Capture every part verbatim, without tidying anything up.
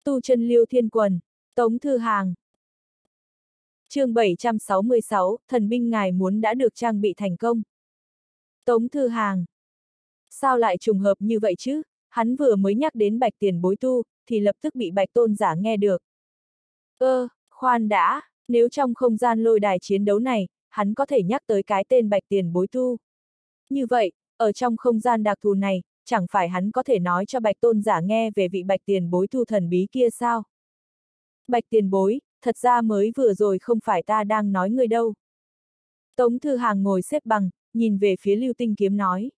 Tu chân Liêu Thiên Quần, Tống Thư Hàng. Chương bảy trăm sáu mươi sáu, thần binh ngài muốn đã được trang bị thành công. Tống Thư Hàng. Sao lại trùng hợp như vậy chứ? Hắn vừa mới nhắc đến Bạch Tiền Bối tu, thì lập tức bị Bạch Tôn giả nghe được. Ơ, khoan đã, nếu trong không gian lôi đài chiến đấu này, hắn có thể nhắc tới cái tên Bạch Tiền Bối tu. Như vậy, ở trong không gian đặc thù này, chẳng phải hắn có thể nói cho Bạch Tôn giả nghe về vị Bạch Tiền Bối tu thần bí kia sao? Bạch Tiền Bối, thật ra mới vừa rồi không phải ta đang nói ngươi đâu. Tống Thư Hàng ngồi xếp bằng, nhìn về phía Lưu Tinh Kiếm nói.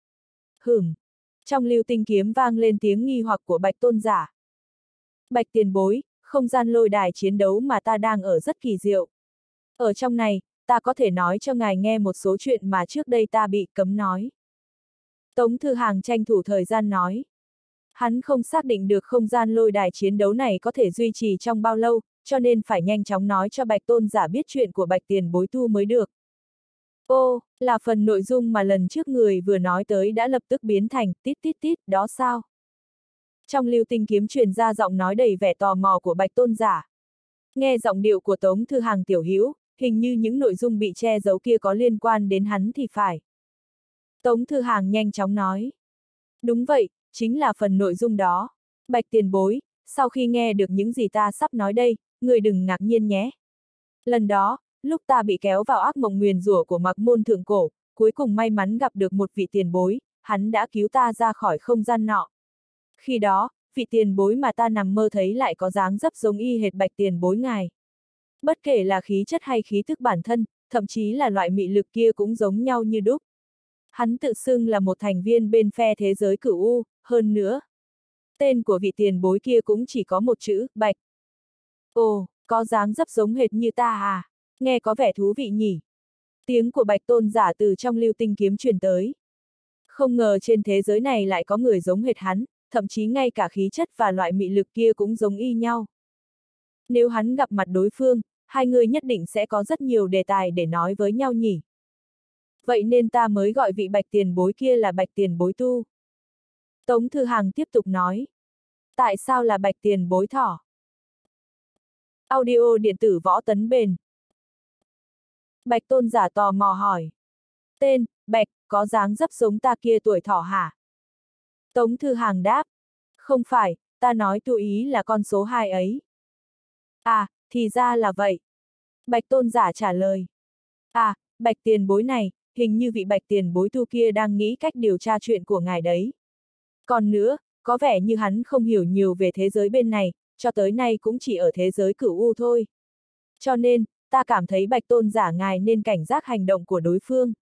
Hửm. Trong Lưu Tinh Kiếm vang lên tiếng nghi hoặc của Bạch Tôn giả. Bạch Tiền Bối, không gian lôi đài chiến đấu mà ta đang ở rất kỳ diệu. Ở trong này, ta có thể nói cho ngài nghe một số chuyện mà trước đây ta bị cấm nói. Tống Thư Hàng tranh thủ thời gian nói. Hắn không xác định được không gian lôi đài chiến đấu này có thể duy trì trong bao lâu, cho nên phải nhanh chóng nói cho Bạch Tôn giả biết chuyện của Bạch Tiền Bối tu mới được. Ô, là phần nội dung mà lần trước người vừa nói tới đã lập tức biến thành tít tít tít, đó sao? Trong Lưu Tinh Kiếm truyền ra giọng nói đầy vẻ tò mò của Bạch Tôn giả. Nghe giọng điệu của Tống Thư Hàng tiểu hữu, hình như những nội dung bị che giấu kia có liên quan đến hắn thì phải. Tống Thư Hàng nhanh chóng nói. Đúng vậy, chính là phần nội dung đó. Bạch Tiền Bối, sau khi nghe được những gì ta sắp nói đây, người đừng ngạc nhiên nhé. Lần đó, lúc ta bị kéo vào ác mộng nguyền rủa của Mặc Môn Thượng Cổ, cuối cùng may mắn gặp được một vị tiền bối, hắn đã cứu ta ra khỏi không gian nọ. Khi đó, vị tiền bối mà ta nằm mơ thấy lại có dáng dấp giống y hệt Bạch Tiền Bối ngài. Bất kể là khí chất hay khí thức bản thân, thậm chí là loại mị lực kia cũng giống nhau như đúc. Hắn tự xưng là một thành viên bên phe thế giới cửu U, hơn nữa. Tên của vị tiền bối kia cũng chỉ có một chữ, Bạch. Ồ, có dáng dấp giống hệt như ta à? Nghe có vẻ thú vị nhỉ? Tiếng của Bạch Tôn giả từ trong Lưu Tinh Kiếm truyền tới. Không ngờ trên thế giới này lại có người giống hệt hắn, thậm chí ngay cả khí chất và loại mị lực kia cũng giống y nhau. Nếu hắn gặp mặt đối phương, hai người nhất định sẽ có rất nhiều đề tài để nói với nhau nhỉ? Vậy nên ta mới gọi vị Bạch Tiền Bối kia là Bạch Tiền Bối tu. Tống Thư Hàng tiếp tục nói. Tại sao là Bạch Tiền Bối thỏ? Audio điện tử Võ Tấn Bền. Bạch Tôn giả tò mò hỏi. Tên, Bạch, có dáng dấp giống ta kia tuổi thỏ hả? Tống Thư Hàng đáp. Không phải, ta nói tu ý là con số hai ấy. À, thì ra là vậy. Bạch Tôn giả trả lời. À, Bạch Tiền Bối này, hình như vị Bạch Tiền Bối tu kia đang nghĩ cách điều tra chuyện của ngài đấy. Còn nữa, có vẻ như hắn không hiểu nhiều về thế giới bên này, cho tới nay cũng chỉ ở thế giới cửu U thôi. Cho nên, ta cảm thấy Bạch Tôn giả ngài nên cảnh giác hành động của đối phương.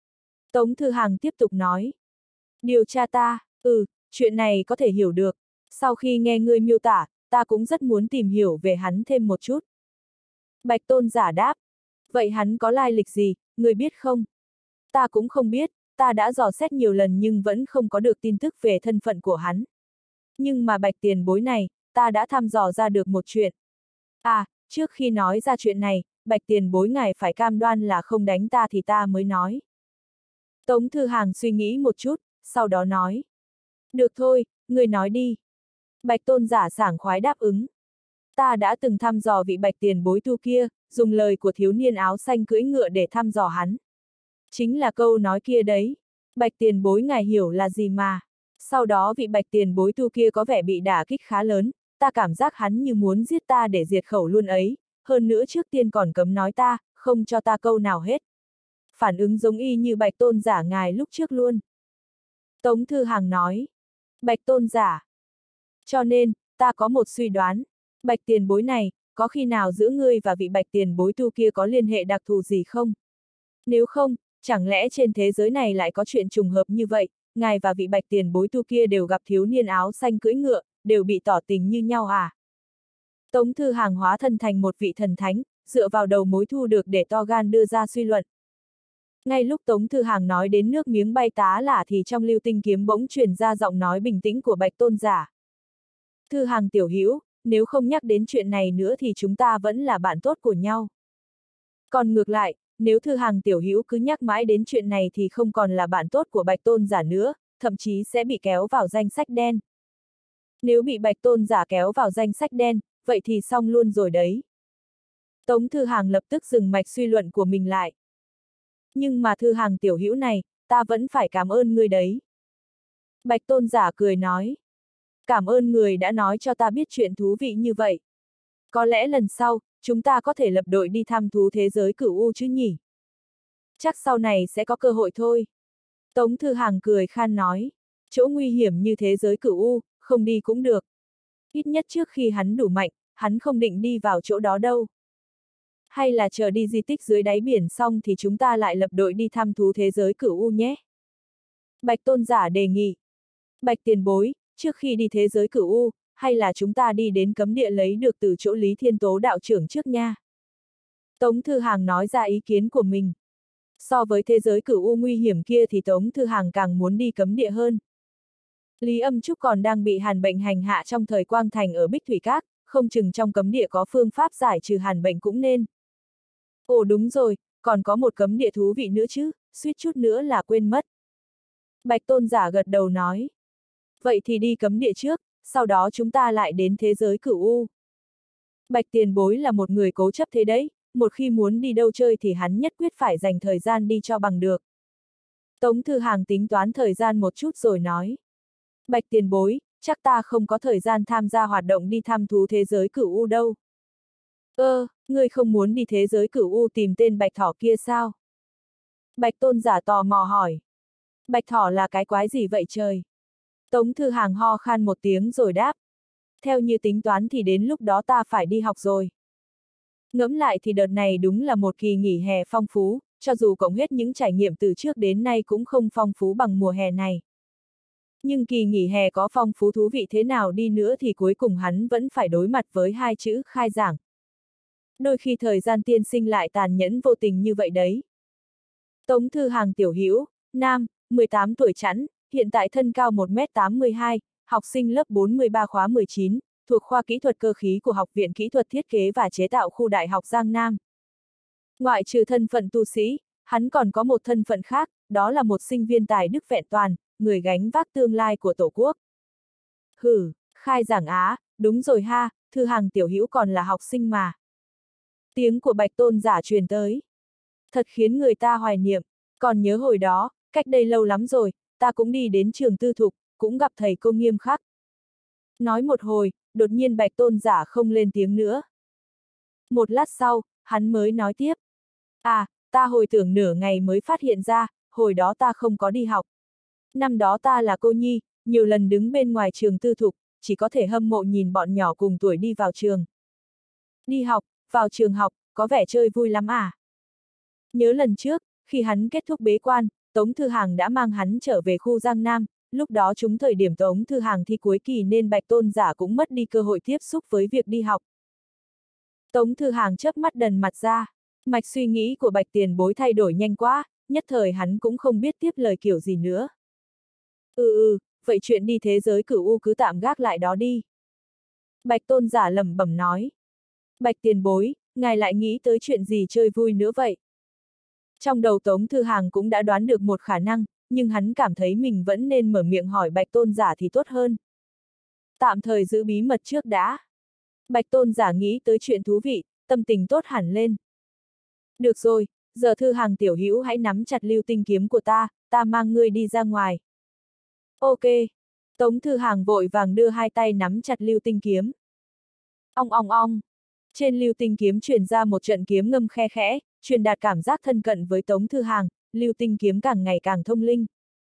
Tống Thư Hàng tiếp tục nói. Điều tra ta, ừ, chuyện này có thể hiểu được. Sau khi nghe ngươi miêu tả, ta cũng rất muốn tìm hiểu về hắn thêm một chút. Bạch Tôn giả đáp. Vậy hắn có lai lịch gì, ngươi biết không? Ta cũng không biết, ta đã dò xét nhiều lần nhưng vẫn không có được tin tức về thân phận của hắn. Nhưng mà Bạch Tiền Bối này, ta đã thăm dò ra được một chuyện. À, trước khi nói ra chuyện này, Bạch Tiền Bối ngài phải cam đoan là không đánh ta thì ta mới nói. Tống Thư Hàng suy nghĩ một chút, sau đó nói. Được thôi, người nói đi. Bạch Tôn giả sảng khoái đáp ứng. Ta đã từng thăm dò vị Bạch Tiền Bối tu kia, dùng lời của thiếu niên áo xanh cưỡi ngựa để thăm dò hắn. Chính là câu nói kia đấy. Bạch Tiền Bối ngài hiểu là gì mà. Sau đó vị Bạch Tiền Bối tu kia có vẻ bị đả kích khá lớn, ta cảm giác hắn như muốn giết ta để diệt khẩu luôn ấy, hơn nữa trước tiên còn cấm nói ta, không cho ta câu nào hết. Phản ứng giống y như Bạch Tôn giả ngài lúc trước luôn. Tống Thư Hàng nói. Bạch Tôn giả. Cho nên, ta có một suy đoán. Bạch Tiền Bối này, có khi nào giữa ngươi và vị Bạch Tiền Bối tu kia có liên hệ đặc thù gì không? Nếu không, chẳng lẽ trên thế giới này lại có chuyện trùng hợp như vậy, ngài và vị Bạch Tiền Bối tu kia đều gặp thiếu niên áo xanh cưỡi ngựa, đều bị tỏ tình như nhau à? Tống Thư Hàng hóa thân thành một vị thần thánh, dựa vào đầu mối thu được để to gan đưa ra suy luận. Ngay lúc Tống Thư Hàng nói đến nước miếng bay tá lả thì trong Lưu Tinh Kiếm bỗng truyền ra giọng nói bình tĩnh của Bạch Tôn giả. Thư Hàng tiểu hữu, nếu không nhắc đến chuyện này nữa thì chúng ta vẫn là bạn tốt của nhau. Còn ngược lại, nếu Thư Hàng tiểu hữu cứ nhắc mãi đến chuyện này thì không còn là bạn tốt của Bạch Tôn giả nữa, thậm chí sẽ bị kéo vào danh sách đen. Nếu bị Bạch Tôn giả kéo vào danh sách đen, vậy thì xong luôn rồi đấy. Tống Thư Hàng lập tức dừng mạch suy luận của mình lại. Nhưng mà Thư Hàng tiểu hữu này, ta vẫn phải cảm ơn ngươi đấy. Bạch Tôn giả cười nói. Cảm ơn người đã nói cho ta biết chuyện thú vị như vậy. Có lẽ lần sau, chúng ta có thể lập đội đi thăm thú thế giới cửu u chứ nhỉ? Chắc sau này sẽ có cơ hội thôi. Tống Thư Hàng cười khan nói. Chỗ nguy hiểm như thế giới cửu u, không đi cũng được. Ít nhất trước khi hắn đủ mạnh, hắn không định đi vào chỗ đó đâu. Hay là chờ đi di tích dưới đáy biển xong thì chúng ta lại lập đội đi thăm thú thế giới cửu u nhé. Bạch Tôn giả đề nghị. Bạch tiền bối, trước khi đi thế giới cửu u, hay là chúng ta đi đến cấm địa lấy được từ chỗ Lý Thiên Tố đạo trưởng trước nha. Tống Thư Hàng nói ra ý kiến của mình. So với thế giới cửu u nguy hiểm kia thì Tống Thư Hàng càng muốn đi cấm địa hơn. Lý Âm Trúc còn đang bị hàn bệnh hành hạ trong thời Quang Thành ở Bích Thủy Các, không chừng trong cấm địa có phương pháp giải trừ hàn bệnh cũng nên. Ồ đúng rồi, còn có một cấm địa thú vị nữa chứ, suýt chút nữa là quên mất. Bạch Tôn giả gật đầu nói. Vậy thì đi cấm địa trước, sau đó chúng ta lại đến thế giới cửu u. Bạch tiền bối là một người cố chấp thế đấy, một khi muốn đi đâu chơi thì hắn nhất quyết phải dành thời gian đi cho bằng được. Tống Thư Hàng tính toán thời gian một chút rồi nói. Bạch tiền bối, chắc ta không có thời gian tham gia hoạt động đi thăm thú thế giới cửu u đâu. Ơ, ngươi không muốn đi thế giới cửu u tìm tên Bạch Thỏ kia sao? Bạch Tôn giả tò mò hỏi. Bạch Thỏ là cái quái gì vậy trời? Tống Thư Hàng ho khan một tiếng rồi đáp. Theo như tính toán thì đến lúc đó ta phải đi học rồi. Ngẫm lại thì đợt này đúng là một kỳ nghỉ hè phong phú, cho dù cộng hết những trải nghiệm từ trước đến nay cũng không phong phú bằng mùa hè này. Nhưng kỳ nghỉ hè có phong phú thú vị thế nào đi nữa thì cuối cùng hắn vẫn phải đối mặt với hai chữ khai giảng. Đôi khi thời gian tiên sinh lại tàn nhẫn vô tình như vậy đấy. Tống Thư Hàng tiểu hữu, nam, mười tám tuổi chẵn, hiện tại thân cao một mét tám mươi hai, học sinh lớp bốn mươi ba khóa mười chín, thuộc khoa kỹ thuật cơ khí của Học viện Kỹ thuật Thiết kế và Chế tạo khu Đại học Giang Nam. Ngoại trừ thân phận tu sĩ, hắn còn có một thân phận khác, đó là một sinh viên tài đức vẹn toàn, người gánh vác tương lai của Tổ quốc. Hử, khai giảng á, đúng rồi ha, Thư Hàng tiểu hữu còn là học sinh mà. Tiếng của Bạch Tôn giả truyền tới. Thật khiến người ta hoài niệm, còn nhớ hồi đó, cách đây lâu lắm rồi, ta cũng đi đến trường tư thục, cũng gặp thầy cô nghiêm khắc. Nói một hồi, đột nhiên Bạch Tôn giả không lên tiếng nữa. Một lát sau, hắn mới nói tiếp. À, ta hồi tưởng nửa ngày mới phát hiện ra, hồi đó ta không có đi học. Năm đó ta là cô nhi, nhiều lần đứng bên ngoài trường tư thục, chỉ có thể hâm mộ nhìn bọn nhỏ cùng tuổi đi vào trường. Đi học, vào trường học, có vẻ chơi vui lắm à? Nhớ lần trước, khi hắn kết thúc bế quan, Tống Thư Hàng đã mang hắn trở về khu Giang Nam, lúc đó chúng thời điểm Tống Thư Hàng thi cuối kỳ nên Bạch Tôn giả cũng mất đi cơ hội tiếp xúc với việc đi học. Tống Thư Hàng chớp mắt đần mặt ra, mạch suy nghĩ của Bạch tiền bối thay đổi nhanh quá, nhất thời hắn cũng không biết tiếp lời kiểu gì nữa. Ừ ừ, vậy chuyện đi thế giới cửu u cứ tạm gác lại đó đi. Bạch Tôn giả lẩm bẩm nói. Bạch tiền bối, ngài lại nghĩ tới chuyện gì chơi vui nữa vậy? Trong đầu Tống Thư Hàng cũng đã đoán được một khả năng, nhưng hắn cảm thấy mình vẫn nên mở miệng hỏi Bạch Tôn giả thì tốt hơn. Tạm thời giữ bí mật trước đã. Bạch Tôn giả nghĩ tới chuyện thú vị, tâm tình tốt hẳn lên. Được rồi, giờ Thư Hàng tiểu hữu hãy nắm chặt lưu tinh kiếm của ta, ta mang ngươi đi ra ngoài. Ok. Tống Thư Hàng vội vàng đưa hai tay nắm chặt lưu tinh kiếm. Ong ong ong. Trên lưu tinh kiếm truyền ra một trận kiếm ngâm khe khẽ, truyền đạt cảm giác thân cận với Tống Thư Hàng, lưu tinh kiếm càng ngày càng thông linh.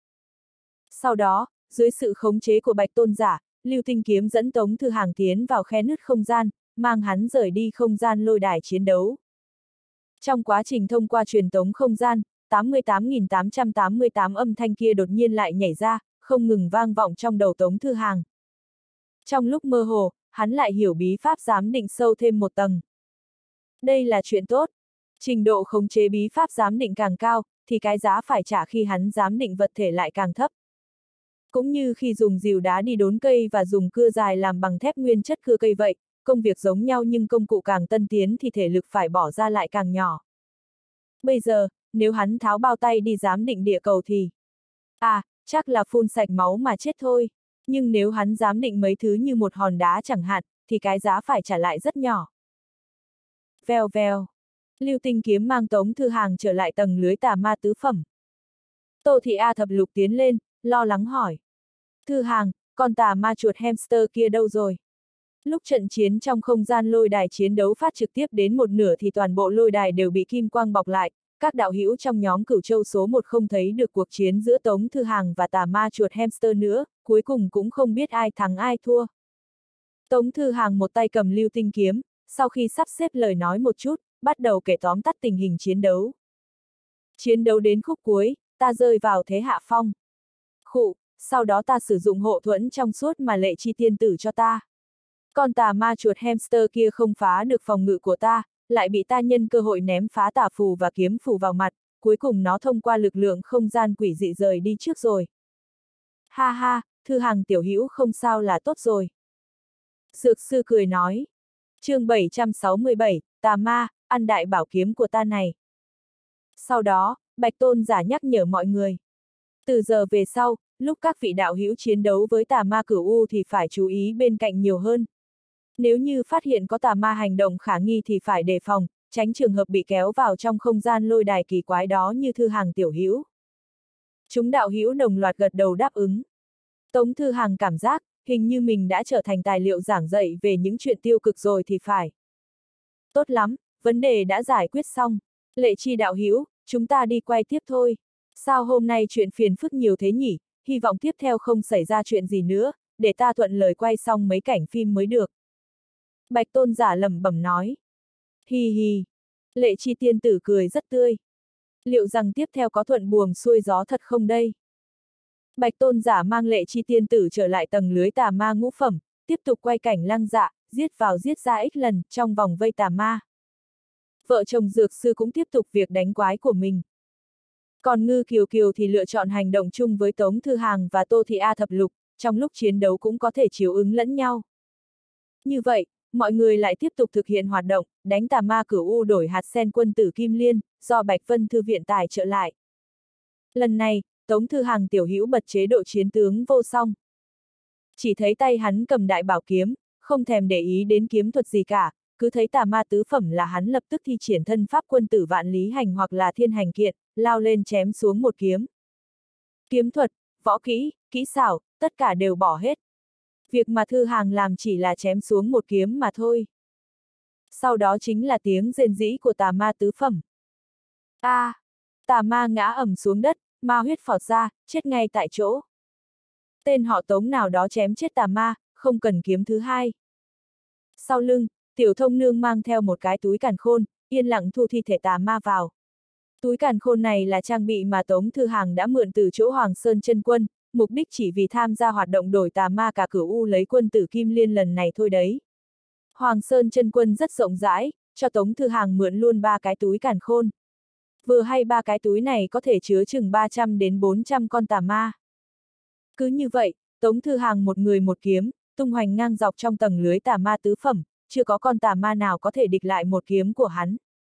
Sau đó, dưới sự khống chế của Bạch Tôn giả, lưu tinh kiếm dẫn Tống Thư Hàng tiến vào khe nứt không gian, mang hắn rời đi không gian lôi đài chiến đấu. Trong quá trình thông qua truyền tống không gian, tám mươi tám nghìn tám trăm tám mươi tám âm thanh kia đột nhiên lại nhảy ra, không ngừng vang vọng trong đầu Tống Thư Hàng. Trong lúc mơ hồ, hắn lại hiểu bí pháp giám định sâu thêm một tầng. Đây là chuyện tốt. Trình độ khống chế bí pháp giám định càng cao, thì cái giá phải trả khi hắn giám định vật thể lại càng thấp. Cũng như khi dùng rìu đá đi đốn cây và dùng cưa dài làm bằng thép nguyên chất cưa cây vậy, công việc giống nhau nhưng công cụ càng tân tiến thì thể lực phải bỏ ra lại càng nhỏ. Bây giờ, nếu hắn tháo bao tay đi giám định địa cầu thì... À, chắc là phun sạch máu mà chết thôi. Nhưng nếu hắn dám định mấy thứ như một hòn đá chẳng hạn, thì cái giá phải trả lại rất nhỏ. Vèo vèo. Lưu tinh kiếm mang Tống Thư Hàng trở lại tầng lưới tà ma tứ phẩm. Tô Thị A Thập Lục tiến lên, lo lắng hỏi. Thư Hàng, con tà ma chuột hamster kia đâu rồi? Lúc trận chiến trong không gian lôi đài chiến đấu phát trực tiếp đến một nửa thì toàn bộ lôi đài đều bị kim quang bọc lại, các đạo hữu trong nhóm Cửu Châu số một không thấy được cuộc chiến giữa Tống Thư Hàng và tà ma chuột hamster nữa, cuối cùng cũng không biết ai thắng ai thua. Tống Thư Hàng một tay cầm lưu tinh kiếm, sau khi sắp xếp lời nói một chút, bắt đầu kể tóm tắt tình hình chiến đấu. Chiến đấu đến khúc cuối, ta rơi vào thế hạ phong. Khụ, sau đó ta sử dụng hộ thuẫn trong suốt mà Lệ Chi tiên tử cho ta. Con tà ma chuột hamster kia không phá được phòng ngự của ta, lại bị ta nhân cơ hội ném phá tà phù và kiếm phù vào mặt, cuối cùng nó thông qua lực lượng không gian quỷ dị rời đi trước rồi. Ha ha, Thư Hàng tiểu hữu không sao là tốt rồi. Dược sư cười nói. Chương bảy trăm sáu mươi bảy, tà ma, ăn đại bảo kiếm của ta này. Sau đó, Bạch Tôn giả nhắc nhở mọi người. Từ giờ về sau, lúc các vị đạo hữu chiến đấu với tà ma cửu u thì phải chú ý bên cạnh nhiều hơn. Nếu như phát hiện có tà ma hành động khả nghi thì phải đề phòng, tránh trường hợp bị kéo vào trong không gian lôi đài kỳ quái đó như Thư Hàng tiểu hữu. Chúng đạo hữu đồng loạt gật đầu đáp ứng. Tống Thư Hàng cảm giác, hình như mình đã trở thành tài liệu giảng dạy về những chuyện tiêu cực rồi thì phải. Tốt lắm, vấn đề đã giải quyết xong. Lệ Chi đạo hữu, chúng ta đi quay tiếp thôi. Sao hôm nay chuyện phiền phức nhiều thế nhỉ, hy vọng tiếp theo không xảy ra chuyện gì nữa, để ta thuận lời quay xong mấy cảnh phim mới được. Bạch Tôn giả lẩm bẩm nói. Hi hi. Lệ Chi tiên tử cười rất tươi. Liệu rằng tiếp theo có thuận buồm xuôi gió thật không đây? Bạch Tôn giả mang Lệ Chi tiên tử trở lại tầng lưới tà ma ngũ phẩm, tiếp tục quay cảnh Lăng Dạ, giết vào giết ra ít lần, trong vòng vây tà ma. Vợ chồng dược sư cũng tiếp tục việc đánh quái của mình. Còn Ngư Kiều Kiều thì lựa chọn hành động chung với Tống Thư Hàng và Tô Thị A Thập Lục, trong lúc chiến đấu cũng có thể chiếu ứng lẫn nhau. Như vậy, mọi người lại tiếp tục thực hiện hoạt động, đánh tà ma cửu u đổi hạt sen quân tử Kim Liên, do Bạch Vân Thư viện tài trợ lại. Lần này, Tống Thư Hàng tiểu hữu bật chế độ chiến tướng vô song. Chỉ thấy tay hắn cầm đại bảo kiếm, không thèm để ý đến kiếm thuật gì cả, cứ thấy tà ma tứ phẩm là hắn lập tức thi triển thân pháp quân tử vạn lý hành hoặc là thiên hành kiện, lao lên chém xuống một kiếm. Kiếm thuật, võ kỹ, kỹ xảo, tất cả đều bỏ hết. Việc mà Thư Hàng làm chỉ là chém xuống một kiếm mà thôi. Sau đó chính là tiếng rên rỉ của tà ma tứ phẩm. A, à, tà ma ngã ầm xuống đất, ma huyết phọt ra, chết ngay tại chỗ. Tên họ Tống nào đó chém chết tà ma, không cần kiếm thứ hai. Sau lưng, Tiểu Thông Nương mang theo một cái túi càn khôn, yên lặng thu thi thể tà ma vào. Túi càn khôn này là trang bị mà Tống Thư Hàng đã mượn từ chỗ Hoàng Sơn Chân Quân, mục đích chỉ vì tham gia hoạt động đổi tà ma cả cửu u lấy quân tử Kim Liên lần này thôi đấy. Hoàng Sơn Chân Quân rất rộng rãi, cho Tống Thư Hàng mượn luôn ba cái túi càn khôn. Vừa hay ba cái túi này có thể chứa chừng ba trăm đến bốn trăm con tà ma. Cứ như vậy, Tống Thư Hàng một người một kiếm, tung hoành ngang dọc trong tầng lưới tà ma tứ phẩm, chưa có con tà ma nào có thể địch lại một kiếm của hắn.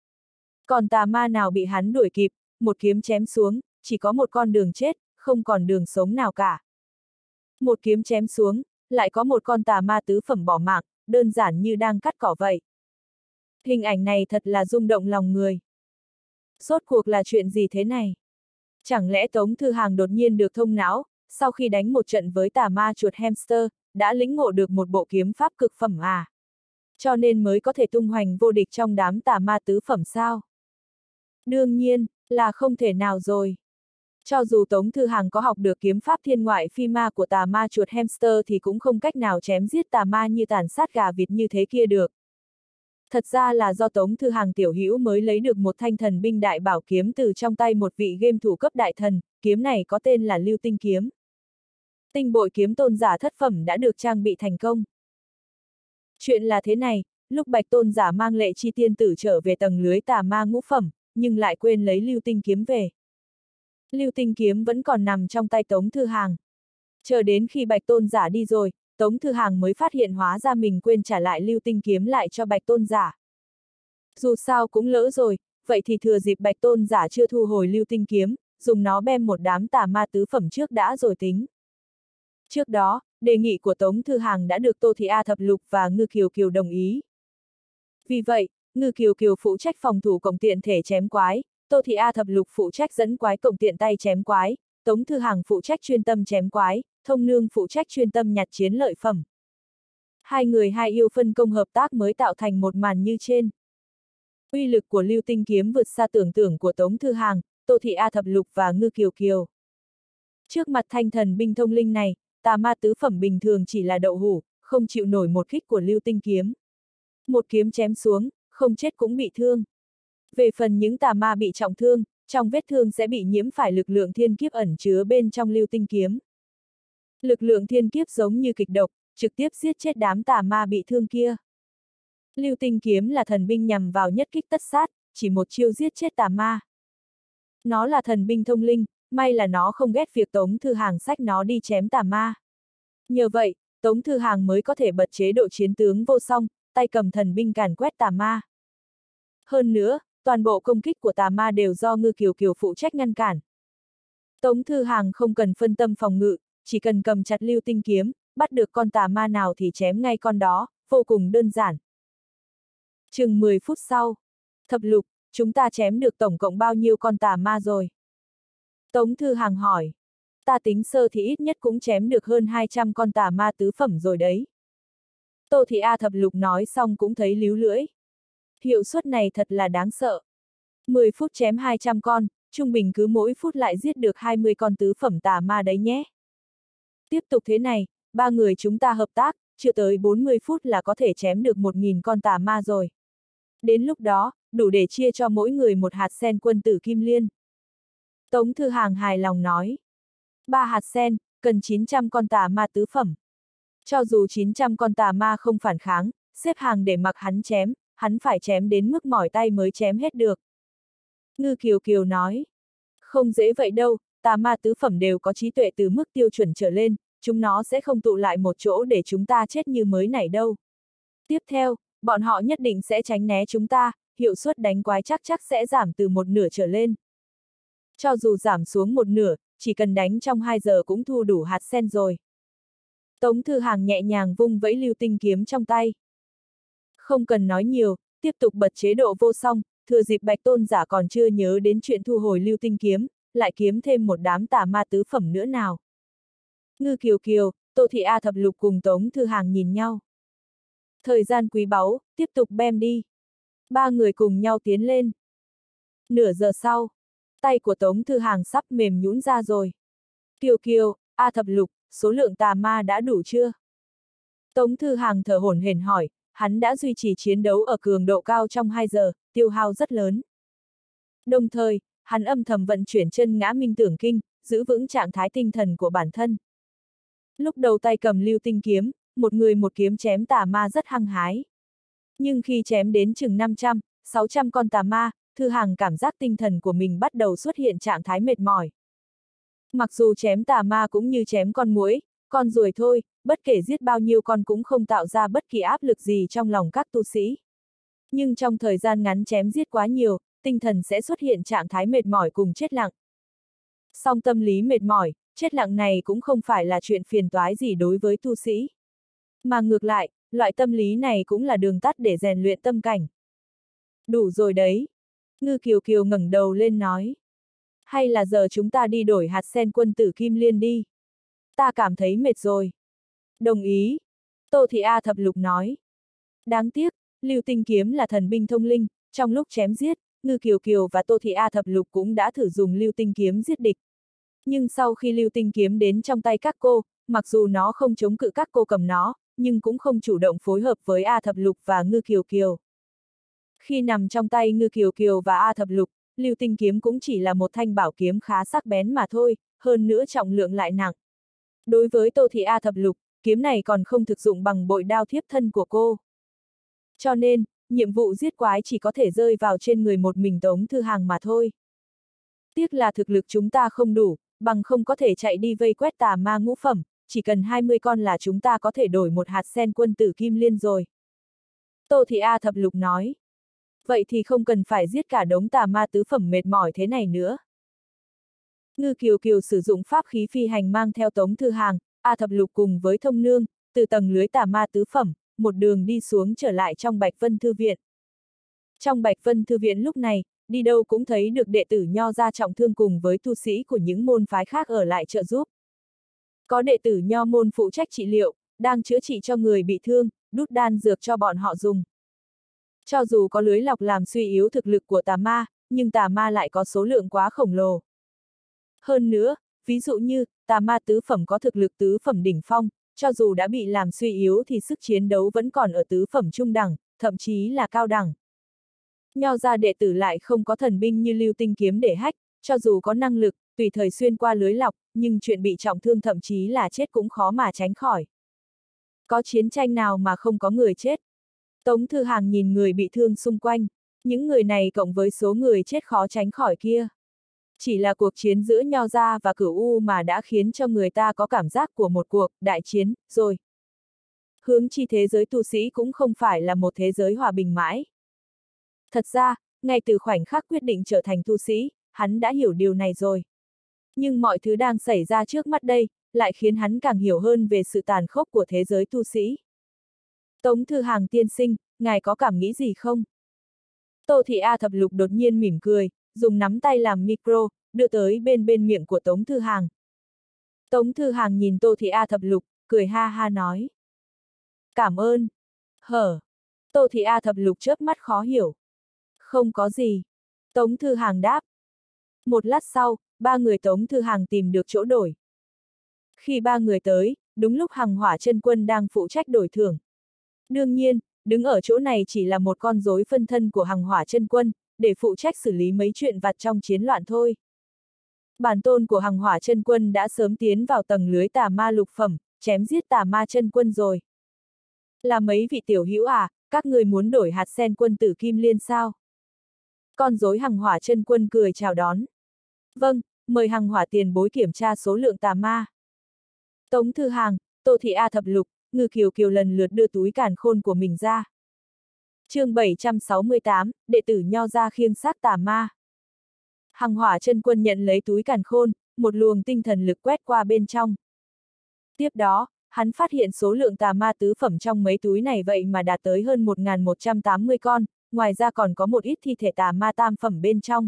Còn tà ma nào bị hắn đuổi kịp, một kiếm chém xuống, chỉ có một con đường chết, không còn đường sống nào cả. Một kiếm chém xuống, lại có một con tà ma tứ phẩm bỏ mạng, đơn giản như đang cắt cỏ vậy. Hình ảnh này thật là rung động lòng người. Rốt cuộc là chuyện gì thế này? Chẳng lẽ Tống Thư Hàng đột nhiên được thông não, sau khi đánh một trận với tà ma chuột hamster, đã lĩnh ngộ được một bộ kiếm pháp cực phẩm à? Cho nên mới có thể tung hoành vô địch trong đám tà ma tứ phẩm sao? Đương nhiên, là không thể nào rồi. Cho dù Tống Thư Hàng có học được kiếm pháp thiên ngoại phi ma của tà ma chuột hamster thì cũng không cách nào chém giết tà ma như tàn sát gà vịt như thế kia được. Thật ra là do Tống Thư Hàng tiểu hữu mới lấy được một thanh thần binh đại bảo kiếm từ trong tay một vị game thủ cấp đại thần, kiếm này có tên là Lưu Tinh Kiếm. Tinh bội kiếm tôn giả thất phẩm đã được trang bị thành công. Chuyện là thế này, lúc Bạch Tôn giả mang Lệ Chi tiên tử trở về tầng lưới tà ma ngũ phẩm, nhưng lại quên lấy Lưu Tinh Kiếm về. Lưu Tinh Kiếm vẫn còn nằm trong tay Tống Thư Hàng. Chờ đến khi Bạch Tôn giả đi rồi, Tống Thư Hàng mới phát hiện hóa ra mình quên trả lại Lưu Tinh Kiếm lại cho Bạch Tôn giả. Dù sao cũng lỡ rồi, vậy thì thừa dịp Bạch Tôn giả chưa thu hồi Lưu Tinh Kiếm, dùng nó bem một đám tà ma tứ phẩm trước đã rồi tính. Trước đó, đề nghị của Tống Thư Hàng đã được Tô Thị A Thập Lục và Ngư Kiều Kiều đồng ý. Vì vậy, Ngư Kiều Kiều phụ trách phòng thủ cộng tiện thể chém quái, Tô Thị A Thập Lục phụ trách dẫn quái cộng tiện tay chém quái, Tống Thư Hàng phụ trách chuyên tâm chém quái, Thông Nương phụ trách chuyên tâm nhặt chiến lợi phẩm. Hai người hai yêu phân công hợp tác mới tạo thành một màn như trên. Uy lực của Lưu Tinh kiếm vượt xa tưởng tượng của Tống Thư Hàng, Tô Thị A Thập Lục và Ngư Kiều Kiều. Trước mặt thanh thần binh thông linh này, tà ma tứ phẩm bình thường chỉ là đậu hũ, không chịu nổi một kích của Lưu Tinh kiếm. Một kiếm chém xuống, không chết cũng bị thương. Về phần những tà ma bị trọng thương, trong vết thương sẽ bị nhiễm phải lực lượng thiên kiếp ẩn chứa bên trong Lưu Tinh kiếm. Lực lượng thiên kiếp giống như kịch độc, trực tiếp giết chết đám tà ma bị thương kia. Lưu Tinh kiếm là thần binh nhằm vào nhất kích tất sát, chỉ một chiêu giết chết tà ma. Nó là thần binh thông linh, may là nó không ghét việc Tống Thư Hàng xách nó đi chém tà ma. Nhờ vậy, Tống Thư Hàng mới có thể bật chế độ chiến tướng vô song, tay cầm thần binh càn quét tà ma. Hơn nữa, toàn bộ công kích của tà ma đều do Ngư Kiều Kiều phụ trách ngăn cản. Tống Thư Hàng không cần phân tâm phòng ngự, chỉ cần cầm chặt Lưu Tinh kiếm, bắt được con tà ma nào thì chém ngay con đó, vô cùng đơn giản. Chừng mười phút sau, Thập Lục, chúng ta chém được tổng cộng bao nhiêu con tà ma rồi? Tống Thư Hàng hỏi. Ta tính sơ thì ít nhất cũng chém được hơn hai trăm con tà ma tứ phẩm rồi đấy. Tô Thị A Thập Lục nói xong cũng thấy líu lưỡi. Hiệu suất này thật là đáng sợ. mười phút chém hai trăm con, trung bình cứ mỗi phút lại giết được hai mươi con tứ phẩm tà ma đấy nhé. Tiếp tục thế này, ba người chúng ta hợp tác, chưa tới bốn mươi phút là có thể chém được một nghìn con tà ma rồi. Đến lúc đó, đủ để chia cho mỗi người một hạt sen quân tử kim liên. Tống Thư Hàng hài lòng nói. Ba hạt sen, cần chín trăm con tà ma tứ phẩm. Cho dù chín trăm con tà ma không phản kháng, xếp hàng để mặc hắn chém, hắn phải chém đến mức mỏi tay mới chém hết được. Ngư Kiều Kiều nói. Không dễ vậy đâu, tà ma tứ phẩm đều có trí tuệ từ mức tiêu chuẩn trở lên, chúng nó sẽ không tụ lại một chỗ để chúng ta chết như mới nãy đâu. Tiếp theo, bọn họ nhất định sẽ tránh né chúng ta, hiệu suất đánh quái chắc chắc sẽ giảm từ một nửa trở lên. Cho dù giảm xuống một nửa, chỉ cần đánh trong hai giờ cũng thu đủ hạt sen rồi. Tống Thư Hàng nhẹ nhàng vung vẫy Lưu Tinh kiếm trong tay. Không cần nói nhiều, tiếp tục bật chế độ vô song, thừa dịp Bạch Tôn giả còn chưa nhớ đến chuyện thu hồi Lưu Tinh kiếm, lại kiếm thêm một đám tà ma tứ phẩm nữa nào. Ngư Kiều Kiều, Tô Thị A Thập Lục cùng Tống Thư Hàng nhìn nhau. Thời gian quý báu, tiếp tục bem đi. Ba người cùng nhau tiến lên. Nửa giờ sau, tay của Tống Thư Hàng sắp mềm nhũn ra rồi. Kiều Kiều, A Thập Lục, số lượng tà ma đã đủ chưa? Tống Thư Hàng thở hổn hển hỏi, hắn đã duy trì chiến đấu ở cường độ cao trong hai giờ, tiêu hao rất lớn. Đồng thời, hắn âm thầm vận chuyển chân ngã minh tưởng kinh, giữ vững trạng thái tinh thần của bản thân. Lúc đầu tay cầm Lưu Tinh kiếm, một người một kiếm chém tà ma rất hăng hái. Nhưng khi chém đến chừng năm trăm, sáu trăm con tà ma, Thư Hàng cảm giác tinh thần của mình bắt đầu xuất hiện trạng thái mệt mỏi. Mặc dù chém tà ma cũng như chém con muỗi, con ruồi thôi, bất kể giết bao nhiêu con cũng không tạo ra bất kỳ áp lực gì trong lòng các tu sĩ. Nhưng trong thời gian ngắn chém giết quá nhiều, tinh thần sẽ xuất hiện trạng thái mệt mỏi cùng chết lặng. Song tâm lý mệt mỏi, chết lặng này cũng không phải là chuyện phiền toái gì đối với tu sĩ. Mà ngược lại, loại tâm lý này cũng là đường tắt để rèn luyện tâm cảnh. Đủ rồi đấy. Ngư Kiều Kiều ngẩng đầu lên nói. Hay là giờ chúng ta đi đổi hạt sen quân tử kim liên đi. Ta cảm thấy mệt rồi. Đồng ý. Tô Thị A Thập Lục nói. Đáng tiếc, Lưu Tinh kiếm là thần binh thông linh, trong lúc chém giết, Ngư Kiều Kiều và Tô Thị A Thập Lục cũng đã thử dùng Lưu Tinh kiếm giết địch. Nhưng sau khi Lưu Tinh kiếm đến trong tay các cô, mặc dù nó không chống cự các cô cầm nó, nhưng cũng không chủ động phối hợp với A Thập Lục và Ngư Kiều Kiều. Khi nằm trong tay Ngư Kiều Kiều và A Thập Lục, Lưu Tinh kiếm cũng chỉ là một thanh bảo kiếm khá sắc bén mà thôi, hơn nữa trọng lượng lại nặng. Đối với Tô Thị A Thập Lục, kiếm này còn không thực dụng bằng bội đao thiếp thân của cô. Cho nên, nhiệm vụ giết quái chỉ có thể rơi vào trên người một mình Tống Thư Hàng mà thôi. Tiếc là thực lực chúng ta không đủ, bằng không có thể chạy đi vây quét tà ma ngũ phẩm, chỉ cần hai mươi con là chúng ta có thể đổi một hạt sen quân tử kim liên rồi. Tô Thị A Thập Lục nói. Vậy thì không cần phải giết cả đống tà ma tứ phẩm mệt mỏi thế này nữa. Ngư Kiều Kiều sử dụng pháp khí phi hành mang theo Tống Thư Hàng, A Thập Lục cùng với Thông Nương, từ tầng lưới tà ma tứ phẩm, một đường đi xuống trở lại trong Bạch Vân Thư Viện. Trong Bạch Vân Thư Viện lúc này, đi đâu cũng thấy được đệ tử Nho gia trọng thương cùng với tu sĩ của những môn phái khác ở lại trợ giúp. Có đệ tử Nho môn phụ trách trị liệu, đang chữa trị cho người bị thương, đút đan dược cho bọn họ dùng. Cho dù có lưới lọc làm suy yếu thực lực của tà ma, nhưng tà ma lại có số lượng quá khổng lồ. Hơn nữa, ví dụ như, tà ma tứ phẩm có thực lực tứ phẩm đỉnh phong, cho dù đã bị làm suy yếu thì sức chiến đấu vẫn còn ở tứ phẩm trung đẳng, thậm chí là cao đẳng. Nho gia đệ tử lại không có thần binh như lưu tinh kiếm để hách, cho dù có năng lực, tùy thời xuyên qua lưới lọc, nhưng chuyện bị trọng thương thậm chí là chết cũng khó mà tránh khỏi. Có chiến tranh nào mà không có người chết? Tống Thư Hàng nhìn người bị thương xung quanh, những người này cộng với số người chết khó tránh khỏi kia. Chỉ là cuộc chiến giữa Nho gia và Cửu U mà đã khiến cho người ta có cảm giác của một cuộc đại chiến, rồi. Hướng chi thế giới tu sĩ cũng không phải là một thế giới hòa bình mãi. Thật ra, ngay từ khoảnh khắc quyết định trở thành tu sĩ, hắn đã hiểu điều này rồi. Nhưng mọi thứ đang xảy ra trước mắt đây, lại khiến hắn càng hiểu hơn về sự tàn khốc của thế giới tu sĩ. Tống Thư Hàng tiên sinh, ngài có cảm nghĩ gì không? Tô Thị A Thập Lục đột nhiên mỉm cười, dùng nắm tay làm micro, đưa tới bên bên miệng của Tống Thư Hàng. Tống Thư Hàng nhìn Tô Thị A Thập Lục, cười ha ha nói. Cảm ơn. Hở. Tô Thị A Thập Lục chớp mắt khó hiểu. Không có gì. Tống Thư Hàng đáp. Một lát sau, ba người Tống Thư Hàng tìm được chỗ đổi. Khi ba người tới, đúng lúc Hằng Hỏa Chân Quân đang phụ trách đổi thưởng. Đương nhiên, đứng ở chỗ này chỉ là một con rối phân thân của Hằng Hỏa Chân Quân, để phụ trách xử lý mấy chuyện vặt trong chiến loạn thôi. Bản tôn của Hằng Hỏa Chân Quân đã sớm tiến vào tầng lưới tà ma lục phẩm, chém giết tà ma chân quân rồi. Là mấy vị tiểu hữu à, các người muốn đổi hạt sen quân tử Kim Liên sao? Con rối Hằng Hỏa Chân Quân cười chào đón. Vâng, mời Hằng Hỏa tiền bối kiểm tra số lượng tà ma. Tống Thư Hàng, Tô Thị A Thập Lục, Ngư Kiều Kiều lần lượt đưa túi càn khôn của mình ra. Chương bảy trăm sáu mươi tám, đệ tử Nho gia khiêng xác tà ma. Hằng Hỏa Chân Quân nhận lấy túi càn khôn, một luồng tinh thần lực quét qua bên trong. Tiếp đó, hắn phát hiện số lượng tà ma tứ phẩm trong mấy túi này vậy mà đạt tới hơn một nghìn một trăm tám mươi con, ngoài ra còn có một ít thi thể tà ma tam phẩm bên trong.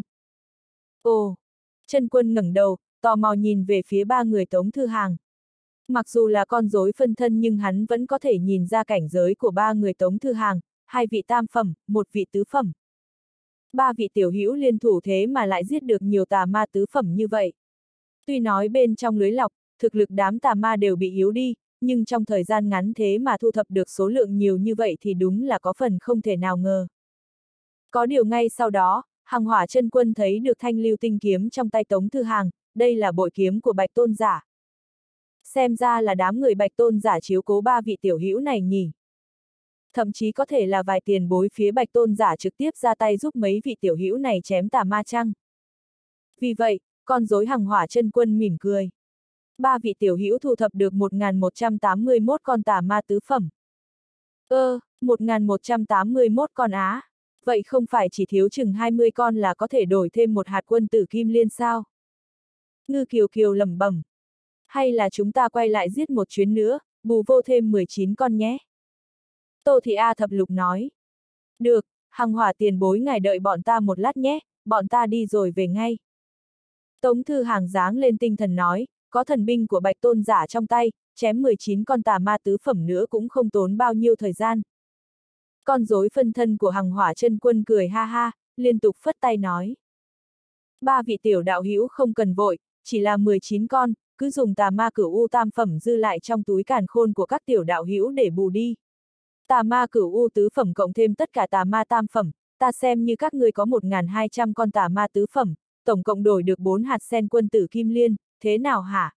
Ồ! Chân Quân ngẩng đầu, tò mò nhìn về phía ba người Tống Thư Hàng. Mặc dù là con rối phân thân nhưng hắn vẫn có thể nhìn ra cảnh giới của ba người Tống Thư Hàng, hai vị tam phẩm, một vị tứ phẩm. Ba vị tiểu hữu liên thủ thế mà lại giết được nhiều tà ma tứ phẩm như vậy. Tuy nói bên trong lưới lọc, thực lực đám tà ma đều bị yếu đi, nhưng trong thời gian ngắn thế mà thu thập được số lượng nhiều như vậy thì đúng là có phần không thể nào ngờ. Có điều ngay sau đó, Hằng Hỏa Chân Quân thấy được thanh lưu tinh kiếm trong tay Tống Thư Hàng, đây là bội kiếm của Bạch Tôn giả. Xem ra là đám người Bạch Tôn giả chiếu cố ba vị tiểu hữu này nhỉ. Thậm chí có thể là vài tiền bối phía Bạch Tôn giả trực tiếp ra tay giúp mấy vị tiểu hữu này chém tà ma chăng. Vì vậy, con rối Hằng Hỏa Chân Quân mỉm cười. Ba vị tiểu hữu thu thập được một nghìn một trăm tám mươi mốt con tà ma tứ phẩm. Ơ, một nghìn một trăm tám mươi mốt con á. Vậy không phải chỉ thiếu chừng hai mươi con là có thể đổi thêm một hạt quân tử Kim Liên sao? Ngư Kiều Kiều lẩm bẩm. Hay là chúng ta quay lại giết một chuyến nữa, bù vô thêm mười chín con nhé. Tô Thị A Thập Lục nói. Được, Hằng Hỏa tiền bối ngài đợi bọn ta một lát nhé, bọn ta đi rồi về ngay. Tống Thư Hàng giáng lên tinh thần nói, có thần binh của Bạch Tôn giả trong tay, chém mười chín con tà ma tứ phẩm nữa cũng không tốn bao nhiêu thời gian. Con rối phân thân của Hằng Hỏa Chân Quân cười ha ha, liên tục phất tay nói. Ba vị tiểu đạo hữu không cần vội, chỉ là mười chín con, cứ dùng tà ma Cửu U tam phẩm dư lại trong túi càn khôn của các tiểu đạo hữu để bù đi. Tà ma Cửu U tứ phẩm cộng thêm tất cả tà ma tam phẩm, ta xem như các ngươi có một nghìn hai trăm con tà ma tứ phẩm, tổng cộng đổi được bốn hạt sen quân tử Kim Liên, thế nào hả?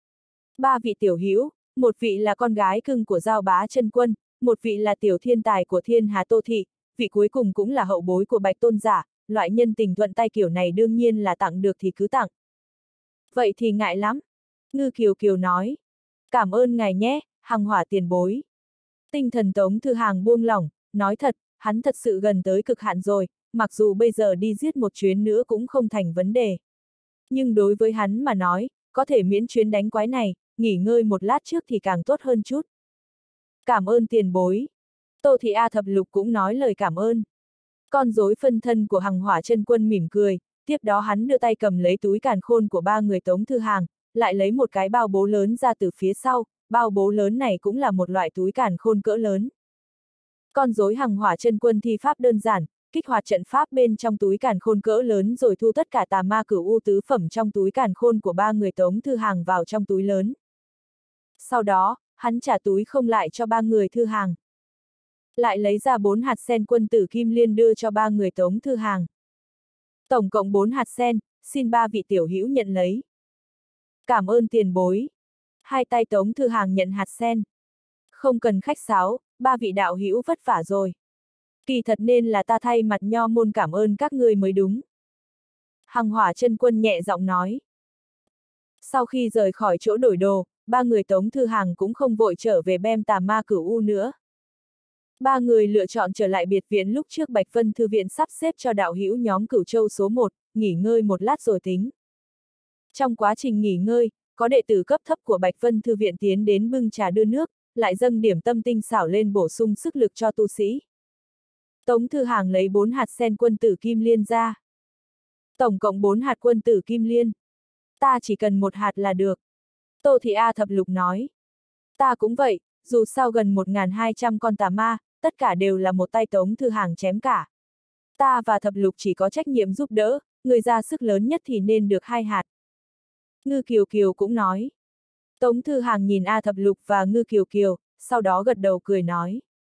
Ba vị tiểu hữu, một vị là con gái cưng của Giao Bá Chân Quân, một vị là tiểu thiên tài của Thiên Hà Tô Thị, vị cuối cùng cũng là hậu bối của Bạch Tôn giả, loại nhân tình thuận tay kiểu này đương nhiên là tặng được thì cứ tặng. Vậy thì ngại lắm. Ngư Kiều Kiều nói. Cảm ơn ngài nhé, Hằng Hỏa tiền bối. Tinh thần Tống Thư Hàng buông lỏng, nói thật, hắn thật sự gần tới cực hạn rồi, mặc dù bây giờ đi giết một chuyến nữa cũng không thành vấn đề. Nhưng đối với hắn mà nói, có thể miễn chuyến đánh quái này, nghỉ ngơi một lát trước thì càng tốt hơn chút. Cảm ơn tiền bối. Tô Thị A Thập Lục cũng nói lời cảm ơn. Con rối phân thân của Hằng Hỏa Chân Quân mỉm cười, tiếp đó hắn đưa tay cầm lấy túi càn khôn của ba người Tống Thư Hàng, lại lấy một cái bao bố lớn ra từ phía sau, bao bố lớn này cũng là một loại túi càn khôn cỡ lớn. Con rối Hằng Hỏa Chân Quân thi pháp đơn giản, kích hoạt trận pháp bên trong túi càn khôn cỡ lớn rồi thu tất cả tà ma cửu u tứ phẩm trong túi càn khôn của ba người Tống Thư Hàng vào trong túi lớn. Sau đó, hắn trả túi không lại cho ba người Thư Hàng. Lại lấy ra bốn hạt sen quân tử kim liên đưa cho ba người Tống Thư Hàng. Tổng cộng bốn hạt sen, xin ba vị tiểu hữu nhận lấy. Cảm ơn tiền bối. Hai tay Tống Thư Hàng nhận hạt sen. Không cần khách sáo, ba vị đạo hữu vất vả rồi. Kỳ thật nên là ta thay mặt nho môn cảm ơn các ngươi mới đúng. Hằng Hỏa Chân Quân nhẹ giọng nói. Sau khi rời khỏi chỗ đổi đồ, ba người Tống Thư Hàng cũng không vội trở về bem tà ma cửu u nữa. Ba người lựa chọn trở lại biệt viện lúc trước Bạch Vân Thư Viện sắp xếp cho đạo hữu nhóm Cửu Châu số một, nghỉ ngơi một lát rồi tính. Trong quá trình nghỉ ngơi, có đệ tử cấp thấp của Bạch Vân Thư Viện tiến đến bưng trà đưa nước, lại dâng điểm tâm tinh xảo lên bổ sung sức lực cho tu sĩ. Tống Thư Hàng lấy bốn hạt sen quân tử kim liên ra. Tổng cộng bốn hạt quân tử kim liên. Ta chỉ cần một hạt là được. Tô Thị A Thập Lục nói. Ta cũng vậy, dù sao gần một nghìn hai trăm con tà ma, tất cả đều là một tay Tống Thư Hàng chém cả. Ta và Thập Lục chỉ có trách nhiệm giúp đỡ, người ra sức lớn nhất thì nên được hai hạt. Ngư Kiều Kiều cũng nói. Tống Thư Hàng nhìn A Thập Lục và Ngư Kiều Kiều, sau đó gật đầu cười nói.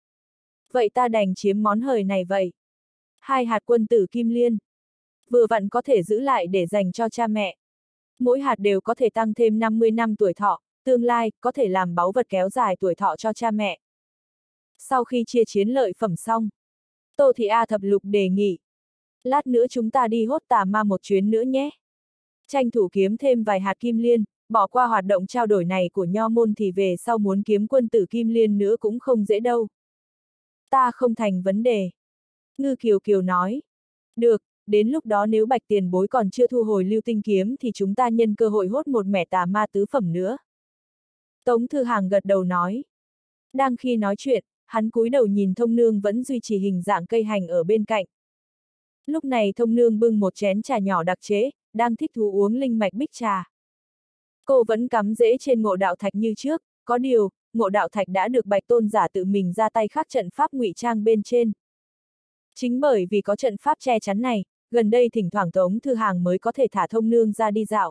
Vậy ta đành chiếm món hời này vậy. Hai hạt quân tử kim liên. Vừa vặn có thể giữ lại để dành cho cha mẹ. Mỗi hạt đều có thể tăng thêm năm mươi năm tuổi thọ, tương lai có thể làm báu vật kéo dài tuổi thọ cho cha mẹ. Sau khi chia chiến lợi phẩm xong, Tô Thị A Thập Lục đề nghị. Lát nữa chúng ta đi hốt tà ma một chuyến nữa nhé. Tranh thủ kiếm thêm vài hạt kim liên, bỏ qua hoạt động trao đổi này của nho môn thì về sau muốn kiếm quân tử kim liên nữa cũng không dễ đâu. Ta không thành vấn đề. Ngư Kiều Kiều nói. Được, đến lúc đó nếu Bạch tiền bối còn chưa thu hồi lưu tinh kiếm thì chúng ta nhân cơ hội hốt một mẻ tà ma tứ phẩm nữa. Tống Thư Hàng gật đầu nói. Đang khi nói chuyện, hắn cúi đầu nhìn Thông Nương vẫn duy trì hình dạng cây hành ở bên cạnh. Lúc này Thông Nương bưng một chén trà nhỏ đặc chế, đang thích thú uống linh mạch bích trà. Cô vẫn cắm rễ trên ngộ đạo thạch như trước, có điều, ngộ đạo thạch đã được Bạch Tôn giả tự mình ra tay khắc trận pháp ngụy trang bên trên. Chính bởi vì có trận pháp che chắn này, gần đây thỉnh thoảng Tống Thư Hàng mới có thể thả Thông Nương ra đi dạo.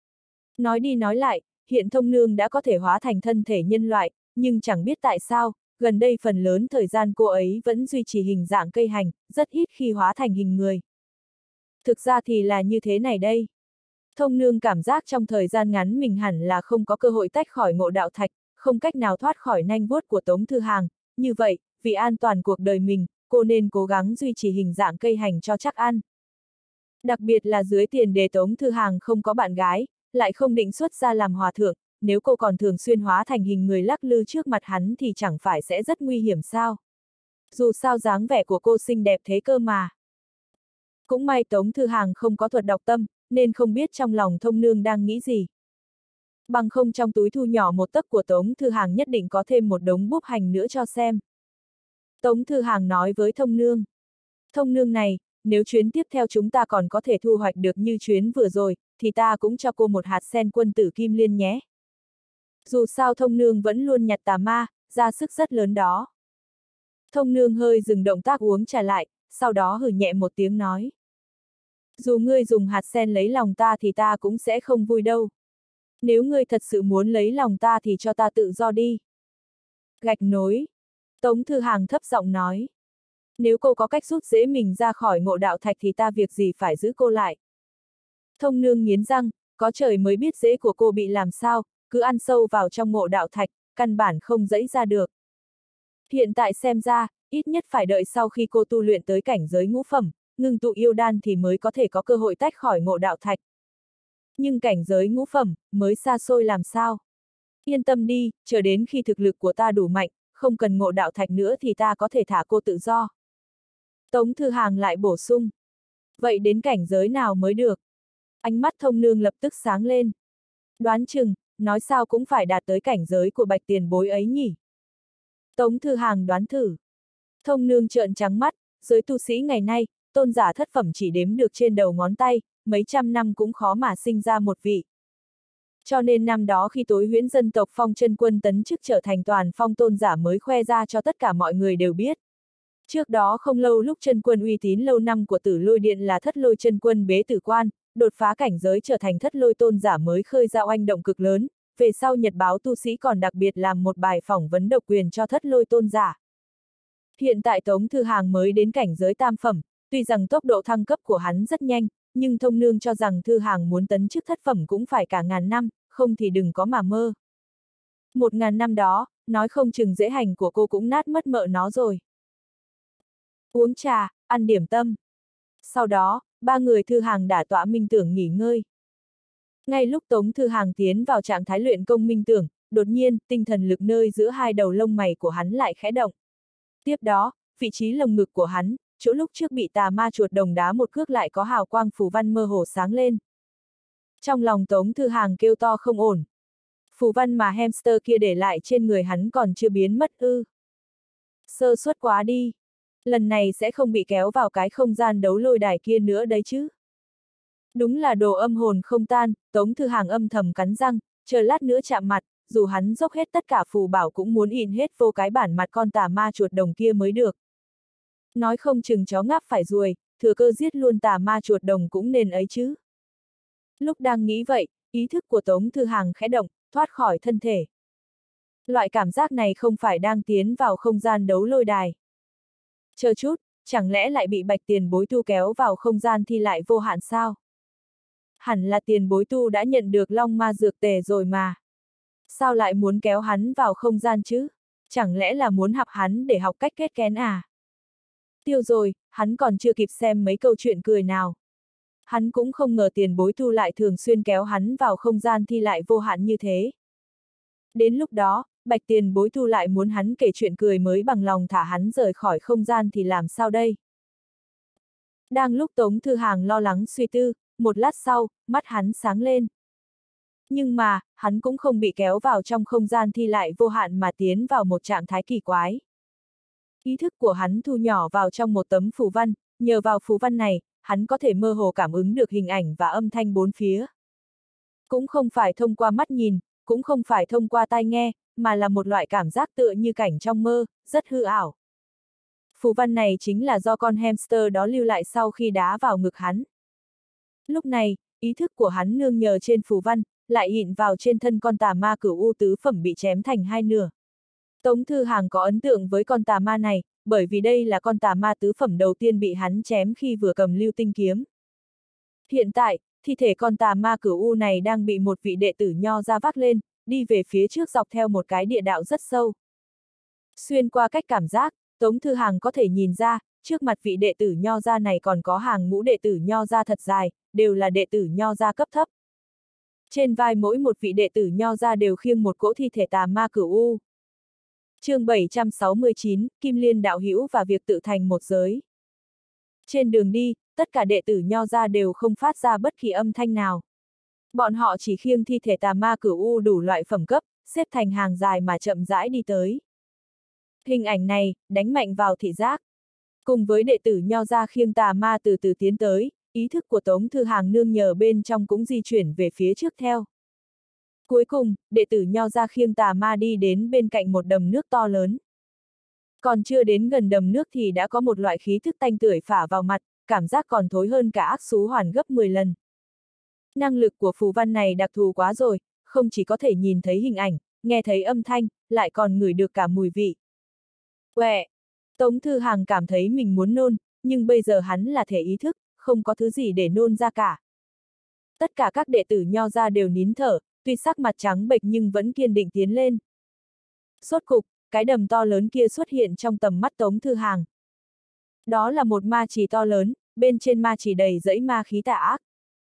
Nói đi nói lại, hiện Thông Nương đã có thể hóa thành thân thể nhân loại, nhưng chẳng biết tại sao, gần đây phần lớn thời gian cô ấy vẫn duy trì hình dạng cây hành, rất ít khi hóa thành hình người. Thực ra thì là như thế này đây. Thông Nương cảm giác trong thời gian ngắn mình hẳn là không có cơ hội tách khỏi ngộ đạo thạch, không cách nào thoát khỏi nanh vuốt của Tống Thư Hàng, như vậy, vì an toàn cuộc đời mình, cô nên cố gắng duy trì hình dạng cây hành cho chắc ăn. Đặc biệt là dưới tiền đề Tống Thư Hàng không có bạn gái, lại không định xuất ra làm hòa thượng, nếu cô còn thường xuyên hóa thành hình người lắc lư trước mặt hắn thì chẳng phải sẽ rất nguy hiểm sao. Dù sao dáng vẻ của cô xinh đẹp thế cơ mà. Cũng may Tống Thư Hàng không có thuật đọc tâm, nên không biết trong lòng Thông Nương đang nghĩ gì. Bằng không trong túi thu nhỏ một tấc của Tống Thư Hàng nhất định có thêm một đống búp hành nữa cho xem. Tống Thư Hàng nói với Thông Nương. Thông Nương này, nếu chuyến tiếp theo chúng ta còn có thể thu hoạch được như chuyến vừa rồi, thì ta cũng cho cô một hạt sen quân tử kim liên nhé. Dù sao Thông Nương vẫn luôn nhặt tà ma, ra sức rất lớn đó. Thông Nương hơi dừng động tác uống trà lại, sau đó hừ nhẹ một tiếng nói. Dù ngươi dùng hạt sen lấy lòng ta thì ta cũng sẽ không vui đâu. Nếu ngươi thật sự muốn lấy lòng ta thì cho ta tự do đi. Gạch nối. Tống Thư Hàng thấp giọng nói. Nếu cô có cách rút dễ mình ra khỏi ngộ đạo thạch thì ta việc gì phải giữ cô lại. Thông Nương nghiến răng, có trời mới biết dễ của cô bị làm sao, cứ ăn sâu vào trong ngộ đạo thạch, căn bản không dẫy ra được. Hiện tại xem ra, ít nhất phải đợi sau khi cô tu luyện tới cảnh giới ngũ phẩm, ngưng tụ yêu đan thì mới có thể có cơ hội tách khỏi ngộ đạo thạch. Nhưng cảnh giới ngũ phẩm, mới xa xôi làm sao? Yên tâm đi, chờ đến khi thực lực của ta đủ mạnh, không cần ngộ đạo thạch nữa thì ta có thể thả cô tự do. Tống Thư Hàng lại bổ sung. Vậy đến cảnh giới nào mới được? Ánh mắt Thông Nương lập tức sáng lên. Đoán chừng, nói sao cũng phải đạt tới cảnh giới của bạch tiền bối ấy nhỉ. Tống Thư Hàng đoán thử. Thông nương trợn trắng mắt, giới tu sĩ ngày nay, tôn giả thất phẩm chỉ đếm được trên đầu ngón tay, mấy trăm năm cũng khó mà sinh ra một vị. Cho nên năm đó khi Tối Huyễn dân tộc Phong Chân Quân tấn chức trở thành toàn phong tôn giả mới khoe ra cho tất cả mọi người đều biết. Trước đó không lâu lúc chân quân uy tín lâu năm của Tử Lôi Điện là Thất Lôi chân quân bế tử quan, đột phá cảnh giới trở thành Thất Lôi tôn giả mới khơi ra oanh động cực lớn, về sau Nhật báo tu sĩ còn đặc biệt làm một bài phỏng vấn độc quyền cho Thất Lôi tôn giả. Hiện tại Tống Thư Hàng mới đến cảnh giới tam phẩm, tuy rằng tốc độ thăng cấp của hắn rất nhanh, nhưng thông nương cho rằng Thư Hàng muốn tấn chức thất phẩm cũng phải cả ngàn năm, không thì đừng có mà mơ. Một ngàn năm đó, nói không chừng dễ hành của cô cũng nát mất mợ nó rồi. Uống trà, ăn điểm tâm. Sau đó, ba người Thư Hàng đả tọa minh tưởng nghỉ ngơi. Ngay lúc Tống Thư Hàng tiến vào trạng thái luyện công minh tưởng, đột nhiên, tinh thần lực nơi giữa hai đầu lông mày của hắn lại khẽ động. Tiếp đó, vị trí lồng ngực của hắn, chỗ lúc trước bị tà ma chuột đồng đá một cước lại có hào quang phù văn mơ hồ sáng lên. Trong lòng Tống Thư Hàng kêu to không ổn. Phù văn mà hamster kia để lại trên người hắn còn chưa biến mất ư. Sơ suất quá đi. Lần này sẽ không bị kéo vào cái không gian đấu lôi đài kia nữa đấy chứ. Đúng là đồ âm hồn không tan, Tống Thư Hàng âm thầm cắn răng, chờ lát nữa chạm mặt, dù hắn dốc hết tất cả phù bảo cũng muốn in hết vô cái bản mặt con tà ma chuột đồng kia mới được. Nói không chừng chó ngáp phải ruồi, thừa cơ giết luôn tà ma chuột đồng cũng nên ấy chứ. Lúc đang nghĩ vậy, ý thức của Tống Thư Hàng khẽ động, thoát khỏi thân thể. Loại cảm giác này không phải đang tiến vào không gian đấu lôi đài. Chờ chút, chẳng lẽ lại bị bạch tiền bối tu kéo vào không gian thi lại vô hạn sao? Hẳn là tiền bối tu đã nhận được long ma dược tề rồi mà. Sao lại muốn kéo hắn vào không gian chứ? Chẳng lẽ là muốn học hắn để học cách kết kén à? Tiêu rồi, hắn còn chưa kịp xem mấy câu chuyện cười nào. Hắn cũng không ngờ tiền bối tu lại thường xuyên kéo hắn vào không gian thi lại vô hạn như thế. Đến lúc đó, bạch tiền bối tu lại muốn hắn kể chuyện cười mới bằng lòng thả hắn rời khỏi không gian thì làm sao đây? Đang lúc Tống Thư Hàng lo lắng suy tư, một lát sau, mắt hắn sáng lên. Nhưng mà, hắn cũng không bị kéo vào trong không gian thi lại vô hạn mà tiến vào một trạng thái kỳ quái. Ý thức của hắn thu nhỏ vào trong một tấm phù văn, nhờ vào phù văn này, hắn có thể mơ hồ cảm ứng được hình ảnh và âm thanh bốn phía. Cũng không phải thông qua mắt nhìn, cũng không phải thông qua tai nghe, mà là một loại cảm giác tựa như cảnh trong mơ, rất hư ảo. Phù văn này chính là do con hamster đó lưu lại sau khi đá vào ngực hắn. Lúc này, ý thức của hắn nương nhờ trên phù văn, lại hiện vào trên thân con tà ma cửu u tứ phẩm bị chém thành hai nửa. Tống Thư Hàng có ấn tượng với con tà ma này, bởi vì đây là con tà ma tứ phẩm đầu tiên bị hắn chém khi vừa cầm lưu tinh kiếm. Hiện tại, thi thể con tà ma cửu u này đang bị một vị đệ tử nho ra vác lên, đi về phía trước dọc theo một cái địa đạo rất sâu. Xuyên qua cách cảm giác, Tống Thư Hàng có thể nhìn ra, trước mặt vị đệ tử nho ra này còn có hàng ngũ đệ tử nho ra thật dài, đều là đệ tử nho ra cấp thấp. Trên vai mỗi một vị đệ tử nho ra đều khiêng một cỗ thi thể tà ma cửu u. Chương bảy trăm sáu mươi chín, Kim Liên đạo hữu và việc tự thành một giới. Trên đường đi, tất cả đệ tử nho ra đều không phát ra bất kỳ âm thanh nào. Bọn họ chỉ khiêng thi thể tà ma cửu u đủ loại phẩm cấp, xếp thành hàng dài mà chậm rãi đi tới. Hình ảnh này, đánh mạnh vào thị giác. Cùng với đệ tử nho ra khiêng tà ma từ từ tiến tới, ý thức của Tống Thư Hàng nương nhờ bên trong cũng di chuyển về phía trước theo. Cuối cùng, đệ tử nho ra khiêng tà ma đi đến bên cạnh một đầm nước to lớn. Còn chưa đến gần đầm nước thì đã có một loại khí thức tanh tưởi phả vào mặt, cảm giác còn thối hơn cả ác xú hoàn gấp mười lần. Năng lực của phù văn này đặc thù quá rồi, không chỉ có thể nhìn thấy hình ảnh, nghe thấy âm thanh, lại còn ngửi được cả mùi vị. Quẹ! Tống Thư Hàng cảm thấy mình muốn nôn, nhưng bây giờ hắn là thể ý thức, không có thứ gì để nôn ra cả. Tất cả các đệ tử nho ra đều nín thở, tuy sắc mặt trắng bệch nhưng vẫn kiên định tiến lên. Rốt cục, cái đầm to lớn kia xuất hiện trong tầm mắt Tống Thư Hàng. Đó là một ma trì to lớn, bên trên ma trì đầy dãy ma khí tà ác.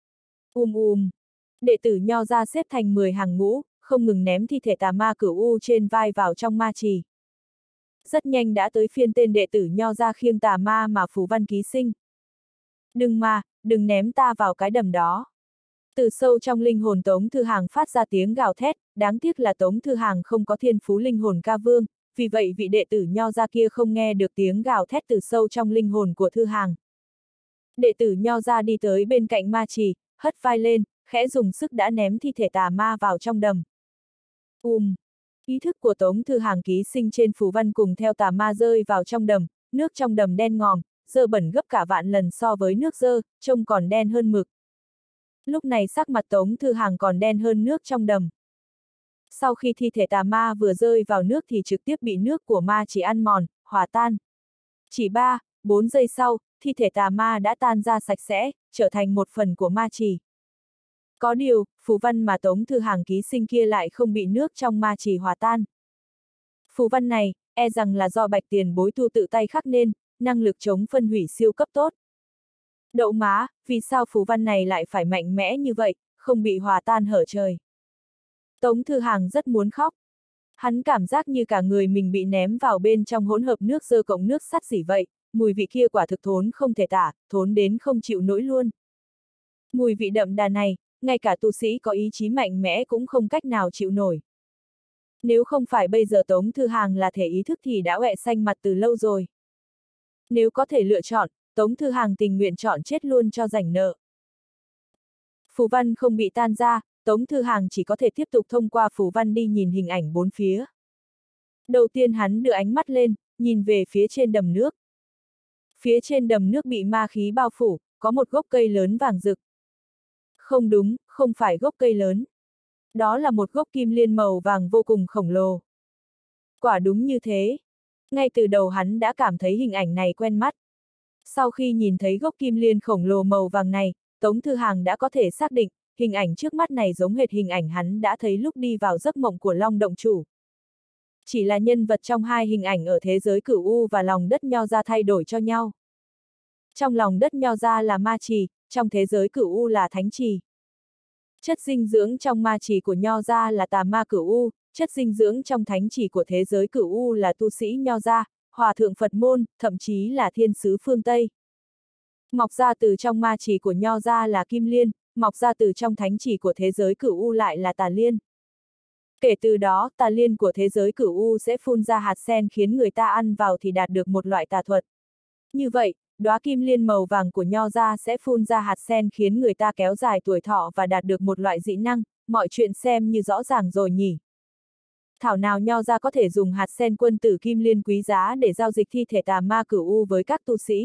Um um. Đệ tử nho ra xếp thành mười hàng ngũ, không ngừng ném thi thể tà ma cửu u trên vai vào trong ma trì. Rất nhanh đã tới phiên tên đệ tử nho ra khiêng tà ma mà phù văn ký sinh. Đừng mà, đừng ném ta vào cái đầm đó. Từ sâu trong linh hồn Tống Thư Hàng phát ra tiếng gào thét, đáng tiếc là Tống Thư Hàng không có thiên phú linh hồn ca vương, vì vậy vị đệ tử Nho gia kia không nghe được tiếng gào thét từ sâu trong linh hồn của Thư Hàng. Đệ tử Nho gia đi tới bên cạnh ma trì, hất vai lên, khẽ dùng sức đã ném thi thể tà ma vào trong đầm. Um! Ý thức của Tống Thư Hàng ký sinh trên phù văn cùng theo tà ma rơi vào trong đầm, nước trong đầm đen ngòm, dơ bẩn gấp cả vạn lần so với nước dơ, trông còn đen hơn mực. Lúc này sắc mặt Tống Thư Hàng còn đen hơn nước trong đầm. Sau khi thi thể tà ma vừa rơi vào nước thì trực tiếp bị nước của ma chỉ ăn mòn, hòa tan. Chỉ ba, bốn giây sau, thi thể tà ma đã tan ra sạch sẽ, trở thành một phần của ma chỉ. Có điều, phù văn mà Tống Thư Hàng ký sinh kia lại không bị nước trong ma chỉ hòa tan. Phù văn này, e rằng là do Bạch Tiền Bối tu tự tay khắc nên, năng lực chống phân hủy siêu cấp tốt. Đậu má, vì sao phù văn này lại phải mạnh mẽ như vậy, không bị hòa tan hở trời. Tống Thư Hàng rất muốn khóc. Hắn cảm giác như cả người mình bị ném vào bên trong hỗn hợp nước dơ cộng nước sắt gì vậy, mùi vị kia quả thực thốn không thể tả, thốn đến không chịu nổi luôn. Mùi vị đậm đà này, ngay cả tu sĩ có ý chí mạnh mẽ cũng không cách nào chịu nổi. Nếu không phải bây giờ Tống Thư Hàng là thể ý thức thì đã ọe xanh mặt từ lâu rồi. Nếu có thể lựa chọn, Tống Thư Hàng tình nguyện chọn chết luôn cho rảnh nợ. Phù văn không bị tan ra, Tống Thư Hàng chỉ có thể tiếp tục thông qua phù văn đi nhìn hình ảnh bốn phía. Đầu tiên hắn đưa ánh mắt lên, nhìn về phía trên đầm nước. Phía trên đầm nước bị ma khí bao phủ, có một gốc cây lớn vàng rực. Không đúng, không phải gốc cây lớn. Đó là một gốc kim liên màu vàng vô cùng khổng lồ. Quả đúng như thế. Ngay từ đầu hắn đã cảm thấy hình ảnh này quen mắt. Sau khi nhìn thấy gốc kim liên khổng lồ màu vàng này, Tống Thư Hàng đã có thể xác định, hình ảnh trước mắt này giống hệt hình ảnh hắn đã thấy lúc đi vào giấc mộng của Long Động Chủ. Chỉ là nhân vật trong hai hình ảnh ở thế giới Cửu U và lòng đất Nho gia thay đổi cho nhau. Trong lòng đất Nho gia là ma trì, trong thế giới Cửu U là thánh trì. Chất dinh dưỡng trong ma trì của Nho gia là tà ma Cửu U, chất dinh dưỡng trong thánh trì của thế giới Cửu U là tu sĩ Nho gia, hòa thượng Phật môn, thậm chí là thiên sứ phương Tây. Mọc ra từ trong ma trì của Nho gia là kim liên, mọc ra từ trong thánh trì của thế giới Cửu U lại là tà liên. Kể từ đó, tà liên của thế giới Cửu U sẽ phun ra hạt sen khiến người ta ăn vào thì đạt được một loại tà thuật. Như vậy, đóa kim liên màu vàng của Nho gia sẽ phun ra hạt sen khiến người ta kéo dài tuổi thọ và đạt được một loại dị năng, mọi chuyện xem như rõ ràng rồi nhỉ. Thảo nào Nho gia có thể dùng hạt sen quân tử kim liên quý giá để giao dịch thi thể tà ma Cửu U với các tu sĩ.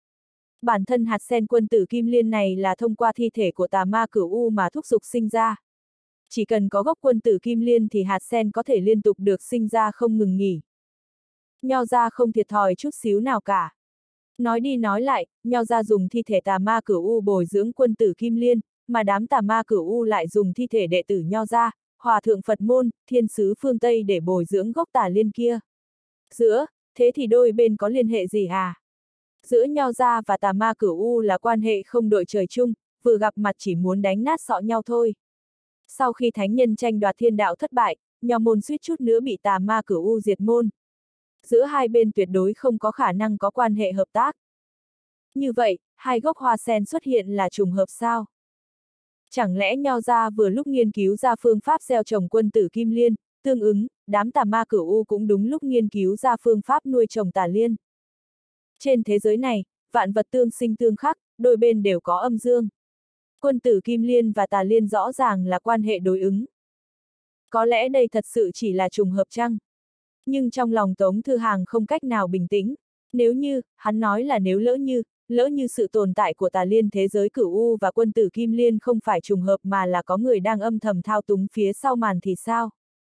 Bản thân hạt sen quân tử kim liên này là thông qua thi thể của tà ma Cửu U mà thúc dục sinh ra. Chỉ cần có gốc quân tử kim liên thì hạt sen có thể liên tục được sinh ra không ngừng nghỉ. Nho gia không thiệt thòi chút xíu nào cả. Nói đi nói lại, Nho gia dùng thi thể tà ma Cửu U bồi dưỡng quân tử kim liên, mà đám tà ma Cửu U lại dùng thi thể đệ tử Nho gia, hòa thượng Phật môn, thiên sứ phương Tây để bồi dưỡng gốc tà liên kia. Giữa, thế thì đôi bên có liên hệ gì à? Giữa Nho gia và tà ma Cửu U là quan hệ không đội trời chung, vừa gặp mặt chỉ muốn đánh nát sọ nhau thôi. Sau khi thánh nhân tranh đoạt thiên đạo thất bại, Nho môn suýt chút nữa bị tà ma Cửu U diệt môn. Giữa hai bên tuyệt đối không có khả năng có quan hệ hợp tác. Như vậy, hai gốc hoa sen xuất hiện là trùng hợp sao? Chẳng lẽ Nho gia vừa lúc nghiên cứu ra phương pháp gieo trồng quân tử kim liên, tương ứng, đám tà ma Cửu U cũng đúng lúc nghiên cứu ra phương pháp nuôi trồng tà liên. Trên thế giới này, vạn vật tương sinh tương khắc, đôi bên đều có âm dương. Quân tử kim liên và tà liên rõ ràng là quan hệ đối ứng. Có lẽ đây thật sự chỉ là trùng hợp chăng? Nhưng trong lòng Tống Thư Hàng không cách nào bình tĩnh. Nếu như, hắn nói là nếu lỡ như, lỡ như sự tồn tại của tà liên thế giới Cửu U và quân tử kim liên không phải trùng hợp mà là có người đang âm thầm thao túng phía sau màn thì sao?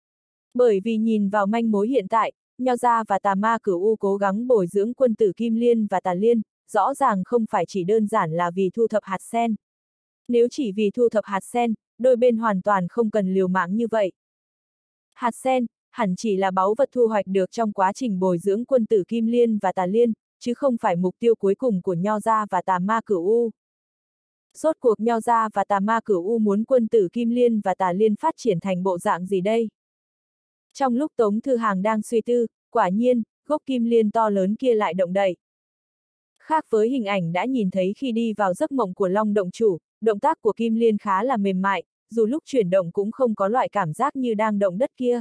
Bởi vì nhìn vào manh mối hiện tại, Nho gia và tà ma Cửu U cố gắng bồi dưỡng quân tử kim liên và tà liên, rõ ràng không phải chỉ đơn giản là vì thu thập hạt sen. Nếu chỉ vì thu thập hạt sen, đôi bên hoàn toàn không cần liều mạng như vậy. Hạt sen, hẳn chỉ là báu vật thu hoạch được trong quá trình bồi dưỡng quân tử kim liên và tà liên, chứ không phải mục tiêu cuối cùng của Nho gia và tà ma Cửu U. Rốt cuộc Nho gia và tà ma Cửu U muốn quân tử kim liên và tà liên phát triển thành bộ dạng gì đây? Trong lúc Tống Thư Hàng đang suy tư, quả nhiên, gốc kim liên to lớn kia lại động đậy. Khác với hình ảnh đã nhìn thấy khi đi vào giấc mộng của Long Động Chủ, động tác của kim liên khá là mềm mại, dù lúc chuyển động cũng không có loại cảm giác như đang động đất kia.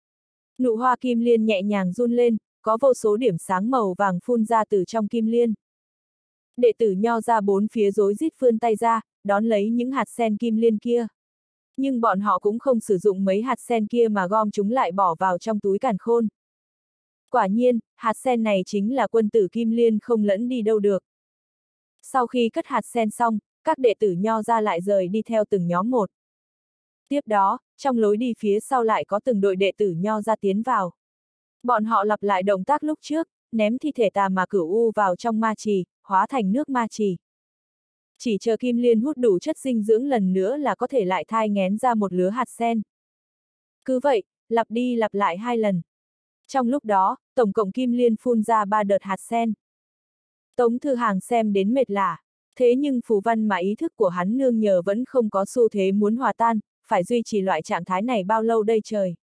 Nụ hoa kim liên nhẹ nhàng run lên, có vô số điểm sáng màu vàng phun ra từ trong kim liên. Đệ tử Nho ra bốn phía rối rít vươn tay ra, đón lấy những hạt sen kim liên kia. Nhưng bọn họ cũng không sử dụng mấy hạt sen kia mà gom chúng lại bỏ vào trong túi càn khôn. Quả nhiên, hạt sen này chính là quân tử kim liên không lẫn đi đâu được. Sau khi cất hạt sen xong, các đệ tử Nho ra lại rời đi theo từng nhóm một. Tiếp đó, trong lối đi phía sau lại có từng đội đệ tử Nho ra tiến vào. Bọn họ lặp lại động tác lúc trước, ném thi thể Tà Ma Cửu U vào trong ma trì, hóa thành nước ma trì. Chỉ chờ kim liên hút đủ chất dinh dưỡng lần nữa là có thể lại thai nghén ra một lứa hạt sen. Cứ vậy, lặp đi lặp lại hai lần. Trong lúc đó, tổng cộng kim liên phun ra ba đợt hạt sen. Tống Thư Hàng xem đến mệt lả, thế nhưng phù văn mà ý thức của hắn nương nhờ vẫn không có xu thế muốn hòa tan, phải duy trì loại trạng thái này bao lâu đây trời.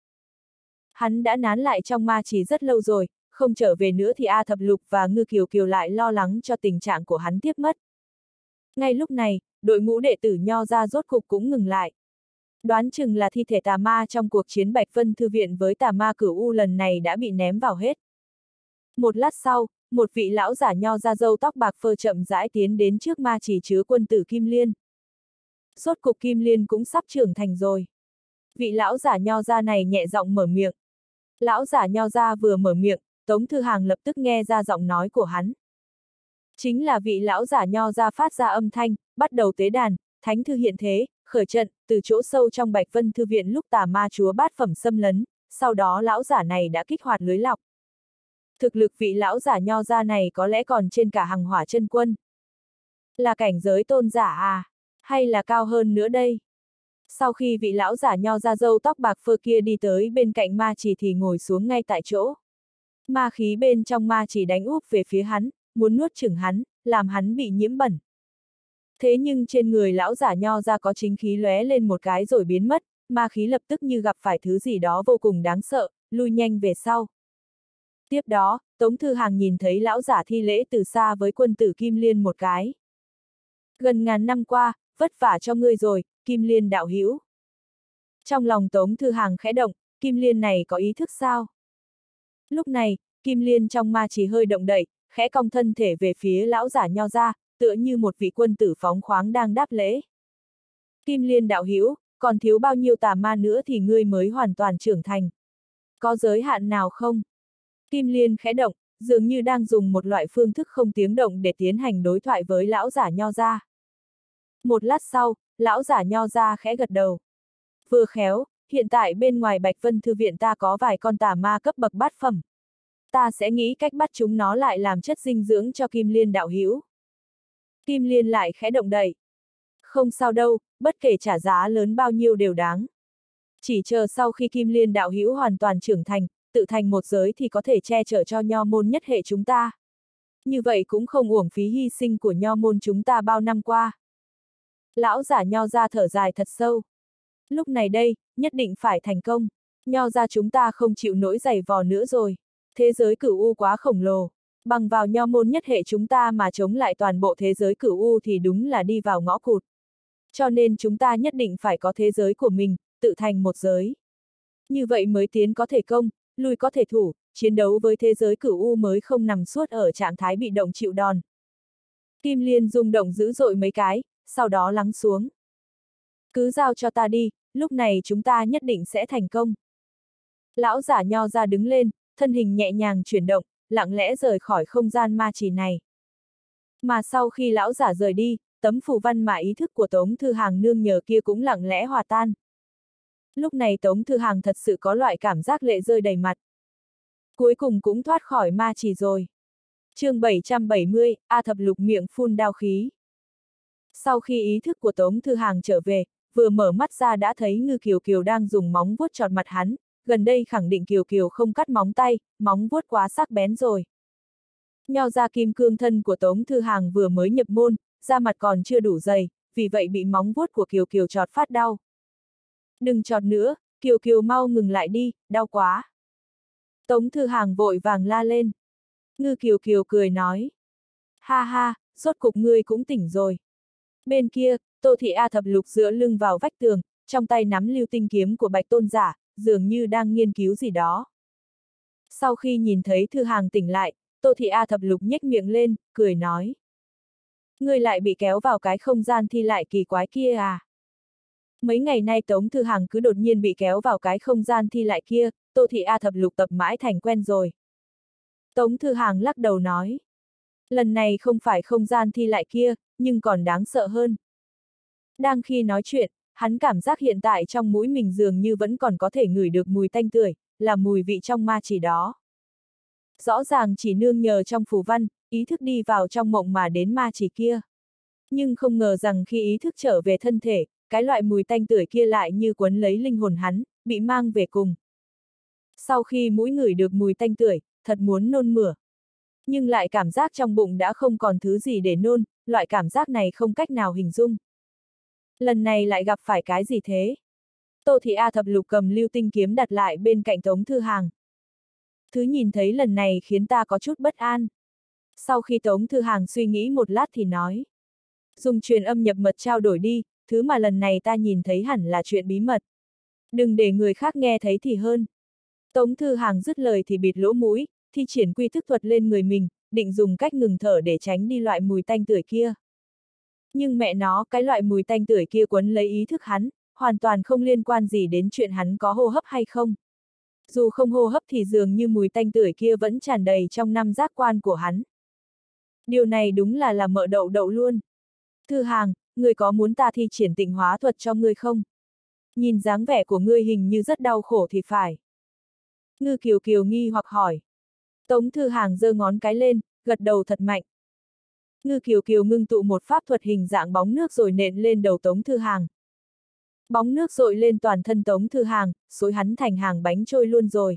Hắn đã nán lại trong ma trì rất lâu rồi, không trở về nữa thì A Thập Lục và Ngư Kiều Kiều lại lo lắng cho tình trạng của hắn tiếp mất. Ngay lúc này, đội ngũ đệ tử Nho ra rốt cục cũng ngừng lại. Đoán chừng là thi thể tà ma trong cuộc chiến Bạch Vân Thư viện với Tà Ma Cửu U lần này đã bị ném vào hết. Một lát sau, một vị lão giả Nho ra râu tóc bạc phơ chậm rãi tiến đến trước ma trì chứa quân tử Kim Liên. Rốt cục Kim Liên cũng sắp trưởng thành rồi. Vị lão giả Nho ra này nhẹ giọng mở miệng. Lão giả Nho ra vừa mở miệng, Tống Thư Hàng lập tức nghe ra giọng nói của hắn. Chính là vị lão giả Nho ra phát ra âm thanh, bắt đầu tế đàn, thánh thư hiện thế, khởi trận, từ chỗ sâu trong Bạch Vân Thư viện lúc tà ma chúa bát phẩm xâm lấn, sau đó lão giả này đã kích hoạt lưới lọc. Thực lực vị lão giả Nho ra này có lẽ còn trên cả Hằng Hỏa Chân Quân. Là cảnh giới tôn giả à? Hay là cao hơn nữa đây? Sau khi vị lão giả Nho ra râu tóc bạc phơ kia đi tới bên cạnh ma trì thì ngồi xuống ngay tại chỗ. Ma khí bên trong ma trì đánh úp về phía hắn, muốn nuốt chửng hắn, làm hắn bị nhiễm bẩn. Thế nhưng trên người lão giả Nho ra có chính khí lóe lên một cái rồi biến mất, ma khí lập tức như gặp phải thứ gì đó vô cùng đáng sợ, lui nhanh về sau. Tiếp đó, Tống Thư Hàng nhìn thấy lão giả thi lễ từ xa với quân tử Kim Liên một cái. Gần ngàn năm qua, vất vả cho ngươi rồi, Kim Liên đạo hữu. Trong lòng Tống Thư Hàng khẽ động, Kim Liên này có ý thức sao? Lúc này, Kim Liên trong ma chỉ hơi động đậy, khẽ cong thân thể về phía lão giả Nho ra, tựa như một vị quân tử phóng khoáng đang đáp lễ. Kim Liên đạo hữu, còn thiếu bao nhiêu tà ma nữa thì ngươi mới hoàn toàn trưởng thành? Có giới hạn nào không? Kim Liên khẽ động, dường như đang dùng một loại phương thức không tiếng động để tiến hành đối thoại với lão giả Nho ra. Một lát sau, lão giả Nho ra khẽ gật đầu. Vừa khéo, hiện tại bên ngoài Bạch Vân Thư viện ta có vài con tà ma cấp bậc bát phẩm. Ta sẽ nghĩ cách bắt chúng nó lại làm chất dinh dưỡng cho Kim Liên đạo hữu. Kim Liên lại khẽ động đậy. Không sao đâu, bất kể trả giá lớn bao nhiêu đều đáng. Chỉ chờ sau khi Kim Liên đạo hữu hoàn toàn trưởng thành, tự thành một giới thì có thể che chở cho nho môn nhất hệ chúng ta. Như vậy cũng không uổng phí hy sinh của nho môn chúng ta bao năm qua. Lão giả Nho ra thở dài thật sâu. Lúc này đây, nhất định phải thành công. Nho ra chúng ta không chịu nỗi giày vò nữa rồi. Thế giới cửu u quá khổng lồ. Bằng vào nho môn nhất hệ chúng ta mà chống lại toàn bộ thế giới cửu u thì đúng là đi vào ngõ cụt. Cho nên chúng ta nhất định phải có thế giới của mình, tự thành một giới. Như vậy mới tiến có thể công, lui có thể thủ, chiến đấu với thế giới cửu u mới không nằm suốt ở trạng thái bị động chịu đòn. Kim Liên rung động dữ dội mấy cái, sau đó lắng xuống. Cứ giao cho ta đi, lúc này chúng ta nhất định sẽ thành công. Lão giả Nho ra đứng lên, thân hình nhẹ nhàng chuyển động, lặng lẽ rời khỏi không gian ma trì này. Mà sau khi lão giả rời đi, tấm phù văn mà ý thức của Tống Thư Hàng nương nhờ kia cũng lặng lẽ hòa tan. Lúc này Tống Thư Hàng thật sự có loại cảm giác lệ rơi đầy mặt. Cuối cùng cũng thoát khỏi ma trì rồi. Chương bảy trăm bảy mươi, A Thập Lục miệng phun đao khí. Sau khi ý thức của Tống Thư Hàng trở về, vừa mở mắt ra đã thấy Ngư Kiều Kiều đang dùng móng vuốt chọt mặt hắn, gần đây khẳng định Kiều Kiều không cắt móng tay, móng vuốt quá sắc bén rồi. Nho ra kim cương thân của Tống Thư Hàng vừa mới nhập môn, da mặt còn chưa đủ dày, vì vậy bị móng vuốt của Kiều Kiều chọt phát đau. Đừng chọt nữa, Kiều Kiều mau ngừng lại đi, đau quá. Tống Thư Hàng vội vàng la lên. Ngư Kiều Kiều cười nói. Ha ha, rốt cục ngươi cũng tỉnh rồi. Bên kia, Tô Thị A Thập Lục dựa lưng vào vách tường, trong tay nắm lưu tinh kiếm của Bạch Tôn giả, dường như đang nghiên cứu gì đó. Sau khi nhìn thấy Thư Hàng tỉnh lại, Tô Thị A Thập Lục nhếch miệng lên, cười nói. Ngươi lại bị kéo vào cái không gian thi lại kỳ quái kia à? Mấy ngày nay Tống Thư Hàng cứ đột nhiên bị kéo vào cái không gian thi lại kia, Tô Thị A Thập Lục tập mãi thành quen rồi. Tống Thư Hàng lắc đầu nói. Lần này không phải không gian thi lại kia, nhưng còn đáng sợ hơn. Đang khi nói chuyện, hắn cảm giác hiện tại trong mũi mình dường như vẫn còn có thể ngửi được mùi tanh tưởi, là mùi vị trong ma chỉ đó. Rõ ràng chỉ nương nhờ trong phù văn, ý thức đi vào trong mộng mà đến ma chỉ kia. Nhưng không ngờ rằng khi ý thức trở về thân thể, cái loại mùi tanh tưởi kia lại như quấn lấy linh hồn hắn, bị mang về cùng. Sau khi mũi ngửi được mùi tanh tưởi, thật muốn nôn mửa. Nhưng lại cảm giác trong bụng đã không còn thứ gì để nôn, loại cảm giác này không cách nào hình dung. Lần này lại gặp phải cái gì thế? Tô Thị A Thập Lục cầm lưu tinh kiếm đặt lại bên cạnh Tống Thư Hàng. Thứ nhìn thấy lần này khiến ta có chút bất an. Sau khi Tống Thư Hàng suy nghĩ một lát thì nói. Dùng truyền âm nhập mật trao đổi đi, thứ mà lần này ta nhìn thấy hẳn là chuyện bí mật. Đừng để người khác nghe thấy thì hơn. Tống Thư Hàng dứt lời thì bịt lỗ mũi, thi triển quy thức thuật lên người mình, định dùng cách ngừng thở để tránh đi loại mùi tanh tưởi kia. Nhưng mẹ nó, cái loại mùi tanh tưởi kia quấn lấy ý thức hắn, hoàn toàn không liên quan gì đến chuyện hắn có hô hấp hay không. Dù không hô hấp thì dường như mùi tanh tưởi kia vẫn tràn đầy trong năm giác quan của hắn. Điều này đúng là là mợ đậu đậu luôn. Thư Hàng, ngươi có muốn ta thi triển tịnh hóa thuật cho ngươi không? Nhìn dáng vẻ của ngươi hình như rất đau khổ thì phải. Ngư Kiều Kiều nghi hoặc hỏi. Tống Thư Hàng giơ ngón cái lên, gật đầu thật mạnh. Ngư Kiều Kiều ngưng tụ một pháp thuật hình dạng bóng nước rồi nện lên đầu Tống Thư Hàng. Bóng nước dội lên toàn thân Tống Thư Hàng, xối hắn thành hàng bánh trôi luôn rồi.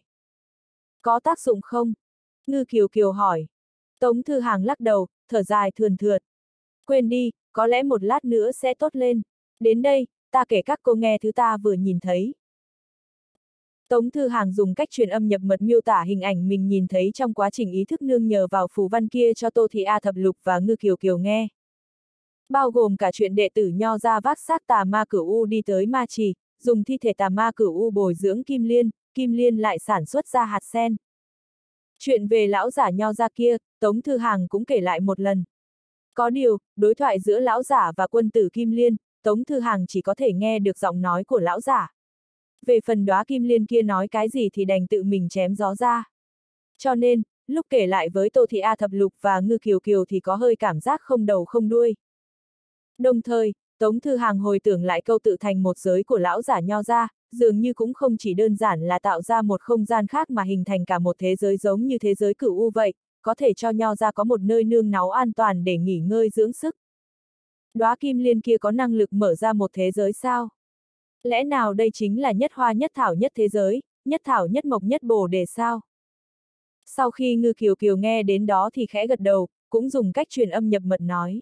Có tác dụng không? Ngư Kiều Kiều hỏi. Tống Thư Hàng lắc đầu, thở dài thườn thượt. Quên đi, có lẽ một lát nữa sẽ tốt lên. Đến đây, ta kể các cô nghe thứ ta vừa nhìn thấy. Tống Thư Hàng dùng cách truyền âm nhập mật miêu tả hình ảnh mình nhìn thấy trong quá trình ý thức nương nhờ vào phù văn kia cho Tô Thị A Thập Lục và Ngư Kiều Kiều nghe. Bao gồm cả chuyện đệ tử Nho ra vác xác tà ma cửu u đi tới ma trì, dùng thi thể tà ma cửu u bồi dưỡng kim liên, kim liên lại sản xuất ra hạt sen. Chuyện về lão giả Nho ra kia, Tống Thư Hàng cũng kể lại một lần. Có điều, đối thoại giữa lão giả và quân tử kim liên, Tống Thư Hàng chỉ có thể nghe được giọng nói của lão giả. Về phần đóa kim liên kia nói cái gì thì đành tự mình chém gió ra. Cho nên, lúc kể lại với Tô Thị A Thập Lục và Ngư Kiều Kiều thì có hơi cảm giác không đầu không đuôi. Đồng thời, Tống Thư Hàng hồi tưởng lại câu tự thành một giới của lão giả Nho ra, dường như cũng không chỉ đơn giản là tạo ra một không gian khác mà hình thành cả một thế giới giống như thế giới cửu u vậy, có thể cho Nho ra có một nơi nương náu an toàn để nghỉ ngơi dưỡng sức. Đóa kim liên kia có năng lực mở ra một thế giới sao? Lẽ nào đây chính là nhất hoa nhất thảo nhất thế giới, nhất thảo nhất mộc nhất bồ đề sao? Sau khi Ngư Kiều Kiều nghe đến đó thì khẽ gật đầu, cũng dùng cách truyền âm nhập mật nói.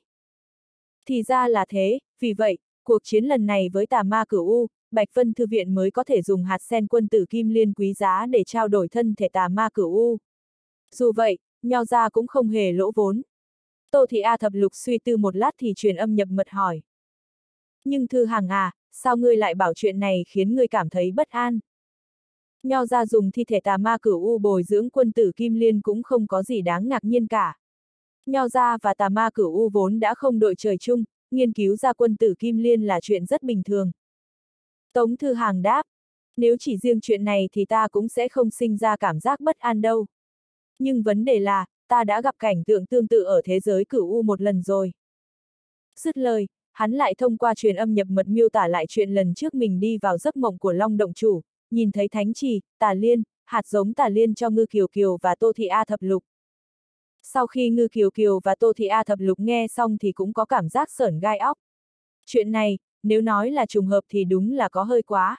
Thì ra là thế, vì vậy, cuộc chiến lần này với tà ma cửu u, Bạch Vân Thư Viện mới có thể dùng hạt sen quân tử kim liên quý giá để trao đổi thân thể tà ma cửu u. Dù vậy, Nho ra cũng không hề lỗ vốn. Tô Thị A Thập Lục suy tư một lát thì truyền âm nhập mật hỏi. Nhưng Thư Hàng à, sao ngươi lại bảo chuyện này khiến ngươi cảm thấy bất an? Nho ra dùng thi thể tà ma cửu u bồi dưỡng quân tử kim liên cũng không có gì đáng ngạc nhiên cả. Nho ra và tà ma cửu u vốn đã không đội trời chung, nghiên cứu ra quân tử kim liên là chuyện rất bình thường. Tống Thư Hàng đáp, nếu chỉ riêng chuyện này thì ta cũng sẽ không sinh ra cảm giác bất an đâu. Nhưng vấn đề là, ta đã gặp cảnh tượng tương tự ở thế giới cửu u một lần rồi. Dứt lời, hắn lại thông qua truyền âm nhập mật miêu tả lại chuyện lần trước mình đi vào giấc mộng của Long Động Chủ, nhìn thấy thánh trì, tà liên, hạt giống tà liên cho Ngư Kiều Kiều và Tô Thị A Thập Lục. Sau khi Ngư Kiều Kiều và Tô Thị A Thập Lục nghe xong thì cũng có cảm giác sởn gai óc. Chuyện này, nếu nói là trùng hợp thì đúng là có hơi quá.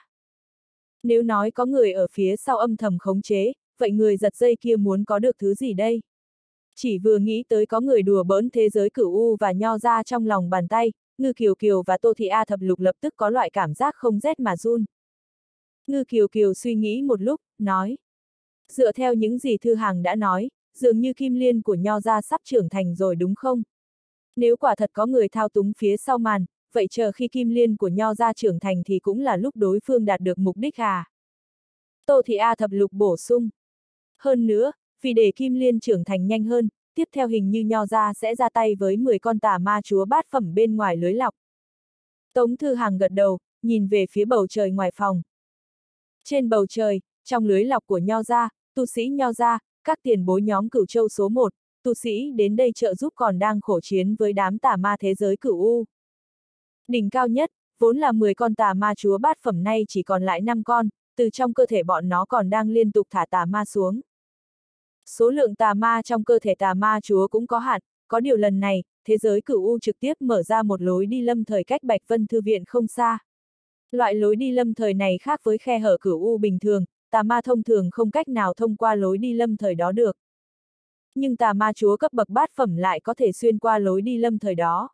Nếu nói có người ở phía sau âm thầm khống chế, vậy người giật dây kia muốn có được thứ gì đây? Chỉ vừa nghĩ tới có người đùa bỡn thế giới cửu u và Nho ra trong lòng bàn tay, Ngư Kiều Kiều và Tô Thị A Thập Lục lập tức có loại cảm giác không rét mà run. Ngư Kiều Kiều suy nghĩ một lúc, nói. Dựa theo những gì Thư Hàng đã nói, dường như kim liên của Nho ra sắp trưởng thành rồi đúng không? Nếu quả thật có người thao túng phía sau màn, vậy chờ khi kim liên của Nho gia trưởng thành thì cũng là lúc đối phương đạt được mục đích à? Tô Thị A Thập Lục bổ sung. Hơn nữa, vì để kim liên trưởng thành nhanh hơn, tiếp theo hình như Nho gia sẽ ra tay với mười con tà ma chúa bát phẩm bên ngoài lưới lọc. Tống Thư Hàng gật đầu, nhìn về phía bầu trời ngoài phòng. Trên bầu trời, trong lưới lọc của Nho gia, tu sĩ Nho gia, các tiền bối nhóm Cửu Châu số một, tu sĩ đến đây trợ giúp còn đang khổ chiến với đám tà ma thế giới Cửu U. Đỉnh cao nhất, vốn là mười con tà ma chúa bát phẩm nay chỉ còn lại năm con, từ trong cơ thể bọn nó còn đang liên tục thả tà ma xuống. Số lượng tà ma trong cơ thể tà ma chúa cũng có hạn, có điều lần này, thế giới Cửu U trực tiếp mở ra một lối đi lâm thời cách Bạch Vân Thư viện không xa. Loại lối đi lâm thời này khác với khe hở Cửu U bình thường, tà ma thông thường không cách nào thông qua lối đi lâm thời đó được. Nhưng tà ma chúa cấp bậc bát phẩm lại có thể xuyên qua lối đi lâm thời đó.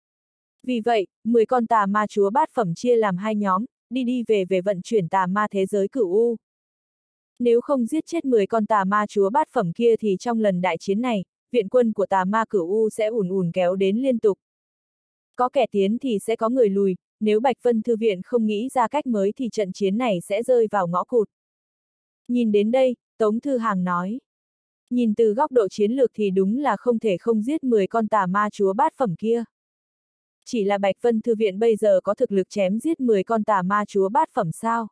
Vì vậy, mười con tà ma chúa bát phẩm chia làm hai nhóm, đi đi về về vận chuyển tà ma thế giới Cửu U. Nếu không giết chết mười con tà ma chúa bát phẩm kia thì trong lần đại chiến này, viện quân của tà ma Cửu U sẽ ùn ùn kéo đến liên tục. Có kẻ tiến thì sẽ có người lùi, nếu Bạch Vân Thư viện không nghĩ ra cách mới thì trận chiến này sẽ rơi vào ngõ cụt. Nhìn đến đây, Tống Thư Hàng nói. Nhìn từ góc độ chiến lược thì đúng là không thể không giết mười con tà ma chúa bát phẩm kia. Chỉ là Bạch Vân Thư viện bây giờ có thực lực chém giết mười con tà ma chúa bát phẩm sao?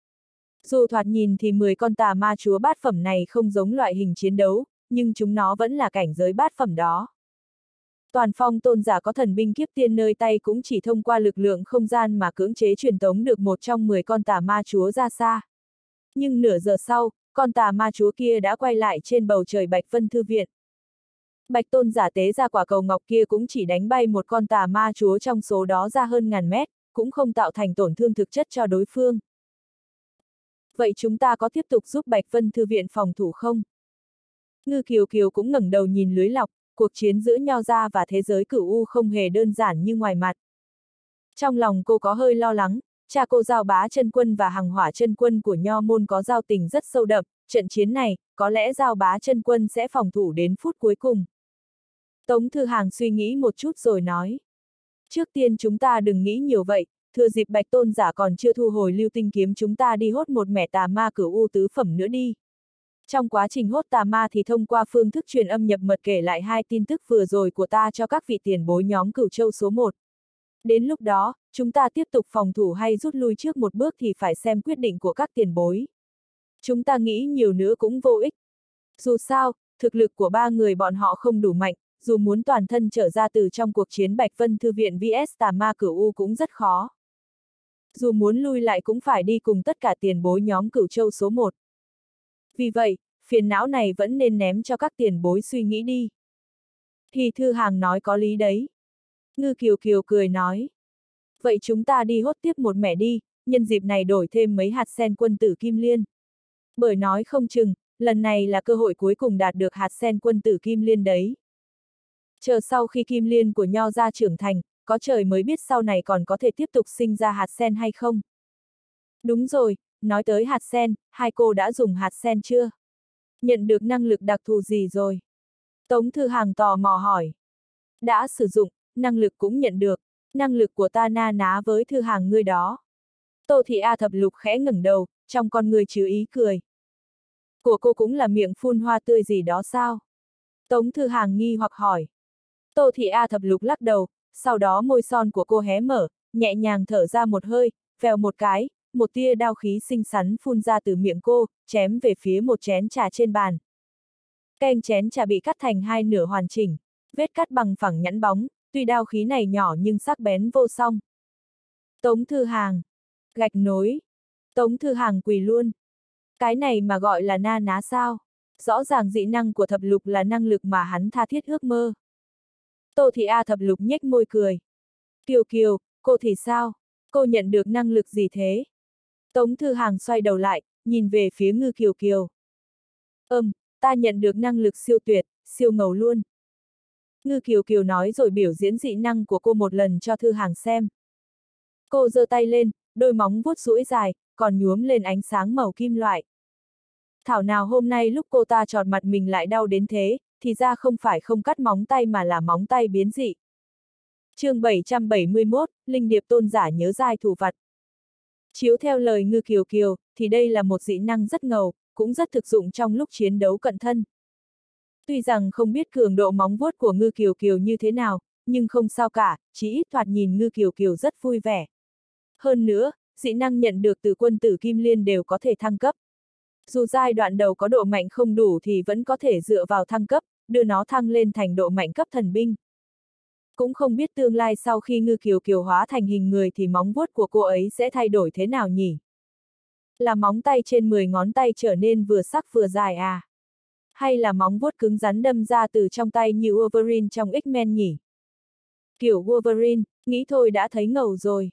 Dù thoạt nhìn thì mười con tà ma chúa bát phẩm này không giống loại hình chiến đấu, nhưng chúng nó vẫn là cảnh giới bát phẩm đó. Toàn Phong tôn giả có thần binh kiếp tiên nơi tay cũng chỉ thông qua lực lượng không gian mà cưỡng chế truyền tống được một trong mười con tà ma chúa ra xa. Nhưng nửa giờ sau, con tà ma chúa kia đã quay lại trên bầu trời Bạch Vân Thư viện. Bạch tôn giả tế ra quả cầu ngọc kia cũng chỉ đánh bay một con tà ma chúa trong số đó ra hơn ngàn mét, cũng không tạo thành tổn thương thực chất cho đối phương. Vậy chúng ta có tiếp tục giúp Bạch Vân Thư viện phòng thủ không? Ngư Kiều Kiều cũng ngẩng đầu nhìn lưới lọc, cuộc chiến giữa Nho gia và thế giới Cửu U không hề đơn giản như ngoài mặt. Trong lòng cô có hơi lo lắng, cha cô Giao Bá Chân Quân và Hằng Hỏa Chân Quân của Nho môn có giao tình rất sâu đậm, trận chiến này, có lẽ Giao Bá Chân Quân sẽ phòng thủ đến phút cuối cùng. Tống Thư Hàng suy nghĩ một chút rồi nói. Trước tiên chúng ta đừng nghĩ nhiều vậy, thừa dịp Bạch tôn giả còn chưa thu hồi lưu tinh kiếm chúng ta đi hốt một mẻ tà ma Cửu U tứ phẩm nữa đi. Trong quá trình hốt tà ma thì thông qua phương thức truyền âm nhập mật kể lại hai tin tức vừa rồi của ta cho các vị tiền bối nhóm Cửu Châu số một. Đến lúc đó, chúng ta tiếp tục phòng thủ hay rút lui trước một bước thì phải xem quyết định của các tiền bối. Chúng ta nghĩ nhiều nữa cũng vô ích. Dù sao, thực lực của ba người bọn họ không đủ mạnh, dù muốn toàn thân trở ra từ trong cuộc chiến Bạch Vân Thư viện vs tà ma Cửu U cũng rất khó. Dù muốn lui lại cũng phải đi cùng tất cả tiền bối nhóm Cửu Châu số một. Vì vậy, phiền não này vẫn nên ném cho các tiền bối suy nghĩ đi. Thì Thư Hàng nói có lý đấy. Ngư Kiều Kiều cười nói. Vậy chúng ta đi hốt tiếp một mẻ đi, nhân dịp này đổi thêm mấy hạt sen quân tử Kim Liên. Bởi nói không chừng, lần này là cơ hội cuối cùng đạt được hạt sen quân tử Kim Liên đấy. Chờ sau khi Kim Liên của Nho gia trưởng thành, có trời mới biết sau này còn có thể tiếp tục sinh ra hạt sen hay không. Đúng rồi, nói tới hạt sen, hai cô đã dùng hạt sen chưa? Nhận được năng lực đặc thù gì rồi? Tống Thư Hàng tò mò hỏi. Đã sử dụng, năng lực cũng nhận được, năng lực của ta na ná với Thư Hàng ngươi đó. Tô Thị A Thập Lục khẽ ngẩng đầu, trong con người chứa ý cười. Của cô cũng là miệng phun hoa tươi gì đó sao? Tống Thư Hàng nghi hoặc hỏi. Tô Thị A Thập Lục lắc đầu, sau đó môi son của cô hé mở, nhẹ nhàng thở ra một hơi, vèo một cái, một tia đao khí xinh xắn phun ra từ miệng cô, chém về phía một chén trà trên bàn. Keng chén trà bị cắt thành hai nửa hoàn chỉnh, vết cắt bằng phẳng nhẵn bóng, tuy đao khí này nhỏ nhưng sắc bén vô song. Tống Thư Hàng. Gạch nối. Tống Thư Hàng quỳ luôn. Cái này mà gọi là na ná sao? Rõ ràng dị năng của Thập Lục là năng lực mà hắn tha thiết ước mơ. Tô Thị A Thập Lục nhếch môi cười. Kiều Kiều, cô thì sao? Cô nhận được năng lực gì thế? Tống Thư Hàng xoay đầu lại, nhìn về phía Ngư Kiều Kiều. Ừm, ta nhận được năng lực siêu tuyệt, siêu ngầu luôn. Ngư Kiều Kiều nói rồi biểu diễn dị năng của cô một lần cho Thư Hàng xem. Cô giơ tay lên, đôi móng vuốt duỗi dài, còn nhuốm lên ánh sáng màu kim loại. Thảo nào hôm nay lúc cô ta chọt mặt mình lại đau đến thế, thì ra không phải không cắt móng tay mà là móng tay biến dị. Chương bảy trăm bảy mươi mốt, Linh Điệp tôn giả nhớ giai thủ vặt. Chiếu theo lời Ngư Kiều Kiều, thì đây là một dị năng rất ngầu, cũng rất thực dụng trong lúc chiến đấu cận thân. Tuy rằng không biết cường độ móng vuốt của Ngư Kiều Kiều như thế nào, nhưng không sao cả, chỉ ít thoạt nhìn Ngư Kiều Kiều rất vui vẻ. Hơn nữa, dị năng nhận được từ quân tử Kim Liên đều có thể thăng cấp. Dù giai đoạn đầu có độ mạnh không đủ thì vẫn có thể dựa vào thăng cấp, đưa nó thăng lên thành độ mạnh cấp thần binh. Cũng không biết tương lai sau khi Ngư Kiều Kiều hóa thành hình người thì móng vuốt của cô ấy sẽ thay đổi thế nào nhỉ? Là móng tay trên mười ngón tay trở nên vừa sắc vừa dài à? Hay là móng vuốt cứng rắn đâm ra từ trong tay như Wolverine trong X-Men nhỉ? Kiểu Wolverine, nghĩ thôi đã thấy ngầu rồi.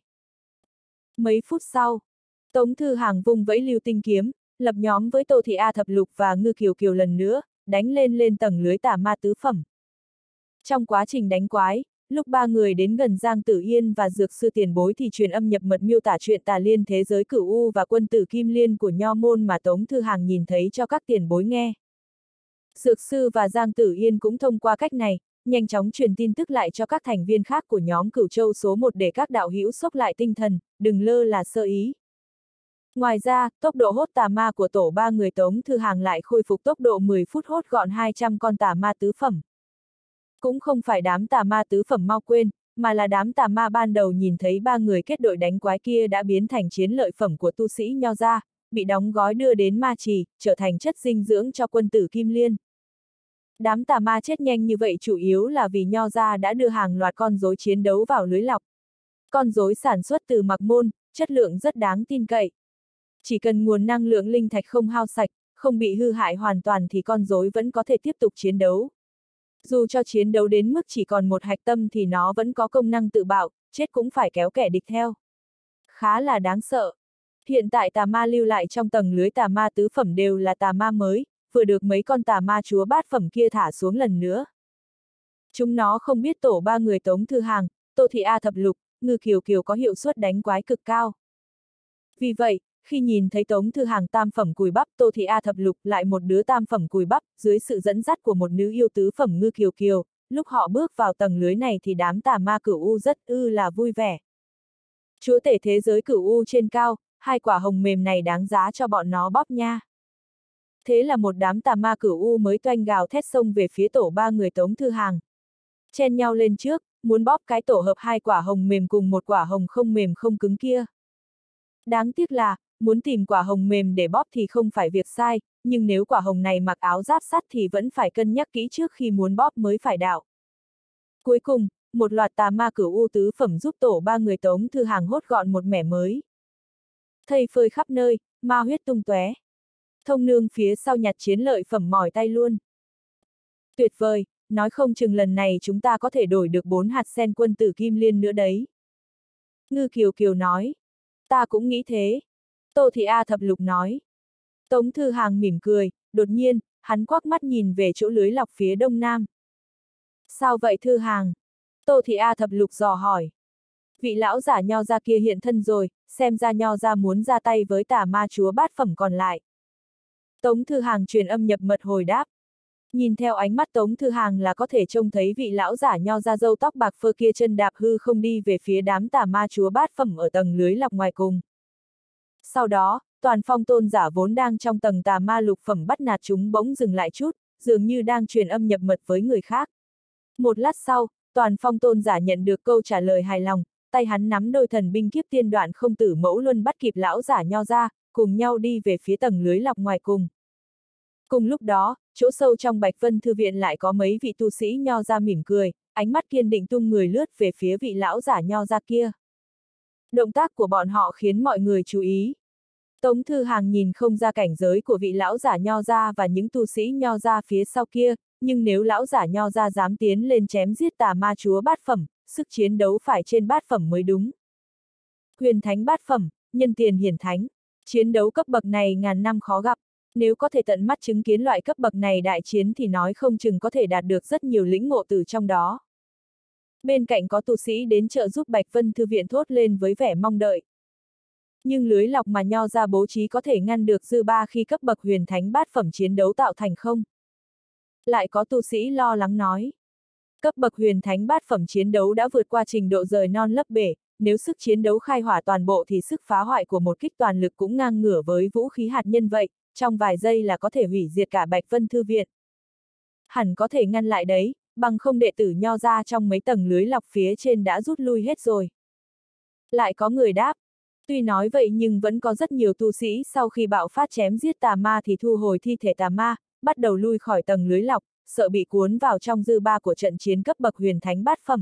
Mấy phút sau, Tống Thư Hàng vung vẫy lưu tinh kiếm, lập nhóm với Tô Thị A Thập Lục và Ngư Kiều Kiều lần nữa, đánh lên lên tầng lưới tà ma tứ phẩm. Trong quá trình đánh quái, lúc ba người đến gần Giang Tử Yên và Dược Sư Tiền Bối thì truyền âm nhập mật miêu tả chuyện tà liên thế giới cửu u và quân tử Kim Liên của Nho Môn mà Tống Thư Hàng nhìn thấy cho các tiền bối nghe. Dược Sư và Giang Tử Yên cũng thông qua cách này, nhanh chóng truyền tin tức lại cho các thành viên khác của nhóm Cửu Châu số một để các đạo hữu xốc lại tinh thần, đừng lơ là sơ ý. Ngoài ra, tốc độ hốt tà ma của tổ ba người Tống Thư Hàng lại khôi phục tốc độ mười phút hốt gọn hai trăm con tà ma tứ phẩm. Cũng không phải đám tà ma tứ phẩm mau quên, mà là đám tà ma ban đầu nhìn thấy ba người kết đội đánh quái kia đã biến thành chiến lợi phẩm của tu sĩ Nho gia, bị đóng gói đưa đến ma trì, trở thành chất dinh dưỡng cho quân tử Kim Liên. Đám tà ma chết nhanh như vậy chủ yếu là vì Nho gia đã đưa hàng loạt con rối chiến đấu vào lưới lọc. Con rối sản xuất từ Mặc Môn, chất lượng rất đáng tin cậy. Chỉ cần nguồn năng lượng linh thạch không hao sạch, không bị hư hại hoàn toàn thì con rối vẫn có thể tiếp tục chiến đấu. Dù cho chiến đấu đến mức chỉ còn một hạch tâm thì nó vẫn có công năng tự bạo, chết cũng phải kéo kẻ địch theo. Khá là đáng sợ. Hiện tại tà ma lưu lại trong tầng lưới tà ma tứ phẩm đều là tà ma mới, vừa được mấy con tà ma chúa bát phẩm kia thả xuống lần nữa. Chúng nó không biết tổ ba người Tống Thư Hàng, Tô Thị A Thập Lục, Ngư Kiều Kiều có hiệu suất đánh quái cực cao. Vì vậy, khi nhìn thấy Tống Thư Hàng tam phẩm cùi bắp, Tô Thị A Thập Lục lại một đứa tam phẩm cùi bắp, dưới sự dẫn dắt của một nữ yêu tứ phẩm Ngư Kiều Kiều, lúc họ bước vào tầng lưới này thì đám tà ma cửu u rất ư là vui vẻ. Chúa tể thế giới cửu u trên cao, hai quả hồng mềm này đáng giá cho bọn nó bóp nha. Thế là một đám tà ma cửu u mới toanh gào thét xông về phía tổ ba người Tống Thư Hàng. Chen nhau lên trước, muốn bóp cái tổ hợp hai quả hồng mềm cùng một quả hồng không mềm không cứng kia. Đáng tiếc là, muốn tìm quả hồng mềm để bóp thì không phải việc sai, nhưng nếu quả hồng này mặc áo giáp sắt thì vẫn phải cân nhắc kỹ trước khi muốn bóp mới phải đạo. Cuối cùng, một loạt tà ma cửu u tứ phẩm giúp tổ ba người Tống Thư Hàng hốt gọn một mẻ mới. Thây phơi khắp nơi, ma huyết tung tóe. Thông nương phía sau nhặt chiến lợi phẩm mỏi tay luôn. Tuyệt vời, nói không chừng lần này chúng ta có thể đổi được bốn hạt sen quân tử Kim Liên nữa đấy. Ngư Kiều Kiều nói. Ta cũng nghĩ thế. Tô Thị A Thập Lục nói. Tống Thư Hàng mỉm cười, đột nhiên, hắn quắc mắt nhìn về chỗ lưới lọc phía đông nam. Sao vậy Thư Hàng? Tô Thị A Thập Lục dò hỏi. Vị lão giả Nho gia kia hiện thân rồi, xem ra Nho gia muốn ra tay với tà ma chúa bát phẩm còn lại. Tống Thư Hàng truyền âm nhập mật hồi đáp. Nhìn theo ánh mắt Tống Thư Hàng là có thể trông thấy vị lão giả Nho gia râu tóc bạc phơ kia chân đạp hư không đi về phía đám tà ma chúa bát phẩm ở tầng lưới lọc ngoài cùng. Sau đó, toàn phong tôn giả vốn đang trong tầng tà ma lục phẩm bắt nạt chúng bỗng dừng lại chút, dường như đang truyền âm nhập mật với người khác. Một lát sau, toàn phong tôn giả nhận được câu trả lời hài lòng, tay hắn nắm đôi thần binh kiếp tiên đoạn không tử mẫu luân bắt kịp lão giả Nho gia, cùng nhau đi về phía tầng lưới lọc ngoài cùng. Cùng lúc đó, chỗ sâu trong Bạch Vân Thư Viện lại có mấy vị tu sĩ Nho gia mỉm cười, ánh mắt kiên định tung người lướt về phía vị lão giả Nho gia kia. Động tác của bọn họ khiến mọi người chú ý. Tống Thư Hàng nhìn không ra cảnh giới của vị lão giả Nho gia và những tu sĩ Nho gia phía sau kia, nhưng nếu lão giả Nho gia dám tiến lên chém giết tà ma chúa bát phẩm, sức chiến đấu phải trên bát phẩm mới đúng. Huyền thánh bát phẩm, nhân tiền hiển thánh, chiến đấu cấp bậc này ngàn năm khó gặp. Nếu có thể tận mắt chứng kiến loại cấp bậc này đại chiến thì nói không chừng có thể đạt được rất nhiều lĩnh ngộ từ trong đó. Bên cạnh có tu sĩ đến trợ giúp Bạch Vân Thư Viện thốt lên với vẻ mong đợi. Nhưng lưới lọc mà Nho gia bố trí có thể ngăn được dư ba khi cấp bậc huyền thánh bát phẩm chiến đấu tạo thành không? Lại có tu sĩ lo lắng nói. Cấp bậc huyền thánh bát phẩm chiến đấu đã vượt qua trình độ rời non lấp bể, nếu sức chiến đấu khai hỏa toàn bộ thì sức phá hoại của một kích toàn lực cũng ngang ngửa với vũ khí hạt nhân vậy, trong vài giây là có thể hủy diệt cả Bạch Vân Thư Viện. Hẳn có thể ngăn lại đấy, bằng không đệ tử Nho ra trong mấy tầng lưới lọc phía trên đã rút lui hết rồi. Lại có người đáp, tuy nói vậy nhưng vẫn có rất nhiều tu sĩ sau khi bạo phát chém giết tà ma thì thu hồi thi thể tà ma, bắt đầu lui khỏi tầng lưới lọc, sợ bị cuốn vào trong dư ba của trận chiến cấp bậc huyền thánh bát phẩm.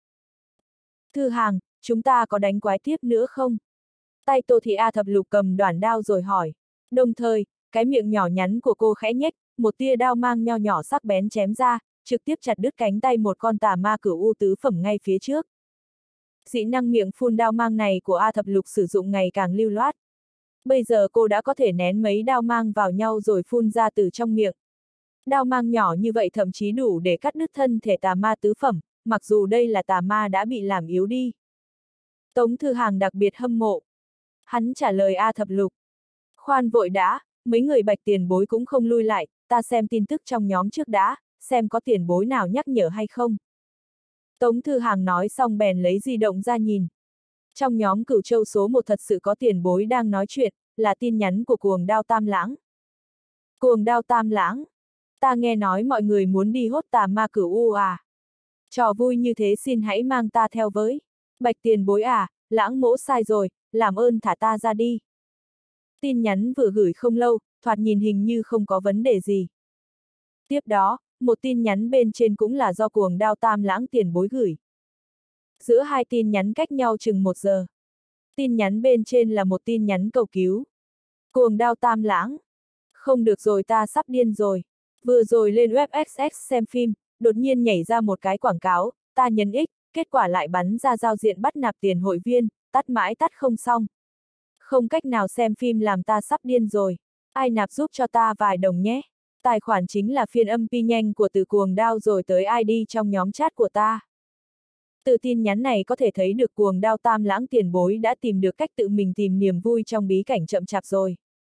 Thư Hàng, chúng ta có đánh quái tiếp nữa không? Tay Tô Thị A Thập Lục cầm đoản đao rồi hỏi. Đồng thời, cái miệng nhỏ nhắn của cô khẽ nhếch, một tia đao mang nho nhỏ sắc bén chém ra, trực tiếp chặt đứt cánh tay một con tà ma cửu u tứ phẩm ngay phía trước. Dị năng miệng phun đao mang này của A Thập Lục sử dụng ngày càng lưu loát. Bây giờ cô đã có thể nén mấy đao mang vào nhau rồi phun ra từ trong miệng. Đao mang nhỏ như vậy thậm chí đủ để cắt đứt thân thể tà ma tứ phẩm, mặc dù đây là tà ma đã bị làm yếu đi. Tống Thư Hàng đặc biệt hâm mộ. Hắn trả lời A Thập Lục. Khoan vội đã, mấy người Bạch tiền bối cũng không lui lại, ta xem tin tức trong nhóm trước đã, xem có tiền bối nào nhắc nhở hay không. Tống Thư Hàng nói xong bèn lấy di động ra nhìn. Trong nhóm Cửu Châu số một thật sự có tiền bối đang nói chuyện, là tin nhắn của Cuồng Đao Tam Lãng. Cuồng Đao Tam Lãng, ta nghe nói mọi người muốn đi hốt tà ma cửu u à. Trò vui như thế xin hãy mang ta theo với. Bạch tiền bối à, Lãng mỗ sai rồi, làm ơn thả ta ra đi. Tin nhắn vừa gửi không lâu, thoạt nhìn hình như không có vấn đề gì. Tiếp đó, một tin nhắn bên trên cũng là do Cuồng Đao Tam Lãng tiền bối gửi. Giữa hai tin nhắn cách nhau chừng một giờ. Tin nhắn bên trên là một tin nhắn cầu cứu. Cuồng Đao Tam Lãng. Không được rồi, ta sắp điên rồi. Vừa rồi lên web ích ích xem phim, đột nhiên nhảy ra một cái quảng cáo, ta nhấn X, kết quả lại bắn ra giao diện bắt nạp tiền hội viên, tắt mãi tắt không xong. Không cách nào xem phim làm ta sắp điên rồi. Ai nạp giúp cho ta vài đồng nhé. Tài khoản chính là phiên âm pi nhanh của từ Cuồng Đao rồi tới i đê trong nhóm chat của ta. Từ tin nhắn này có thể thấy được Cuồng Đao Tam Lãng tiền bối đã tìm được cách tự mình tìm niềm vui trong bí cảnh chậm chạp rồi.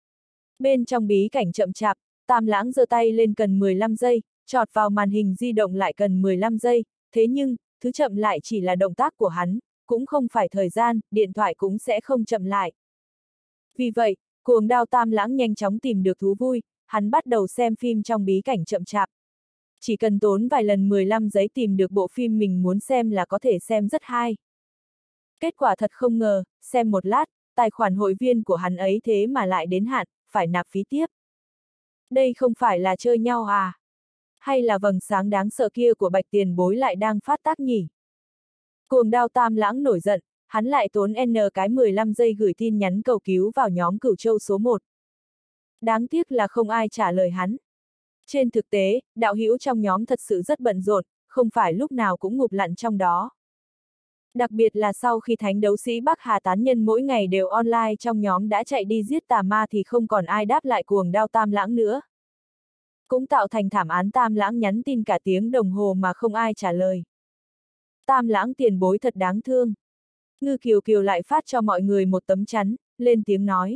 Bên trong bí cảnh chậm chạp, Tam Lãng giơ tay lên cần mười lăm giây, chọt vào màn hình di động lại cần mười lăm giây, thế nhưng, thứ chậm lại chỉ là động tác của hắn, cũng không phải thời gian, điện thoại cũng sẽ không chậm lại. Vì vậy, Cuồng Đao Tam Lãng nhanh chóng tìm được thú vui, hắn bắt đầu xem phim trong bí cảnh chậm chạp. Chỉ cần tốn vài lần mười lăm giây tìm được bộ phim mình muốn xem là có thể xem rất hay. Kết quả thật không ngờ, xem một lát, tài khoản hội viên của hắn ấy thế mà lại đến hạn, phải nạp phí tiếp. Đây không phải là chơi nhau à? Hay là vầng sáng đáng sợ kia của Bạch tiền bối lại đang phát tác nhỉ? Cuồng Đao Tam Lãng nổi giận, hắn lại tốn n cái mười lăm giây gửi tin nhắn cầu cứu vào nhóm Cửu Châu số một. Đáng tiếc là không ai trả lời hắn. Trên thực tế, đạo hữu trong nhóm thật sự rất bận rộn, không phải lúc nào cũng ngụp lặn trong đó. Đặc biệt là sau khi thánh đấu sĩ Bắc Hà tán nhân mỗi ngày đều online trong nhóm đã chạy đi giết tà ma thì không còn ai đáp lại Cuồng Đao Tam Lãng nữa. Cũng tạo thành thảm án Tam Lãng nhắn tin cả tiếng đồng hồ mà không ai trả lời. Tam Lãng tiền bối thật đáng thương. Ngư Kiều Kiều lại phát cho mọi người một tấm chắn, lên tiếng nói.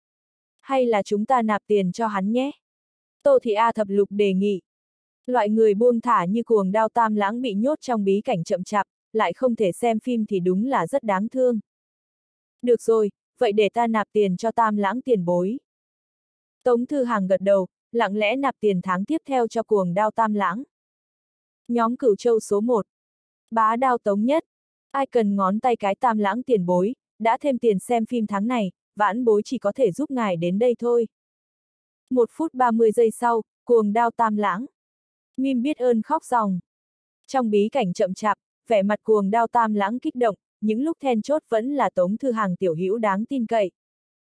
Hay là chúng ta nạp tiền cho hắn nhé? Tô Thị A Thập Lục đề nghị. Loại người buông thả như Cuồng Đao Tam Lãng bị nhốt trong bí cảnh chậm chạp, lại không thể xem phim thì đúng là rất đáng thương. Được rồi, vậy để ta nạp tiền cho Tam Lãng tiền bối. Tống Thư Hàng gật đầu, lặng lẽ nạp tiền tháng tiếp theo cho Cuồng Đao Tam Lãng. Nhóm Cửu Châu số một. Bá Đao Tống Nhất. Ai cần ngón tay cái Tam Lãng tiền bối, đã thêm tiền xem phim tháng này, vãn bối chỉ có thể giúp ngài đến đây thôi. Một phút ba mươi giây sau, Cuồng Đao Tam Lãng. Mim biết ơn khóc ròng. Trong bí cảnh chậm chạp, vẻ mặt Cuồng Đao Tam Lãng kích động, những lúc then chốt vẫn là Tống Thư Hàng tiểu hữu đáng tin cậy.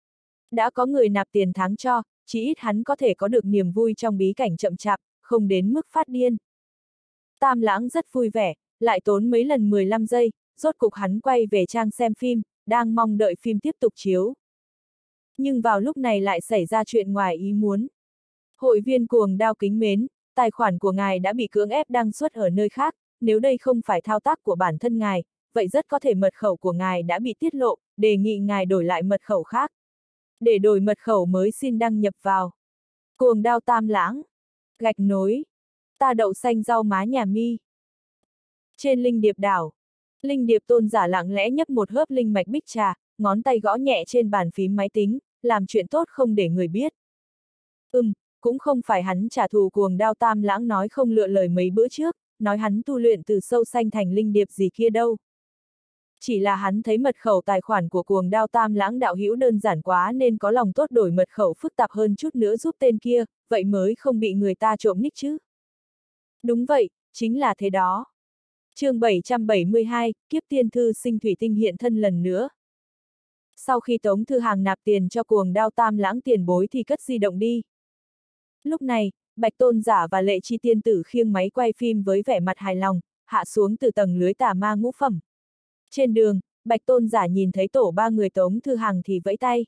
Đã có người nạp tiền tháng cho, chỉ ít hắn có thể có được niềm vui trong bí cảnh chậm chạp, không đến mức phát điên. Tam Lãng rất vui vẻ, lại tốn mấy lần mười lăm giây, rốt cục hắn quay về trang xem phim, đang mong đợi phim tiếp tục chiếu. Nhưng vào lúc này lại xảy ra chuyện ngoài ý muốn. Hội viên Cuồng Đao kính mến, tài khoản của ngài đã bị cưỡng ép đăng xuất ở nơi khác, nếu đây không phải thao tác của bản thân ngài, vậy rất có thể mật khẩu của ngài đã bị tiết lộ, đề nghị ngài đổi lại mật khẩu khác. Để đổi mật khẩu mới xin đăng nhập vào. Cuồng Đao Tam Lãng. Gạch nối. Ta đậu xanh rau má nhà mi. Trên linh điệp đảo, linh điệp tôn giả lặng lẽ nhấp một hớp linh mạch bích trà, ngón tay gõ nhẹ trên bàn phím máy tính, làm chuyện tốt không để người biết. Ừm, cũng không phải hắn trả thù cuồng đao tam lãng nói không lựa lời mấy bữa trước, nói hắn tu luyện từ sâu xanh thành linh điệp gì kia đâu. Chỉ là hắn thấy mật khẩu tài khoản của cuồng đao tam lãng đạo hữu đơn giản quá nên có lòng tốt đổi mật khẩu phức tạp hơn chút nữa giúp tên kia, vậy mới không bị người ta trộm nick chứ. Đúng vậy, chính là thế đó. chương bảy trăm bảy mươi hai, kiếp tiên thư sinh thủy tinh hiện thân lần nữa. Sau khi Tống Thư Hàng nạp tiền cho cuồng đao tam lãng tiền bối thì cất di động đi. Lúc này, Bạch Tôn giả và Lệ Chi tiên tử khiêng máy quay phim với vẻ mặt hài lòng, hạ xuống từ tầng lưới tà ma ngũ phẩm. Trên đường, Bạch Tôn giả nhìn thấy tổ ba người Tống Thư Hàng thì vẫy tay.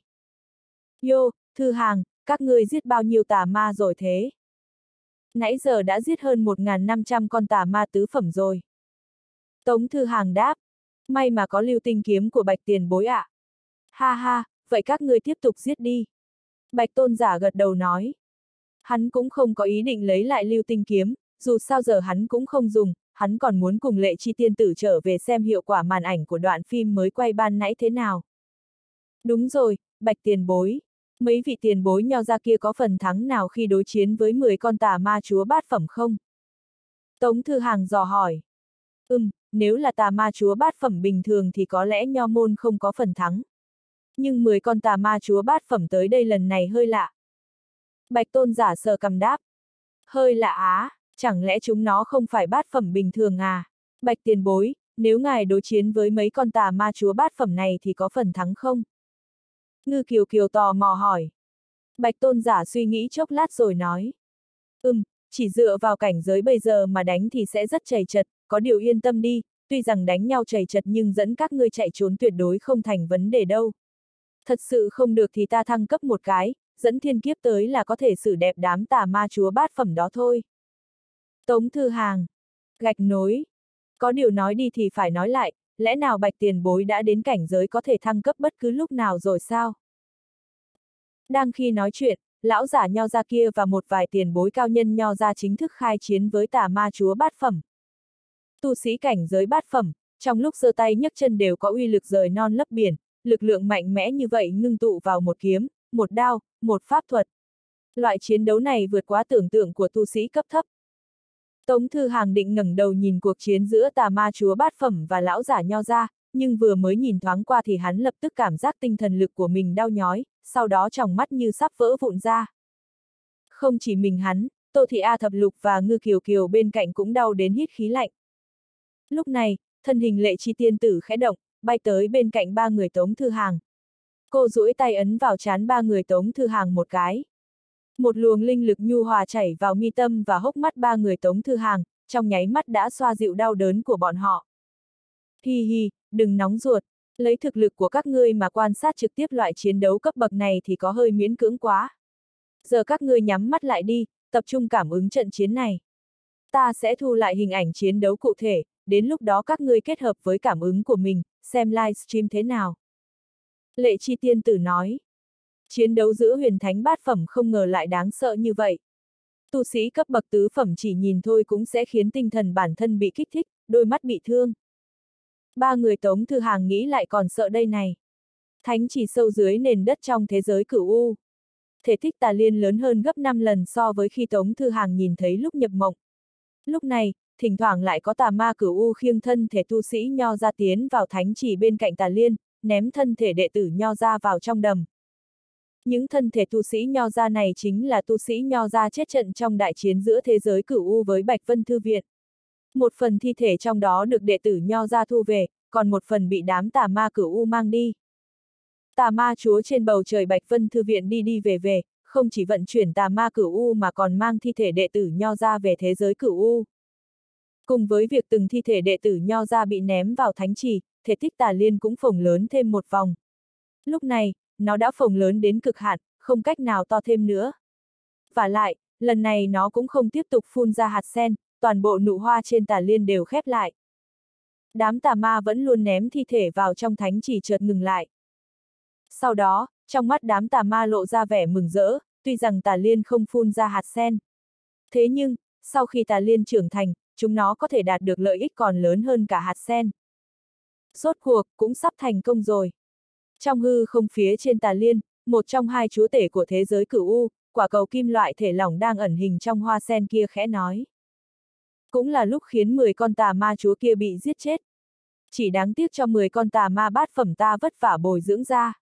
Yo, Thư Hàng, các ngươi giết bao nhiêu tà ma rồi thế? Nãy giờ đã giết hơn một nghìn năm trăm con tà ma tứ phẩm rồi. Tống Thư Hàng đáp. May mà có lưu tinh kiếm của Bạch tiền bối ạ. À. Ha ha, vậy các ngươi tiếp tục giết đi. Bạch Tôn giả gật đầu nói. Hắn cũng không có ý định lấy lại lưu tinh kiếm, dù sao giờ hắn cũng không dùng, hắn còn muốn cùng Lệ Chi tiên tử trở về xem hiệu quả màn ảnh của đoạn phim mới quay ban nãy thế nào. Đúng rồi, Bạch tiền bối. Mấy vị tiền bối nho ra kia có phần thắng nào khi đối chiến với mười con tà ma chúa bát phẩm không? Tống Thư Hàng dò hỏi. Ừm, nếu là tà ma chúa bát phẩm bình thường thì có lẽ nho môn không có phần thắng. Nhưng mười con tà ma chúa bát phẩm tới đây lần này hơi lạ. Bạch Tôn giả sờ cằm đáp. Hơi lạ á, chẳng lẽ chúng nó không phải bát phẩm bình thường à? Bạch tiền bối, nếu ngài đối chiến với mấy con tà ma chúa bát phẩm này thì có phần thắng không? Ngư Kiều Kiều tò mò hỏi. Bạch Tôn giả suy nghĩ chốc lát rồi nói. Ừm, chỉ dựa vào cảnh giới bây giờ mà đánh thì sẽ rất chầy chật, có điều yên tâm đi, tuy rằng đánh nhau chầy chật nhưng dẫn các ngươi chạy trốn tuyệt đối không thành vấn đề đâu. Thật sự không được thì ta thăng cấp một cái, dẫn thiên kiếp tới là có thể xử đẹp đám tà ma chúa bát phẩm đó thôi. Tống Thư Hàng. Gạch nối. Có điều nói đi thì phải nói lại, lẽ nào Bạch tiền bối đã đến cảnh giới có thể thăng cấp bất cứ lúc nào rồi sao? Đang khi nói chuyện, lão giả nho ra kia và một vài tiền bối cao nhân nho ra chính thức khai chiến với tà ma chúa bát phẩm. Tu sĩ cảnh giới bát phẩm, trong lúc giơ tay nhấc chân đều có uy lực rời non lấp biển, lực lượng mạnh mẽ như vậy ngưng tụ vào một kiếm, một đao, một pháp thuật. Loại chiến đấu này vượt quá tưởng tượng của tu sĩ cấp thấp. Tống Thư Hàng định ngẩng đầu nhìn cuộc chiến giữa tà ma chúa bát phẩm và lão giả nho ra, nhưng vừa mới nhìn thoáng qua thì hắn lập tức cảm giác tinh thần lực của mình đau nhói, sau đó tròng mắt như sắp vỡ vụn ra. Không chỉ mình hắn, Tô Thị A Thập Lục và Ngư Kiều Kiều bên cạnh cũng đau đến hít khí lạnh. Lúc này, thân hình Lệ Chi tiên tử khẽ động, bay tới bên cạnh ba người Tống Thư Hàng. Cô duỗi tay ấn vào trán ba người Tống Thư Hàng một cái. Một luồng linh lực nhu hòa chảy vào mi tâm và hốc mắt ba người Tống Thư Hàng, trong nháy mắt đã xoa dịu đau đớn của bọn họ. Hi hi, đừng nóng ruột, lấy thực lực của các ngươi mà quan sát trực tiếp loại chiến đấu cấp bậc này thì có hơi miễn cưỡng quá. Giờ các ngươi nhắm mắt lại đi, tập trung cảm ứng trận chiến này. Ta sẽ thu lại hình ảnh chiến đấu cụ thể, đến lúc đó các ngươi kết hợp với cảm ứng của mình, xem livestream thế nào. Lệ Chi tiên tử nói. Chiến đấu giữa huyền thánh bát phẩm không ngờ lại đáng sợ như vậy. Tu sĩ cấp bậc tứ phẩm chỉ nhìn thôi cũng sẽ khiến tinh thần bản thân bị kích thích, đôi mắt bị thương. Ba người Tống Thư Hàng nghĩ lại còn sợ đây này. Thánh chỉ sâu dưới nền đất trong thế giới cửu u. Thể tích tà liên lớn hơn gấp năm lần so với khi Tống Thư Hàng nhìn thấy lúc nhập mộng. Lúc này, thỉnh thoảng lại có tà ma cửu u khiêng thân thể tu sĩ nho ra tiến vào thánh chỉ bên cạnh tà liên, ném thân thể đệ tử nho ra vào trong đầm. Những thân thể tu sĩ nho ra này chính là tu sĩ nho ra chết trận trong đại chiến giữa thế giới cửu u với Bạch Vân Thư Viện. Một phần thi thể trong đó được đệ tử nho ra thu về, còn một phần bị đám tà ma cửu u mang đi. Tà ma chúa trên bầu trời Bạch Vân Thư Viện đi đi về về, không chỉ vận chuyển tà ma cửu u mà còn mang thi thể đệ tử nho ra về thế giới cửu u. Cùng với việc từng thi thể đệ tử nho ra bị ném vào thánh trì, thể tích tà liên cũng phồng lớn thêm một vòng. Lúc này, nó đã phồng lớn đến cực hạn, không cách nào to thêm nữa. Vả lại, lần này nó cũng không tiếp tục phun ra hạt sen, toàn bộ nụ hoa trên tà liên đều khép lại. Đám tà ma vẫn luôn ném thi thể vào trong thánh chỉ chợt ngừng lại. Sau đó, trong mắt đám tà ma lộ ra vẻ mừng rỡ, tuy rằng tà liên không phun ra hạt sen. Thế nhưng, sau khi tà liên trưởng thành, chúng nó có thể đạt được lợi ích còn lớn hơn cả hạt sen. Rốt cuộc, cũng sắp thành công rồi. Trong hư không phía trên Tà Liên, một trong hai chúa tể của thế giới cửu U, quả cầu kim loại thể lỏng đang ẩn hình trong hoa sen kia khẽ nói. Cũng là lúc khiến mười con tà ma chúa kia bị giết chết. Chỉ đáng tiếc cho mười con tà ma bát phẩm ta vất vả bồi dưỡng ra.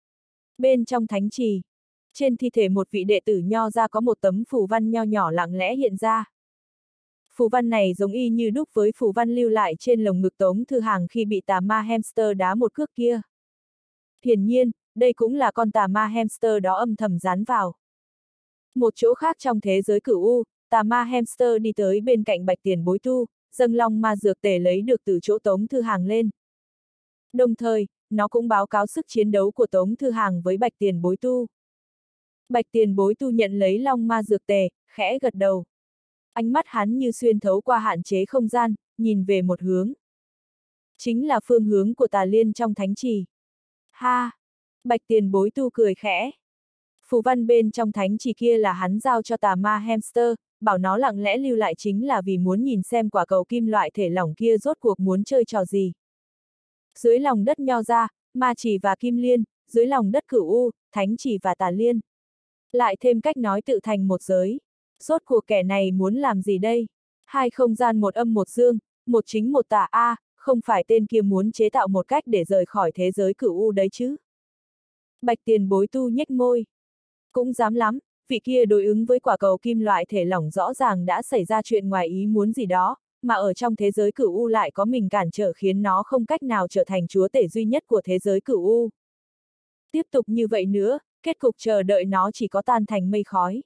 Bên trong thánh trì, trên thi thể một vị đệ tử nho ra có một tấm phù văn nho nhỏ lặng lẽ hiện ra. Phù văn này giống y như đúc với phù văn lưu lại trên lồng ngực Tống Thư Hàng khi bị tà ma hamster đá một cước kia. Hiển nhiên, đây cũng là con tà ma hamster đó âm thầm dán vào. Một chỗ khác trong thế giới cửu U, tà ma hamster đi tới bên cạnh Bạch Tiền Bối tu, dâng long ma dược tề lấy được từ chỗ Tống Thư Hàng lên. Đồng thời, nó cũng báo cáo sức chiến đấu của Tống Thư Hàng với Bạch Tiền Bối tu. Bạch Tiền Bối tu nhận lấy long ma dược tề, khẽ gật đầu. Ánh mắt hắn như xuyên thấu qua hạn chế không gian, nhìn về một hướng. Chính là phương hướng của Tà Liên trong thánh trì. Ha! Bạch Tiền Bối tu cười khẽ. Phù văn bên trong thánh trì kia là hắn giao cho tà ma hamster, bảo nó lặng lẽ lưu lại chính là vì muốn nhìn xem quả cầu kim loại thể lỏng kia rốt cuộc muốn chơi trò gì. Dưới lòng đất nho ra, ma chỉ và kim liên, dưới lòng đất cửu U, thánh chỉ và Tà Liên. Lại thêm cách nói tự thành một giới. Rốt cuộc kẻ này muốn làm gì đây? Hai không gian một âm một dương, một chính một tà a, à, không phải tên kia muốn chế tạo một cách để rời khỏi thế giới cửu U đấy chứ? Bạch Tiền Bối tu nhếch môi. Cũng dám lắm, vị kia đối ứng với quả cầu kim loại thể lỏng rõ ràng đã xảy ra chuyện ngoài ý muốn gì đó, mà ở trong thế giới cửu U lại có mình cản trở khiến nó không cách nào trở thành chúa tể duy nhất của thế giới cửu U. Tiếp tục như vậy nữa, kết cục chờ đợi nó chỉ có tan thành mây khói.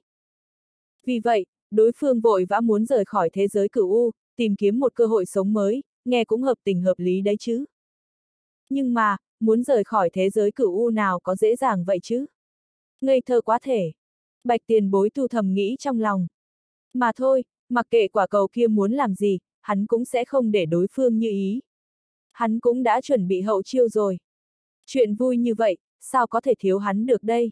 Vì vậy, đối phương vội vã muốn rời khỏi thế giới cửu U, tìm kiếm một cơ hội sống mới, nghe cũng hợp tình hợp lý đấy chứ. Nhưng mà, muốn rời khỏi thế giới cửu U nào có dễ dàng vậy chứ? Ngây thơ quá thể. Bạch Tiền Bối tu thầm nghĩ trong lòng. Mà thôi, mặc kệ quả cầu kia muốn làm gì, hắn cũng sẽ không để đối phương như ý. Hắn cũng đã chuẩn bị hậu chiêu rồi. Chuyện vui như vậy, sao có thể thiếu hắn được đây?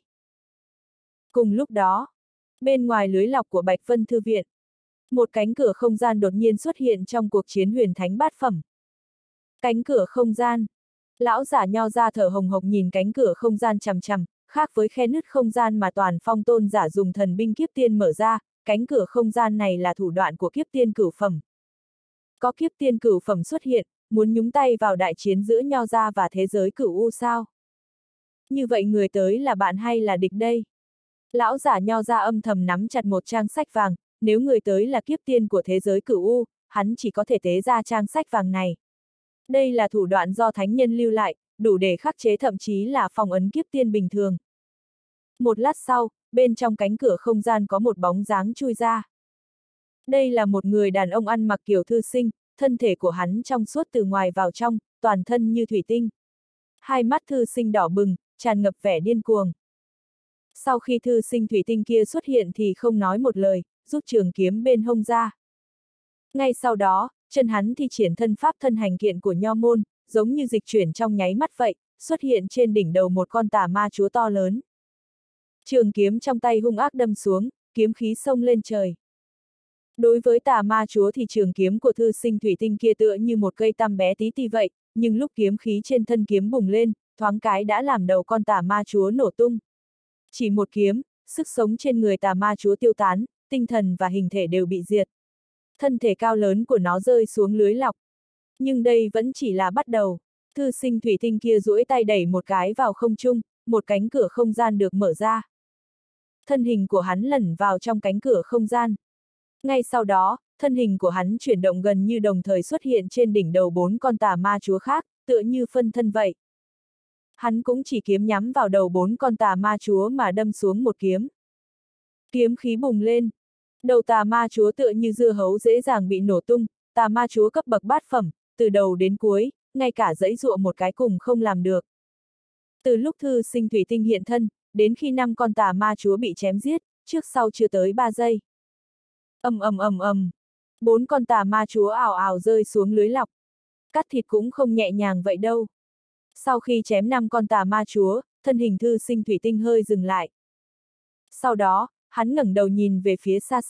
Cùng lúc đó, bên ngoài lưới lọc của Bạch Vân Thư Viện, một cánh cửa không gian đột nhiên xuất hiện trong cuộc chiến huyền thánh bát phẩm. Cánh cửa không gian. Lão giả nho ra thở hồng hộc nhìn cánh cửa không gian chằm chằm, khác với khe nứt không gian mà toàn phong tôn giả dùng thần binh kiếp tiên mở ra, cánh cửa không gian này là thủ đoạn của kiếp tiên cửu phẩm. Có kiếp tiên cửu phẩm xuất hiện, muốn nhúng tay vào đại chiến giữa nho gia và thế giới cửu U sao? Như vậy người tới là bạn hay là địch đây? Lão giả nho ra âm thầm nắm chặt một trang sách vàng, nếu người tới là kiếp tiên của thế giới cửu U, hắn chỉ có thể tế ra trang sách vàng này. Đây là thủ đoạn do thánh nhân lưu lại, đủ để khắc chế thậm chí là phong ấn kiếp tiên bình thường. Một lát sau, bên trong cánh cửa không gian có một bóng dáng chui ra. Đây là một người đàn ông ăn mặc kiểu thư sinh, thân thể của hắn trong suốt từ ngoài vào trong, toàn thân như thủy tinh. Hai mắt thư sinh đỏ bừng, tràn ngập vẻ điên cuồng. Sau khi thư sinh thủy tinh kia xuất hiện thì không nói một lời, rút trường kiếm bên hông ra. Ngay sau đó, chân hắn thi triển thân pháp thân hành kiện của nho môn, giống như dịch chuyển trong nháy mắt vậy, xuất hiện trên đỉnh đầu một con tà ma chúa to lớn. Trường kiếm trong tay hung ác đâm xuống, kiếm khí xông lên trời. Đối với tà ma chúa thì trường kiếm của thư sinh thủy tinh kia tựa như một cây tăm bé tí ti vậy, nhưng lúc kiếm khí trên thân kiếm bùng lên, thoáng cái đã làm đầu con tà ma chúa nổ tung. Chỉ một kiếm, sức sống trên người tà ma chúa tiêu tán, tinh thần và hình thể đều bị diệt. Thân thể cao lớn của nó rơi xuống lưới lọc. Nhưng đây vẫn chỉ là bắt đầu. Thư sinh thủy tinh kia duỗi tay đẩy một cái vào không trung, một cánh cửa không gian được mở ra. Thân hình của hắn lẩn vào trong cánh cửa không gian. Ngay sau đó, thân hình của hắn chuyển động gần như đồng thời xuất hiện trên đỉnh đầu bốn con tà ma chúa khác, tựa như phân thân vậy. Hắn cũng chỉ kiếm nhắm vào đầu bốn con tà ma chúa mà đâm xuống một kiếm. Kiếm khí bùng lên. Đầu tà ma chúa tựa như dưa hấu dễ dàng bị nổ tung, tà ma chúa cấp bậc bát phẩm, từ đầu đến cuối, ngay cả giãy giụa một cái cùng không làm được. Từ lúc thư sinh thủy tinh hiện thân, đến khi năm con tà ma chúa bị chém giết, trước sau chưa tới ba giây. Ầm ầm ầm ầm, bốn con tà ma chúa ào ào rơi xuống lưới lọc. Cắt thịt cũng không nhẹ nhàng vậy đâu. Sau khi chém năm con tà ma chúa, thân hình thư sinh thủy tinh hơi dừng lại. Sau đó, hắn ngẩng đầu nhìn về phía xa xa,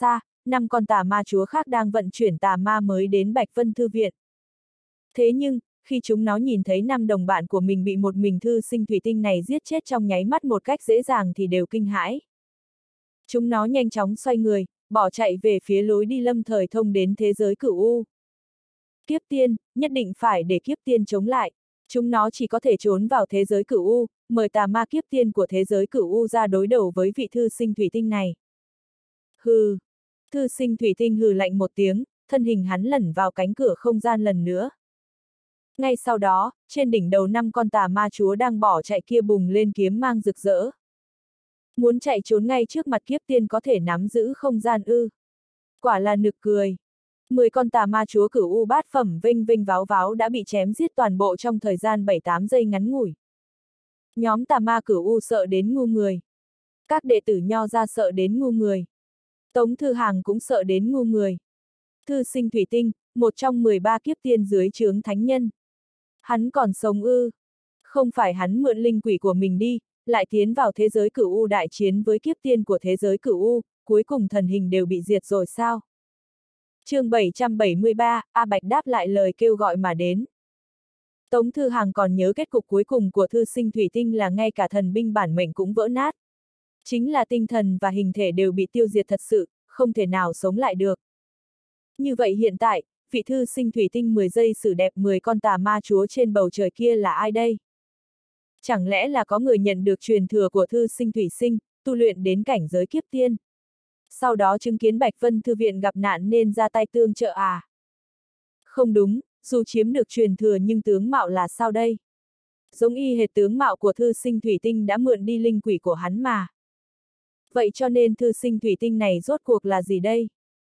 năm con tà ma chúa khác đang vận chuyển tà ma mới đến Bạch Vân Thư Viện. Thế nhưng, khi chúng nó nhìn thấy năm đồng bạn của mình bị một mình thư sinh thủy tinh này giết chết trong nháy mắt một cách dễ dàng thì đều kinh hãi. Chúng nó nhanh chóng xoay người, bỏ chạy về phía lối đi lâm thời thông đến thế giới cửu u. Kiếp tiên, nhất định phải để kiếp tiên chống lại. Chúng nó chỉ có thể trốn vào thế giới cửu u, mời tà ma kiếp tiên của thế giới cửu u ra đối đầu với vị thư sinh thủy tinh này. Hừ. Thư sinh thủy tinh hừ lạnh một tiếng, thân hình hắn lẩn vào cánh cửa không gian lần nữa. Ngay sau đó, trên đỉnh đầu năm con tà ma chúa đang bỏ chạy kia bùng lên kiếm mang rực rỡ. Muốn chạy trốn ngay trước mặt kiếp tiên có thể nắm giữ không gian ư. Quả là nực cười. Mười con tà ma chúa cửu u bát phẩm vinh vinh váo váo đã bị chém giết toàn bộ trong thời gian bảy tám giây ngắn ngủi. Nhóm tà ma cửu u sợ đến ngu người. Các đệ tử Nho ra sợ đến ngu người. Tống Thư Hàng cũng sợ đến ngu người. Thư sinh thủy tinh, một trong mười ba kiếp tiên dưới trướng thánh nhân. Hắn còn sống ư? Không phải hắn mượn linh quỷ của mình đi, lại tiến vào thế giới cửu u đại chiến với kiếp tiên của thế giới cửu u, cuối cùng thần hình đều bị diệt rồi sao? Chương bảy trăm bảy mươi ba, A Bạch đáp lại lời kêu gọi mà đến. Tống Thư Hàng còn nhớ kết cục cuối cùng của thư sinh thủy tinh là ngay cả thần binh bản mệnh cũng vỡ nát. Chính là tinh thần và hình thể đều bị tiêu diệt thật sự, không thể nào sống lại được. Như vậy hiện tại, vị thư sinh thủy tinh mười giây xử đẹp mười con tà ma chúa trên bầu trời kia là ai đây? Chẳng lẽ là có người nhận được truyền thừa của thư sinh thủy sinh, tu luyện đến cảnh giới kiếp tiên? Sau đó chứng kiến Bạch Vân Thư Viện gặp nạn nên ra tay tương trợ à? Không đúng, dù chiếm được truyền thừa nhưng tướng mạo là sao đây? Giống y hệt tướng mạo của thư sinh thủy tinh đã mượn đi linh quỷ của hắn mà. Vậy cho nên thư sinh thủy tinh này rốt cuộc là gì đây?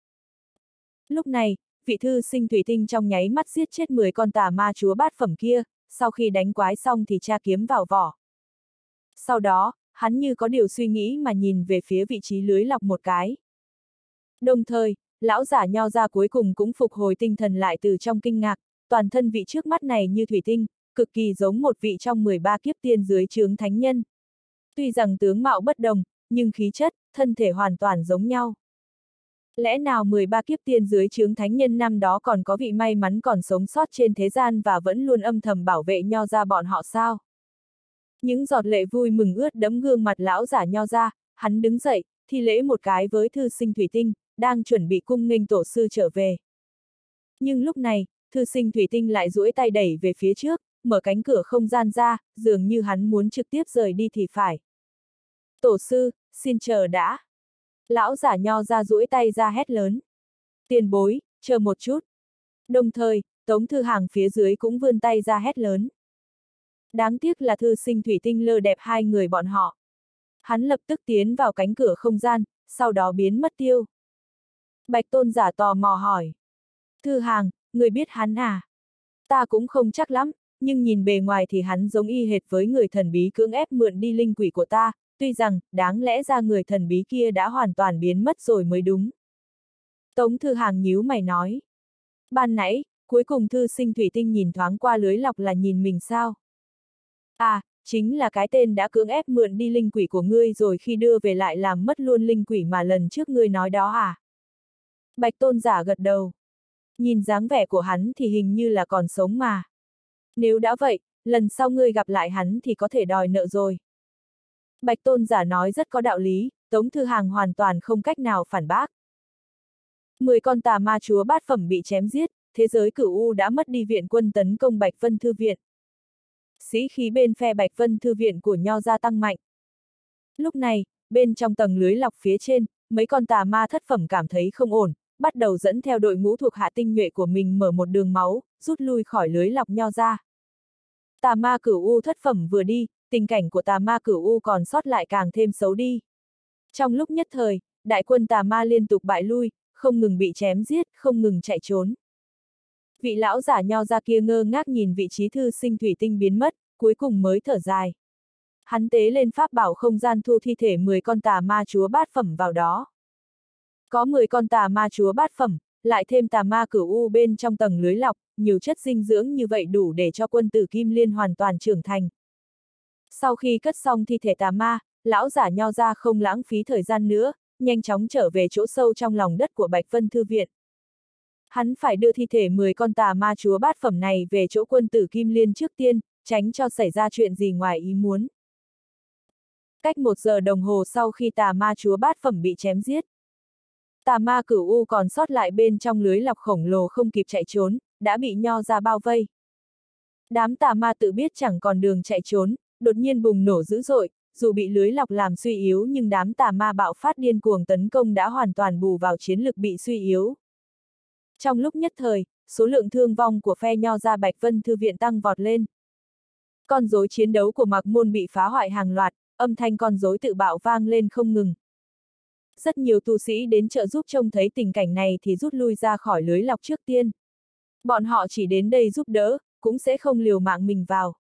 Lúc này, vị thư sinh thủy tinh trong nháy mắt giết chết mười con tà ma chúa bát phẩm kia, sau khi đánh quái xong thì tra kiếm vào vỏ. Sau đó, hắn như có điều suy nghĩ mà nhìn về phía vị trí lưới lọc một cái. Đồng thời, lão giả Nho ra cuối cùng cũng phục hồi tinh thần lại từ trong kinh ngạc, toàn thân vị trước mắt này như thủy tinh, cực kỳ giống một vị trong mười ba kiếp tiên dưới trướng thánh nhân. Tuy rằng tướng mạo bất đồng, nhưng khí chất, thân thể hoàn toàn giống nhau. Lẽ nào mười ba kiếp tiên dưới trướng thánh nhân năm đó còn có vị may mắn còn sống sót trên thế gian và vẫn luôn âm thầm bảo vệ Nho ra bọn họ sao? Những giọt lệ vui mừng ướt đẫm gương mặt lão giả Nho ra, hắn đứng dậy, thi lễ một cái với thư sinh thủy tinh, đang chuẩn bị cung nghênh tổ sư trở về. Nhưng lúc này, thư sinh thủy tinh lại duỗi tay đẩy về phía trước, mở cánh cửa không gian ra, dường như hắn muốn trực tiếp rời đi thì phải. Tổ sư, xin chờ đã. Lão giả Nho ra duỗi tay ra hét lớn. Tiền bối, chờ một chút. Đồng thời, Tống Thư Hàng phía dưới cũng vươn tay ra hét lớn. Đáng tiếc là thư sinh thủy tinh lơ đẹp hai người bọn họ. Hắn lập tức tiến vào cánh cửa không gian, sau đó biến mất tiêu. Bạch Tôn giả tò mò hỏi. Thư Hàng, người biết hắn à? Ta cũng không chắc lắm, nhưng nhìn bề ngoài thì hắn giống y hệt với người thần bí cưỡng ép mượn đi linh quỷ của ta, tuy rằng, đáng lẽ ra người thần bí kia đã hoàn toàn biến mất rồi mới đúng. Tống Thư Hàng nhíu mày nói. Ban nãy, cuối cùng thư sinh thủy tinh nhìn thoáng qua lưới lọc là nhìn mình sao? À, chính là cái tên đã cưỡng ép mượn đi linh quỷ của ngươi rồi khi đưa về lại làm mất luôn linh quỷ mà lần trước ngươi nói đó à? Bạch Tôn giả gật đầu. Nhìn dáng vẻ của hắn thì hình như là còn sống mà. Nếu đã vậy, lần sau ngươi gặp lại hắn thì có thể đòi nợ rồi. Bạch Tôn giả nói rất có đạo lý, Tống Thư Hàng hoàn toàn không cách nào phản bác. Mười con tà ma chúa bát phẩm bị chém giết, thế giới cửu u đã mất đi viện quân tấn công Bạch Vân Thư Viện. Sĩ khí bên phe Bạch Vân Thư Viện của Nho gia tăng mạnh. Lúc này, bên trong tầng lưới lọc phía trên, mấy con tà ma thất phẩm cảm thấy không ổn, bắt đầu dẫn theo đội ngũ thuộc hạ tinh nhuệ của mình mở một đường máu, rút lui khỏi lưới lọc Nho gia. Tà ma cửu u thất phẩm vừa đi, tình cảnh của tà ma cửu u còn sót lại càng thêm xấu đi. Trong lúc nhất thời, đại quân tà ma liên tục bại lui, không ngừng bị chém giết, không ngừng chạy trốn. Vị lão giả Nho ra kia ngơ ngác nhìn vị trí thư sinh thủy tinh biến mất, cuối cùng mới thở dài. Hắn tế lên pháp bảo không gian thu thi thể mười con tà ma chúa bát phẩm vào đó. Có mười con tà ma chúa bát phẩm, lại thêm tà ma cửu u bên trong tầng lưới lọc, nhiều chất dinh dưỡng như vậy đủ để cho quân tử Kim Liên hoàn toàn trưởng thành. Sau khi cất xong thi thể tà ma, lão giả Nho ra không lãng phí thời gian nữa, nhanh chóng trở về chỗ sâu trong lòng đất của Bạch Vân Thư Viện. Hắn phải đưa thi thể mười con tà ma chúa bát phẩm này về chỗ quân tử Kim Liên trước tiên, tránh cho xảy ra chuyện gì ngoài ý muốn. Cách một giờ đồng hồ sau khi tà ma chúa bát phẩm bị chém giết, tà ma cửu u còn sót lại bên trong lưới lọc khổng lồ không kịp chạy trốn, đã bị nho ra bao vây. Đám tà ma tự biết chẳng còn đường chạy trốn, đột nhiên bùng nổ dữ dội, dù bị lưới lọc làm suy yếu nhưng đám tà ma bạo phát điên cuồng tấn công đã hoàn toàn bù vào chiến lực bị suy yếu. Trong lúc nhất thời, số lượng thương vong của phe nho ra Bạch Vân Thư Viện tăng vọt lên. Con rối chiến đấu của Mạc Môn bị phá hoại hàng loạt, âm thanh con rối tự bạo vang lên không ngừng. Rất nhiều tu sĩ đến trợ giúp trông thấy tình cảnh này thì rút lui ra khỏi lưới lọc trước tiên. Bọn họ chỉ đến đây giúp đỡ, cũng sẽ không liều mạng mình vào.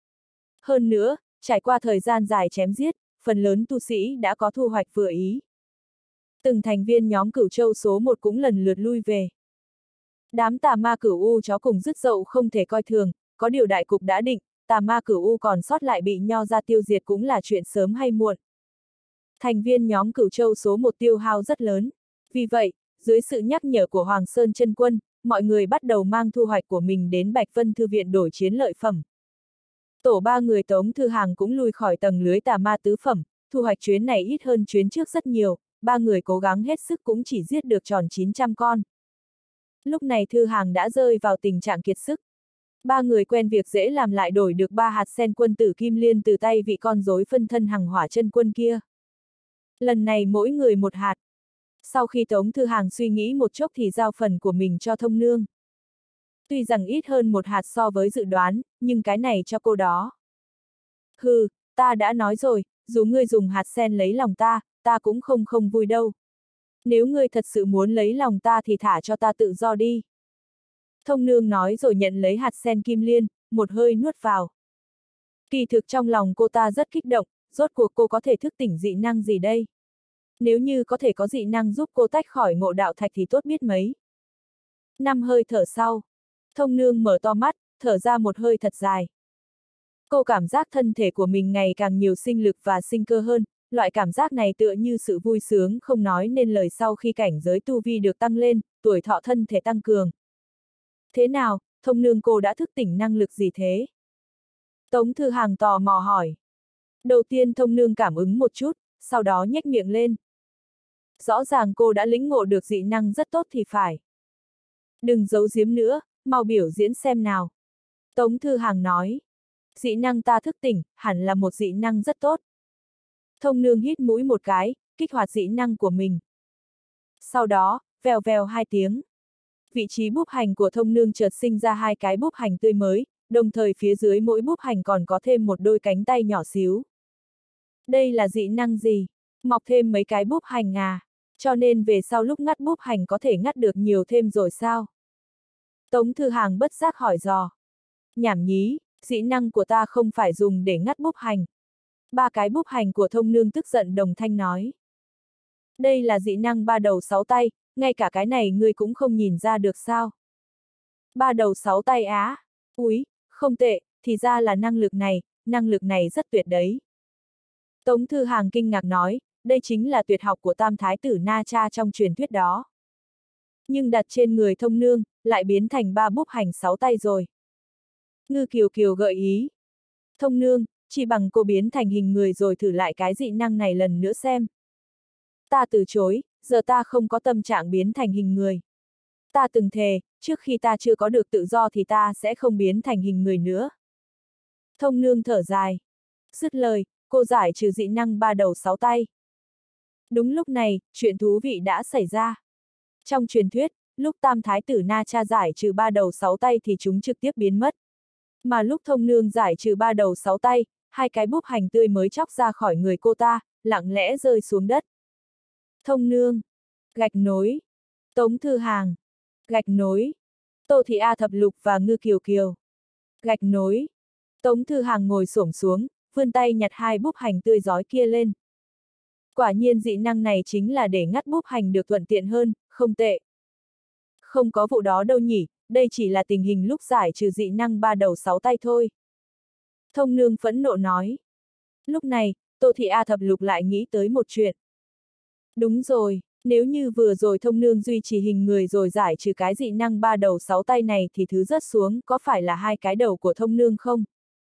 Hơn nữa, trải qua thời gian dài chém giết, phần lớn tu sĩ đã có thu hoạch vừa ý. Từng thành viên nhóm Cửu Châu số một cũng lần lượt lui về. Đám tà ma Cửu U chó cùng dứt dậu không thể coi thường, có điều đại cục đã định, tà ma Cửu U còn sót lại bị nho ra tiêu diệt cũng là chuyện sớm hay muộn. Thành viên nhóm Cửu Châu số một tiêu hao rất lớn. Vì vậy, dưới sự nhắc nhở của Hoàng Sơn Chân Quân, mọi người bắt đầu mang thu hoạch của mình đến Bạch Vân Thư Viện đổi chiến lợi phẩm. Tổ ba người Tống Thư Hàng cũng lui khỏi tầng lưới tà ma tứ phẩm, thu hoạch chuyến này ít hơn chuyến trước rất nhiều, ba người cố gắng hết sức cũng chỉ giết được tròn chín trăm con. Lúc này Thư Hàng đã rơi vào tình trạng kiệt sức. Ba người quen việc dễ làm lại đổi được ba hạt sen quân tử Kim Liên từ tay vị con rối phân thân Hằng Hỏa Chân Quân kia. Lần này mỗi người một hạt. Sau khi Tống Thư Hàng suy nghĩ một chốc thì giao phần của mình cho Thông Nương. Tuy rằng ít hơn một hạt so với dự đoán, nhưng cái này cho cô đó. Hừ, ta đã nói rồi, dù ngươi dùng hạt sen lấy lòng ta, ta cũng không không vui đâu. Nếu ngươi thật sự muốn lấy lòng ta thì thả cho ta tự do đi. Thông Nương nói rồi nhận lấy hạt sen Kim Liên, một hơi nuốt vào. Kỳ thực trong lòng cô ta rất kích động, rốt cuộc cô có thể thức tỉnh dị năng gì đây? Nếu như có thể có dị năng giúp cô tách khỏi ngộ đạo thạch thì tốt biết mấy. Năm hơi thở sau, Thông Nương mở to mắt, thở ra một hơi thật dài. Cô cảm giác thân thể của mình ngày càng nhiều sinh lực và sinh cơ hơn, loại cảm giác này tựa như sự vui sướng không nói nên lời sau khi cảnh giới tu vi được tăng lên, tuổi thọ thân thể tăng cường. Thế nào, Thông Nương cô đã thức tỉnh năng lực gì thế? Tống Thư Hàng tò mò hỏi. Đầu tiên Thông Nương cảm ứng một chút, sau đó nhếch miệng lên. Rõ ràng cô đã lĩnh ngộ được dị năng rất tốt thì phải. Đừng giấu giếm nữa, mau biểu diễn xem nào. Tống Thư Hàng nói. Dị năng ta thức tỉnh, hẳn là một dị năng rất tốt. Thông Nương hít mũi một cái, kích hoạt dị năng của mình. Sau đó, vèo vèo hai tiếng. Vị trí búp hành của Thông Nương chợt sinh ra hai cái búp hành tươi mới, đồng thời phía dưới mỗi búp hành còn có thêm một đôi cánh tay nhỏ xíu. Đây là dị năng gì? Mọc thêm mấy cái búp hành à? Cho nên về sau lúc ngắt búp hành có thể ngắt được nhiều thêm rồi sao? Tống Thư Hàng bất giác hỏi dò. Nhảm nhí, dị năng của ta không phải dùng để ngắt búp hành. Ba cái búp hành của Thông Nương tức giận đồng thanh nói. Đây là dị năng ba đầu sáu tay, ngay cả cái này ngươi cũng không nhìn ra được sao? Ba đầu sáu tay á? Úi, không tệ, thì ra là năng lực này, năng lực này rất tuyệt đấy. Tống Thư Hàng kinh ngạc nói, đây chính là tuyệt học của Tam Thái tử Na Cha trong truyền thuyết đó. Nhưng đặt trên người Thông Nương, lại biến thành ba búp hành sáu tay rồi. Ngư Kiều Kiều gợi ý. Thông Nương, chỉ bằng cô biến thành hình người rồi thử lại cái dị năng này lần nữa xem. Ta từ chối, giờ ta không có tâm trạng biến thành hình người. Ta từng thề, trước khi ta chưa có được tự do thì ta sẽ không biến thành hình người nữa. Thông Nương thở dài. Dứt lời, cô giải trừ dị năng ba đầu sáu tay. Đúng lúc này, chuyện thú vị đã xảy ra. Trong truyền thuyết, lúc Tam Thái tử Na Cha giải trừ ba đầu sáu tay thì chúng trực tiếp biến mất. Mà lúc Thông Nương giải trừ ba đầu sáu tay, hai cái búp hành tươi mới chóc ra khỏi người cô ta, lặng lẽ rơi xuống đất. Thông Nương, gạch nối, Tống Thư Hàng, gạch nối, Tô Thị A Thập Lục và Ngư Kiều Kiều, gạch nối. Tống Thư Hàng ngồi xổm xuống, vươn tay nhặt hai búp hành tươi rói kia lên. Quả nhiên dị năng này chính là để ngắt búp hành được thuận tiện hơn, không tệ. Không có vụ đó đâu nhỉ, đây chỉ là tình hình lúc giải trừ dị năng ba đầu sáu tay thôi. Thông Nương phẫn nộ nói. Lúc này, Tô Thị A Thập Lục lại nghĩ tới một chuyện. Đúng rồi, nếu như vừa rồi thông nương duy trì hình người rồi giải trừ cái dị năng ba đầu sáu tay này thì thứ rớt xuống có phải là hai cái đầu của thông nương không?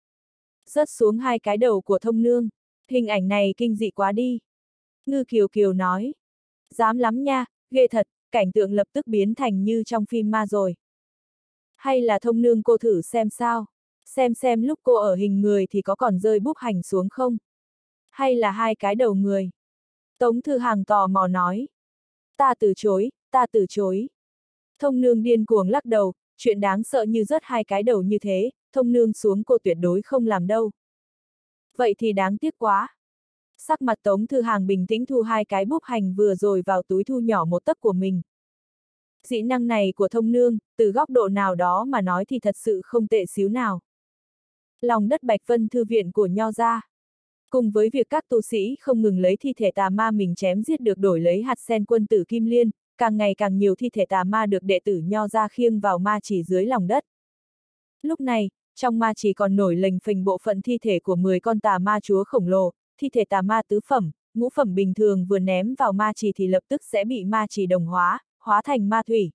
Rớt xuống hai cái đầu của thông nương, hình ảnh này kinh dị quá đi. Ngư Kiều Kiều nói. Dám lắm nha, ghê thật, cảnh tượng lập tức biến thành như trong phim ma rồi. Hay là thông nương cô thử xem sao? Xem xem lúc cô ở hình người thì có còn rơi búp hành xuống không? Hay là hai cái đầu người? Tống Thư Hàng tò mò nói. Ta từ chối, ta từ chối. Thông nương điên cuồng lắc đầu, chuyện đáng sợ như rớt hai cái đầu như thế, thông nương xuống cô tuyệt đối không làm đâu. Vậy thì đáng tiếc quá. Sắc mặt Tống Thư Hàng bình tĩnh thu hai cái búp hành vừa rồi vào túi thu nhỏ một tấc của mình. Dị năng này của thông nương, từ góc độ nào đó mà nói thì thật sự không tệ xíu nào. Lòng đất Bạch Vân Thư viện của Nho gia. Cùng với việc các tu sĩ không ngừng lấy thi thể tà ma mình chém giết được đổi lấy hạt sen quân tử Kim Liên, càng ngày càng nhiều thi thể tà ma được đệ tử Nho gia khiêng vào ma chỉ dưới lòng đất. Lúc này, trong ma chỉ còn nổi lềnh phềnh bộ phận thi thể của mười con tà ma chúa khổng lồ, thi thể tà ma tứ phẩm, ngũ phẩm bình thường vừa ném vào ma chỉ thì lập tức sẽ bị ma chỉ đồng hóa, hóa thành ma thủy.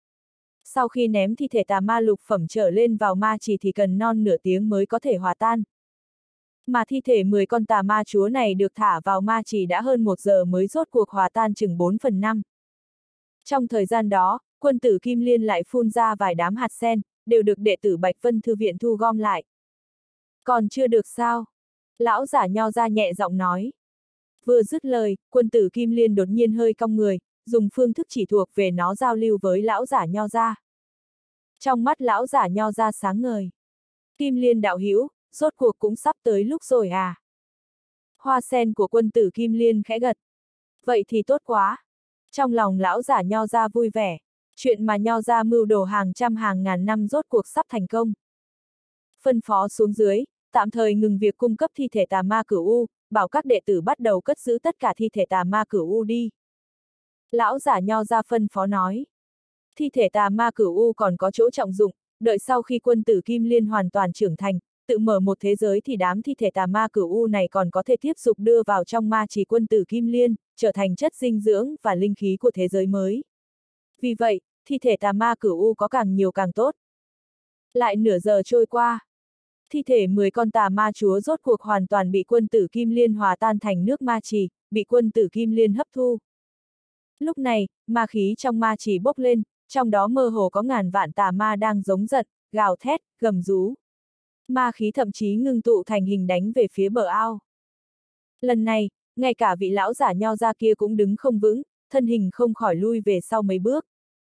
Sau khi ném thi thể tà ma lục phẩm trở lên vào ma chỉ thì cần non nửa tiếng mới có thể hòa tan. Mà thi thể mười con tà ma chúa này được thả vào ma chỉ đã hơn một giờ mới rốt cuộc hòa tan chừng bốn phần năm. Trong thời gian đó, quân tử Kim Liên lại phun ra vài đám hạt sen, đều được đệ tử Bạch Vân Thư viện thu gom lại. Còn chưa được sao? Lão giả Nho gia nhẹ giọng nói. Vừa dứt lời, quân tử Kim Liên đột nhiên hơi cong người, dùng phương thức chỉ thuộc về nó giao lưu với lão giả Nho gia. Trong mắt lão giả Nho gia sáng ngời. Kim Liên đạo hữu, rốt cuộc cũng sắp tới lúc rồi à? Hoa sen của quân tử Kim Liên khẽ gật. Vậy thì tốt quá. Trong lòng lão giả Nho gia vui vẻ. Chuyện mà Nho gia mưu đồ hàng trăm hàng ngàn năm rốt cuộc sắp thành công. Phân phó xuống dưới, tạm thời ngừng việc cung cấp thi thể tà ma cửu u, bảo các đệ tử bắt đầu cất giữ tất cả thi thể tà ma cửu u đi. Lão giả Nho gia phân phó nói. Thi thể tà ma cửu u còn có chỗ trọng dụng, đợi sau khi quân tử Kim Liên hoàn toàn trưởng thành, tự mở một thế giới thì đám thi thể tà ma cửu u này còn có thể tiếp tục đưa vào trong ma chỉ quân tử Kim Liên, trở thành chất dinh dưỡng và linh khí của thế giới mới. Vì vậy, thi thể tà ma cửu u có càng nhiều càng tốt. Lại nửa giờ trôi qua. Thi thể mười con tà ma chúa rốt cuộc hoàn toàn bị quân tử Kim Liên hòa tan thành nước ma chỉ, bị quân tử Kim Liên hấp thu. Lúc này, ma khí trong ma chỉ bốc lên, trong đó mơ hồ có ngàn vạn tà ma đang giống giận, gào thét, gầm rú. Ma khí thậm chí ngưng tụ thành hình đánh về phía bờ ao. Lần này, ngay cả vị lão giả Nho gia kia cũng đứng không vững, thân hình không khỏi lui về sau mấy bước.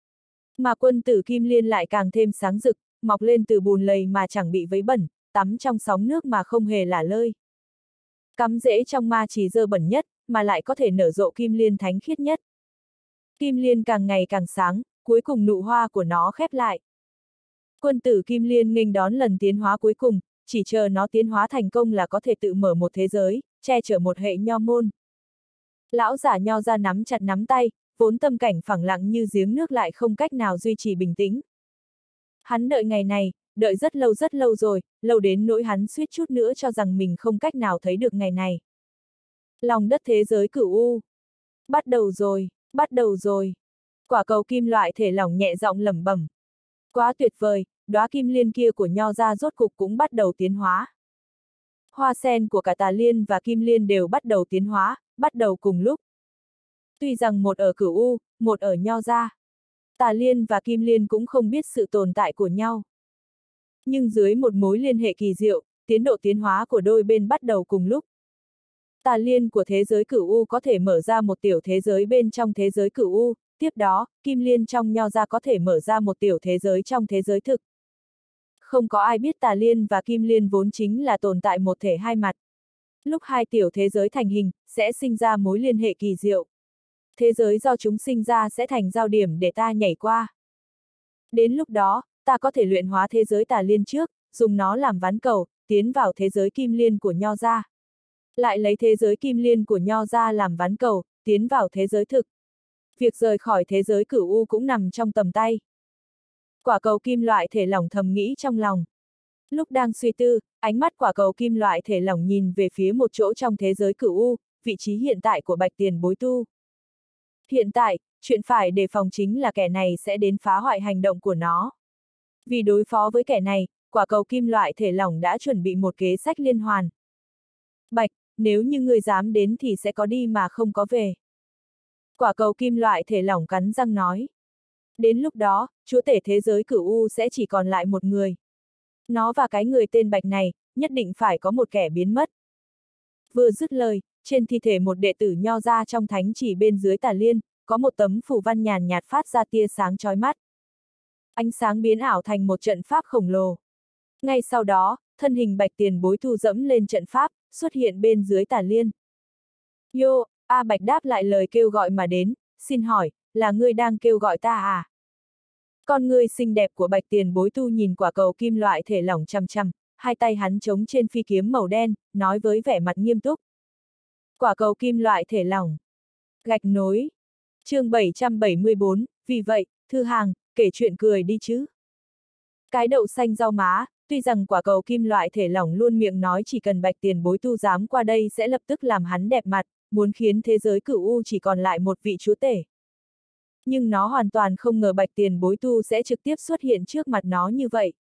Mà quân tử Kim Liên lại càng thêm sáng rực, mọc lên từ bùn lầy mà chẳng bị vấy bẩn, tắm trong sóng nước mà không hề lả lơi. Cắm rễ trong ma chỉ dơ bẩn nhất, mà lại có thể nở rộ kim liên thánh khiết nhất. Kim liên càng ngày càng sáng, cuối cùng nụ hoa của nó khép lại. Quân tử Kim Liên nghênh đón lần tiến hóa cuối cùng, chỉ chờ nó tiến hóa thành công là có thể tự mở một thế giới, che chở một hệ nho môn. Lão giả Nho gia nắm chặt nắm tay, vốn tâm cảnh phẳng lặng như giếng nước lại không cách nào duy trì bình tĩnh. Hắn đợi ngày này, đợi rất lâu rất lâu rồi, lâu đến nỗi hắn suýt chút nữa cho rằng mình không cách nào thấy được ngày này. Lòng đất thế giới cửu u. Bắt đầu rồi, bắt đầu rồi. Quả cầu kim loại thể lỏng nhẹ giọng lẩm bẩm. Quá tuyệt vời, đóa kim liên kia của Nho gia rốt cục cũng bắt đầu tiến hóa. Hoa sen của cả tà liên và kim liên đều bắt đầu tiến hóa, bắt đầu cùng lúc. Tuy rằng một ở cửu u, một ở Nho gia. Tà liên và kim liên cũng không biết sự tồn tại của nhau. Nhưng dưới một mối liên hệ kỳ diệu, tiến độ tiến hóa của đôi bên bắt đầu cùng lúc. Tà liên của thế giới cửu u có thể mở ra một tiểu thế giới bên trong thế giới cửu u, tiếp đó, kim liên trong Nho gia có thể mở ra một tiểu thế giới trong thế giới thực. Không có ai biết tà liên và kim liên vốn chính là tồn tại một thể hai mặt. Lúc hai tiểu thế giới thành hình, sẽ sinh ra mối liên hệ kỳ diệu. Thế giới do chúng sinh ra sẽ thành giao điểm để ta nhảy qua. Đến lúc đó, ta có thể luyện hóa thế giới tà liên trước, dùng nó làm ván cầu, tiến vào thế giới kim liên của Nho gia. Lại lấy thế giới kim liên của Nho gia làm ván cầu, tiến vào thế giới thực. Việc rời khỏi thế giới cửu u cũng nằm trong tầm tay. Quả cầu kim loại thể lỏng thầm nghĩ trong lòng. Lúc đang suy tư, ánh mắt quả cầu kim loại thể lỏng nhìn về phía một chỗ trong thế giới cửu u, vị trí hiện tại của Bạch Tiền Bối tu. Hiện tại, chuyện phải đề phòng chính là kẻ này sẽ đến phá hoại hành động của nó. Vì đối phó với kẻ này, quả cầu kim loại thể lỏng đã chuẩn bị một kế sách liên hoàn. Bạch, nếu như ngươi dám đến thì sẽ có đi mà không có về. Quả cầu kim loại thể lỏng cắn răng nói. Đến lúc đó, chúa tể thế giới cửu U sẽ chỉ còn lại một người. Nó và cái người tên Bạch này, nhất định phải có một kẻ biến mất. Vừa dứt lời, trên thi thể một đệ tử nho ra trong thánh chỉ bên dưới tà liên, có một tấm phù văn nhàn nhạt phát ra tia sáng chói mắt. Ánh sáng biến ảo thành một trận pháp khổng lồ. Ngay sau đó, thân hình Bạch Tiền Bối thu dẫm lên trận pháp, xuất hiện bên dưới tà liên. Yo, A Bạch đáp lại lời kêu gọi mà đến, xin hỏi, là ngươi đang kêu gọi ta à? Con ngươi xinh đẹp của Bạch Tiền Bối tu nhìn quả cầu kim loại thể lỏng chằm chằm, hai tay hắn chống trên phi kiếm màu đen, nói với vẻ mặt nghiêm túc. Quả cầu kim loại thể lỏng. Gạch nối. Chương bảy trăm bảy mươi bốn, vì vậy, Thư Hàng, kể chuyện cười đi chứ. Cái đậu xanh rau má, tuy rằng quả cầu kim loại thể lỏng luôn miệng nói chỉ cần Bạch Tiền Bối tu dám qua đây sẽ lập tức làm hắn đẹp mặt, muốn khiến thế giới cửu U chỉ còn lại một vị chúa tể. Nhưng nó hoàn toàn không ngờ Bạch Tiền Bối tu sẽ trực tiếp xuất hiện trước mặt nó như vậy.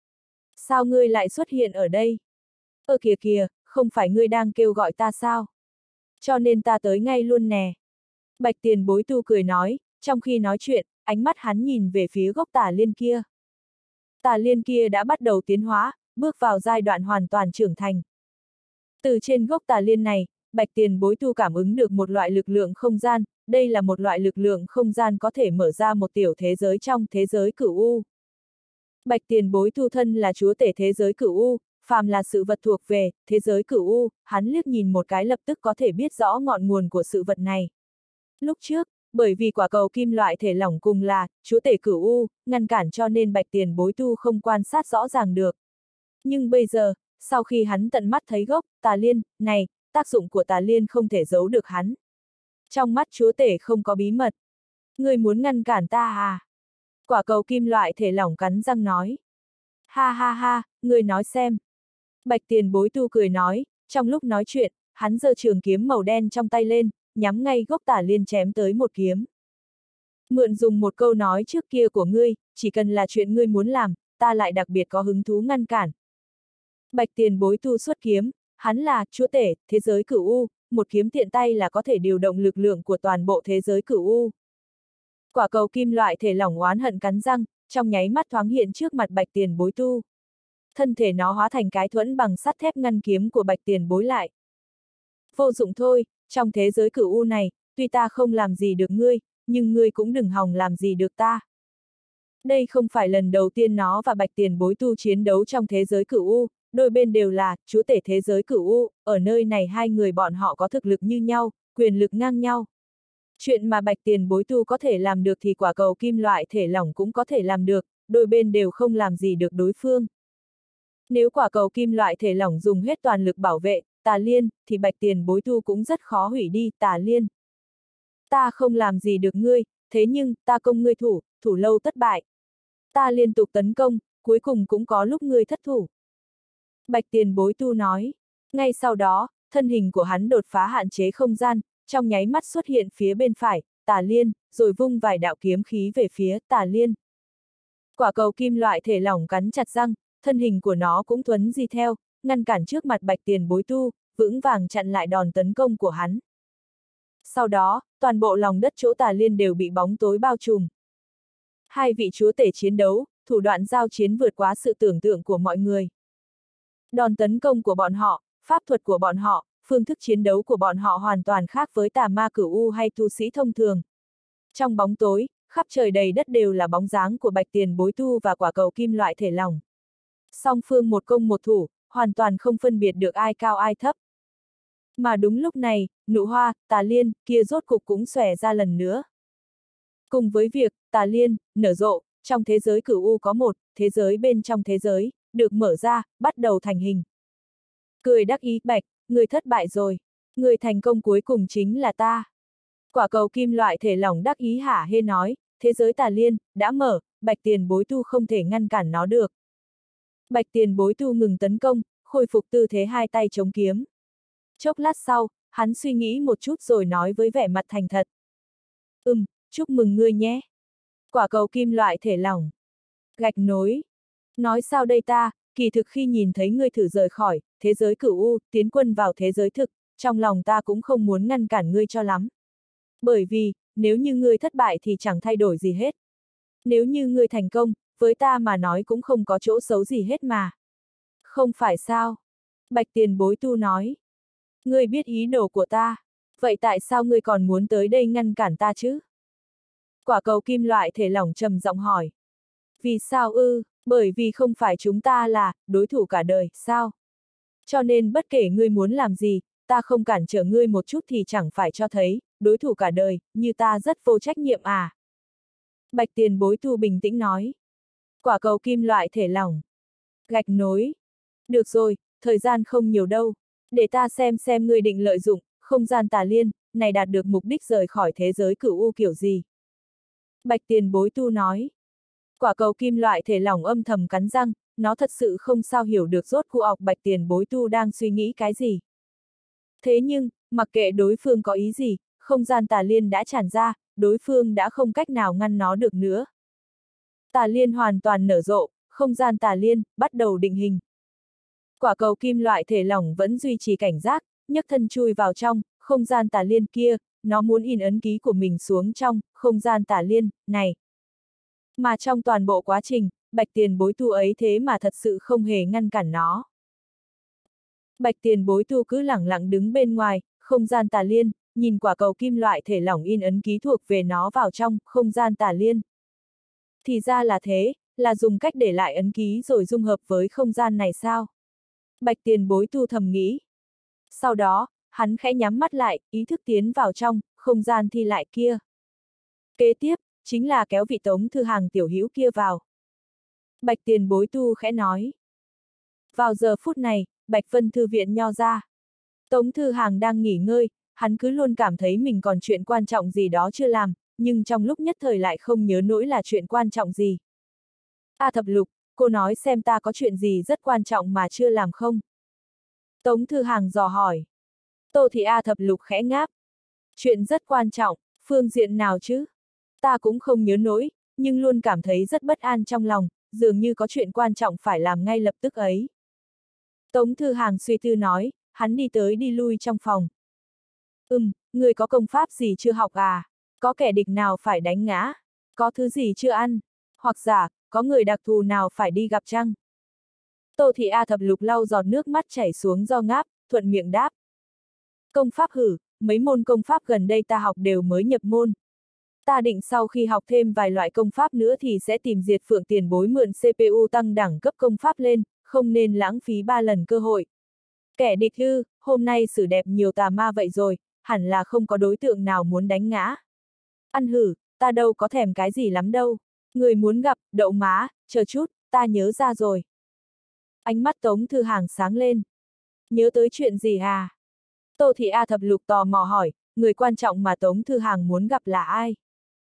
Sao ngươi lại xuất hiện ở đây? Ơ kìa kìa, không phải ngươi đang kêu gọi ta sao? Cho nên ta tới ngay luôn nè. Bạch Tiền Bối tu cười nói, trong khi nói chuyện, ánh mắt hắn nhìn về phía gốc tà liên kia. Tà liên kia đã bắt đầu tiến hóa, bước vào giai đoạn hoàn toàn trưởng thành. Từ trên gốc tà liên này, Bạch Tiền Bối tu cảm ứng được một loại lực lượng không gian, đây là một loại lực lượng không gian có thể mở ra một tiểu thế giới trong thế giới cửu U. Bạch Tiền Bối tu thân là chúa tể thế giới cửu U, phàm là sự vật thuộc về thế giới cửu U, hắn liếc nhìn một cái lập tức có thể biết rõ ngọn nguồn của sự vật này. Lúc trước, bởi vì quả cầu kim loại thể lỏng cùng là chúa tể cửu U, ngăn cản cho nên Bạch Tiền Bối tu không quan sát rõ ràng được. Nhưng bây giờ, sau khi hắn tận mắt thấy gốc tà liên này, tác dụng của tà liên không thể giấu được hắn. Trong mắt chúa tể không có bí mật. Ngươi muốn ngăn cản ta à? Quả cầu kim loại thể lỏng cắn răng nói. Ha ha ha, ngươi nói xem. Bạch Tiền Bối tu cười nói, trong lúc nói chuyện, hắn giơ trường kiếm màu đen trong tay lên, nhắm ngay gốc tà liên chém tới một kiếm. Mượn dùng một câu nói trước kia của ngươi, chỉ cần là chuyện ngươi muốn làm, ta lại đặc biệt có hứng thú ngăn cản. Bạch Tiền Bối tu xuất kiếm, hắn là chúa tể thế giới cửu U, một kiếm tiện tay là có thể điều động lực lượng của toàn bộ thế giới cửu U. Quả cầu kim loại thể lỏng oán hận cắn răng, trong nháy mắt thoáng hiện trước mặt Bạch Tiền Bối tu. Thân thể nó hóa thành cái thuẫn bằng sắt thép ngăn kiếm của Bạch Tiền Bối lại. Vô dụng thôi, trong thế giới cửu U này, tuy ta không làm gì được ngươi, nhưng ngươi cũng đừng hòng làm gì được ta. Đây không phải lần đầu tiên nó và Bạch Tiền Bối tu chiến đấu trong thế giới cửu U, đôi bên đều là chúa tể thế giới cửu U, ở nơi này hai người bọn họ có thực lực như nhau, quyền lực ngang nhau. Chuyện mà Bạch Tiền Bối tu có thể làm được thì quả cầu kim loại thể lỏng cũng có thể làm được, đôi bên đều không làm gì được đối phương. Nếu quả cầu kim loại thể lỏng dùng hết toàn lực bảo vệ tà liên, thì Bạch Tiền Bối tu cũng rất khó hủy đi tà liên. Ta không làm gì được ngươi, thế nhưng, ta công ngươi thủ, thủ lâu thất bại. Ta liên tục tấn công, cuối cùng cũng có lúc ngươi thất thủ. Bạch Tiền Bối tu nói. Ngay sau đó, thân hình của hắn đột phá hạn chế không gian, trong nháy mắt xuất hiện phía bên phải, tà liên, rồi vung vài đạo kiếm khí về phía tà liên. Quả cầu kim loại thể lỏng cắn chặt răng, thân hình của nó cũng thuấn di theo, ngăn cản trước mặt Bạch Tiền Bối tu, vững vàng chặn lại đòn tấn công của hắn. Sau đó, toàn bộ lòng đất chỗ tà liên đều bị bóng tối bao trùm. Hai vị chúa tể chiến đấu, thủ đoạn giao chiến vượt quá sự tưởng tượng của mọi người. Đòn tấn công của bọn họ, pháp thuật của bọn họ, phương thức chiến đấu của bọn họ hoàn toàn khác với tà ma cửu U hay tu sĩ thông thường. Trong bóng tối, khắp trời đầy đất đều là bóng dáng của Bạch Tiền Bối tu và quả cầu kim loại thể lỏng. Song phương một công một thủ, hoàn toàn không phân biệt được ai cao ai thấp. Mà đúng lúc này, nụ hoa, tà liên, kia rốt cục cũng xòe ra lần nữa. Cùng với việc, tà liên, nở rộ, trong thế giới cửu U có một, thế giới bên trong thế giới, được mở ra, bắt đầu thành hình. Cười đắc ý Bạch, người thất bại rồi. Người thành công cuối cùng chính là ta. Quả cầu kim loại thể lỏng đắc ý hả hê nói, thế giới tà liên, đã mở, Bạch Tiền Bối tu không thể ngăn cản nó được. Bạch Tiền Bối tu ngừng tấn công, khôi phục tư thế hai tay chống kiếm. Chốc lát sau, hắn suy nghĩ một chút rồi nói với vẻ mặt thành thật. Ừm, chúc mừng ngươi nhé. Quả cầu kim loại thể lỏng. Gạch nối. Nói sao đây ta, kỳ thực khi nhìn thấy ngươi thử rời khỏi thế giới cửu u, tiến quân vào thế giới thực, trong lòng ta cũng không muốn ngăn cản ngươi cho lắm. Bởi vì, nếu như ngươi thất bại thì chẳng thay đổi gì hết. Nếu như ngươi thành công, với ta mà nói cũng không có chỗ xấu gì hết mà. Không phải sao? Bạch tiền bối tu nói. Ngươi biết ý đồ của ta, vậy tại sao ngươi còn muốn tới đây ngăn cản ta chứ? Quả cầu kim loại thể lỏng trầm giọng hỏi. Vì sao ư? Bởi vì không phải chúng ta là đối thủ cả đời, sao? Cho nên bất kể ngươi muốn làm gì, ta không cản trở ngươi một chút thì chẳng phải cho thấy, đối thủ cả đời, như ta rất vô trách nhiệm à? Bạch tiền bối tu bình tĩnh nói. Quả cầu kim loại thể lỏng. Gạch nối. Được rồi, thời gian không nhiều đâu. Để ta xem xem ngươi định lợi dụng không gian tà liên này đạt được mục đích rời khỏi thế giới cửu u kiểu gì. Bạch tiền bối tu nói. Quả cầu kim loại thể lỏng âm thầm cắn răng, nó thật sự không sao hiểu được rốt cuộc ọc bạch tiền bối tu đang suy nghĩ cái gì. Thế nhưng, mặc kệ đối phương có ý gì, không gian tà liên đã tràn ra, đối phương đã không cách nào ngăn nó được nữa. Tà liên hoàn toàn nở rộ, không gian tà liên bắt đầu định hình. Quả cầu kim loại thể lỏng vẫn duy trì cảnh giác, nhấc thân chui vào trong không gian tà liên kia, nó muốn in ấn ký của mình xuống trong không gian tà liên này. Mà trong toàn bộ quá trình, bạch tiền bối tu ấy thế mà thật sự không hề ngăn cản nó. Bạch tiền bối tu cứ lẳng lặng đứng bên ngoài không gian tà liên, nhìn quả cầu kim loại thể lỏng in ấn ký thuộc về nó vào trong không gian tà liên. Thì ra là thế, là dùng cách để lại ấn ký rồi dung hợp với không gian này sao? Bạch tiền bối tu thầm nghĩ. Sau đó, hắn khẽ nhắm mắt lại, ý thức tiến vào trong không gian thi lại kia. Kế tiếp, chính là kéo vị Tống Thư Hàng tiểu hữu kia vào. Bạch tiền bối tu khẽ nói. Vào giờ phút này, Bạch Vân Thư viện nho ra. Tống Thư Hàng đang nghỉ ngơi, hắn cứ luôn cảm thấy mình còn chuyện quan trọng gì đó chưa làm, nhưng trong lúc nhất thời lại không nhớ nổi là chuyện quan trọng gì. A Thập Lục, cô nói xem ta có chuyện gì rất quan trọng mà chưa làm không? Tống Thư Hàng dò hỏi. Tô Thị A Thập Lục khẽ ngáp. Chuyện rất quan trọng, phương diện nào chứ? Ta cũng không nhớ nổi, nhưng luôn cảm thấy rất bất an trong lòng, dường như có chuyện quan trọng phải làm ngay lập tức ấy. Tống Thư Hàng suy tư nói, hắn đi tới đi lui trong phòng. Ừm, người có công pháp gì chưa học à? Có kẻ địch nào phải đánh ngã? Có thứ gì chưa ăn? Hoặc giả, có người đặc thù nào phải đi gặp chăng? Tô Thị A Thập Lục lau giọt nước mắt chảy xuống do ngáp, thuận miệng đáp. Công pháp hử, mấy môn công pháp gần đây ta học đều mới nhập môn. Ta định sau khi học thêm vài loại công pháp nữa thì sẽ tìm Diệt Phượng tiền bối mượn xê pê u tăng đẳng cấp công pháp lên, không nên lãng phí ba lần cơ hội. Kẻ địch ư, hôm nay xử đẹp nhiều tà ma vậy rồi, hẳn là không có đối tượng nào muốn đánh ngã. Ăn hử, ta đâu có thèm cái gì lắm đâu. Người muốn gặp, đậu má, chờ chút, ta nhớ ra rồi. Ánh mắt Tống Thư Hàng sáng lên. Nhớ tới chuyện gì à? Tô Thị A Thập Lục tò mò hỏi, người quan trọng mà Tống Thư Hàng muốn gặp là ai?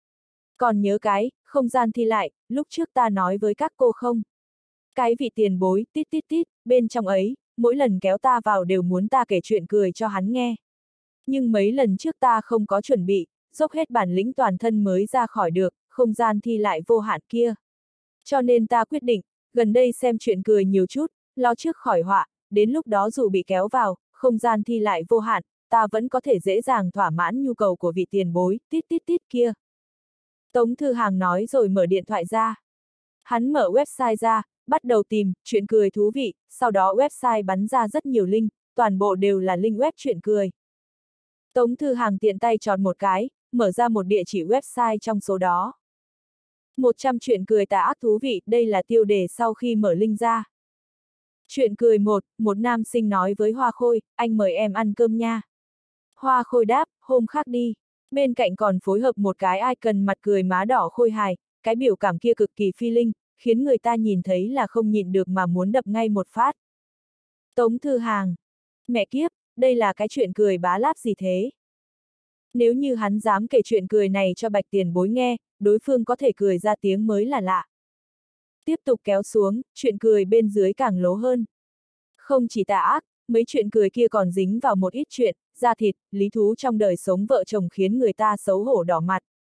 Còn nhớ cái, không gian thi lại, lúc trước ta nói với các cô không? Cái vị tiền bối, tít tít tít, bên trong ấy, mỗi lần kéo ta vào đều muốn ta kể chuyện cười cho hắn nghe. Nhưng mấy lần trước ta không có chuẩn bị, dốc hết bản lĩnh toàn thân mới ra khỏi được, không gian thi lại vô hạn kia. Cho nên ta quyết định, gần đây xem chuyện cười nhiều chút, lo trước khỏi họa, đến lúc đó dù bị kéo vào, không gian thi lại vô hạn, ta vẫn có thể dễ dàng thỏa mãn nhu cầu của vị tiền bối, tít tít tít kia. Tống Thư Hàng nói rồi mở điện thoại ra. Hắn mở website ra, bắt đầu tìm, chuyện cười thú vị, sau đó website bắn ra rất nhiều link, toàn bộ đều là link web chuyện cười. Tống Thư Hàng tiện tay chọn một cái, mở ra một địa chỉ website trong số đó. một trăm chuyện cười tà ác thú vị, đây là tiêu đề sau khi mở link ra. Chuyện cười một, một nam sinh nói với Hoa Khôi, anh mời em ăn cơm nha. Hoa Khôi đáp, hôm khác đi. Bên cạnh còn phối hợp một cái icon mặt cười má đỏ khôi hài, cái biểu cảm kia cực kỳ feeling, khiến người ta nhìn thấy là không nhịn được mà muốn đập ngay một phát. Tống Thư Hàng. Mẹ kiếp, đây là cái chuyện cười bá láp gì thế? Nếu như hắn dám kể chuyện cười này cho Bạch tiền bối nghe, đối phương có thể cười ra tiếng mới là lạ. Tiếp tục kéo xuống, chuyện cười bên dưới càng lố hơn. Không chỉ tà ác, mấy chuyện cười kia còn dính vào một ít chuyện, da thịt, lý thú trong đời sống vợ chồng khiến người ta xấu hổ đỏ mặt.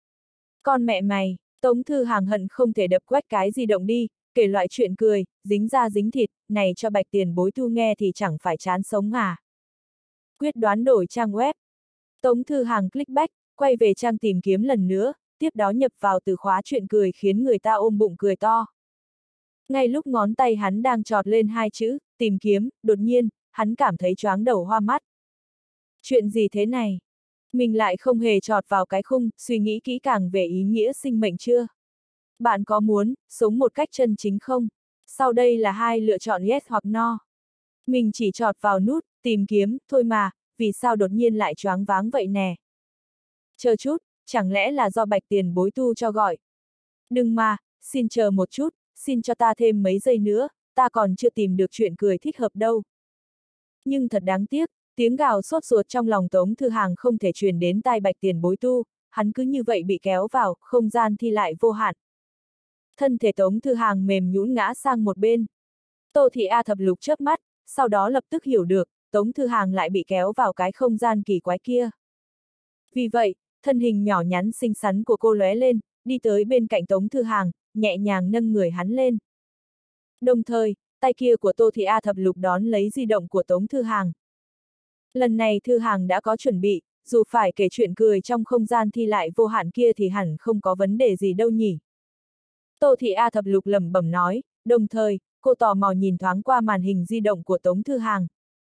Con mẹ mày, Tống Thư Hàng hận không thể đập quách cái di động đi, kể loại chuyện cười, dính da dính thịt, này cho Bạch Tiền Bối thu nghe thì chẳng phải chán sống à. Quyết đoán đổi trang web. Tống Thư Hàng click back, quay về trang tìm kiếm lần nữa, tiếp đó nhập vào từ khóa chuyện cười khiến người ta ôm bụng cười to. Ngay lúc ngón tay hắn đang chọt lên hai chữ, tìm kiếm, đột nhiên, hắn cảm thấy choáng đầu hoa mắt. Chuyện gì thế này? Mình lại không hề chọt vào cái khung, suy nghĩ kỹ càng về ý nghĩa sinh mệnh chưa? Bạn có muốn sống một cách chân chính không? Sau đây là hai lựa chọn yes hoặc no. Mình chỉ chọt vào nút, tìm kiếm, thôi mà, vì sao đột nhiên lại choáng váng vậy nè? Chờ chút, chẳng lẽ là do Bạch Tiền Bối tu cho gọi? Đừng mà, xin chờ một chút, xin cho ta thêm mấy giây nữa, ta còn chưa tìm được chuyện cười thích hợp đâu. Nhưng thật đáng tiếc, tiếng gào sốt ruột trong lòng Tống Thư Hàng không thể truyền đến tai Bạch Tiền Bối tu, hắn cứ như vậy bị kéo vào, không gian thi lại vô hạn. Thân thể Tống Thư Hàng mềm nhũn ngã sang một bên. Tô Thị A Thập Lục chớp mắt, sau đó lập tức hiểu được, Tống Thư Hàng lại bị kéo vào cái không gian kỳ quái kia. Vì vậy, thân hình nhỏ nhắn xinh xắn của cô lóe lên, đi tới bên cạnh Tống Thư Hàng, nhẹ nhàng nâng người hắn lên. Đồng thời, tay kia của Tô Thị A Thập Lục đón lấy di động của Tống Thư Hàng. Lần này Thư Hàng đã có chuẩn bị, dù phải kể chuyện cười trong không gian thi lại vô hạn kia thì hẳn không có vấn đề gì đâu nhỉ. Tô Thị A Thập Lục lẩm bẩm nói, đồng thời, cô tò mò nhìn thoáng qua màn hình di động của Tống Thư Hàng.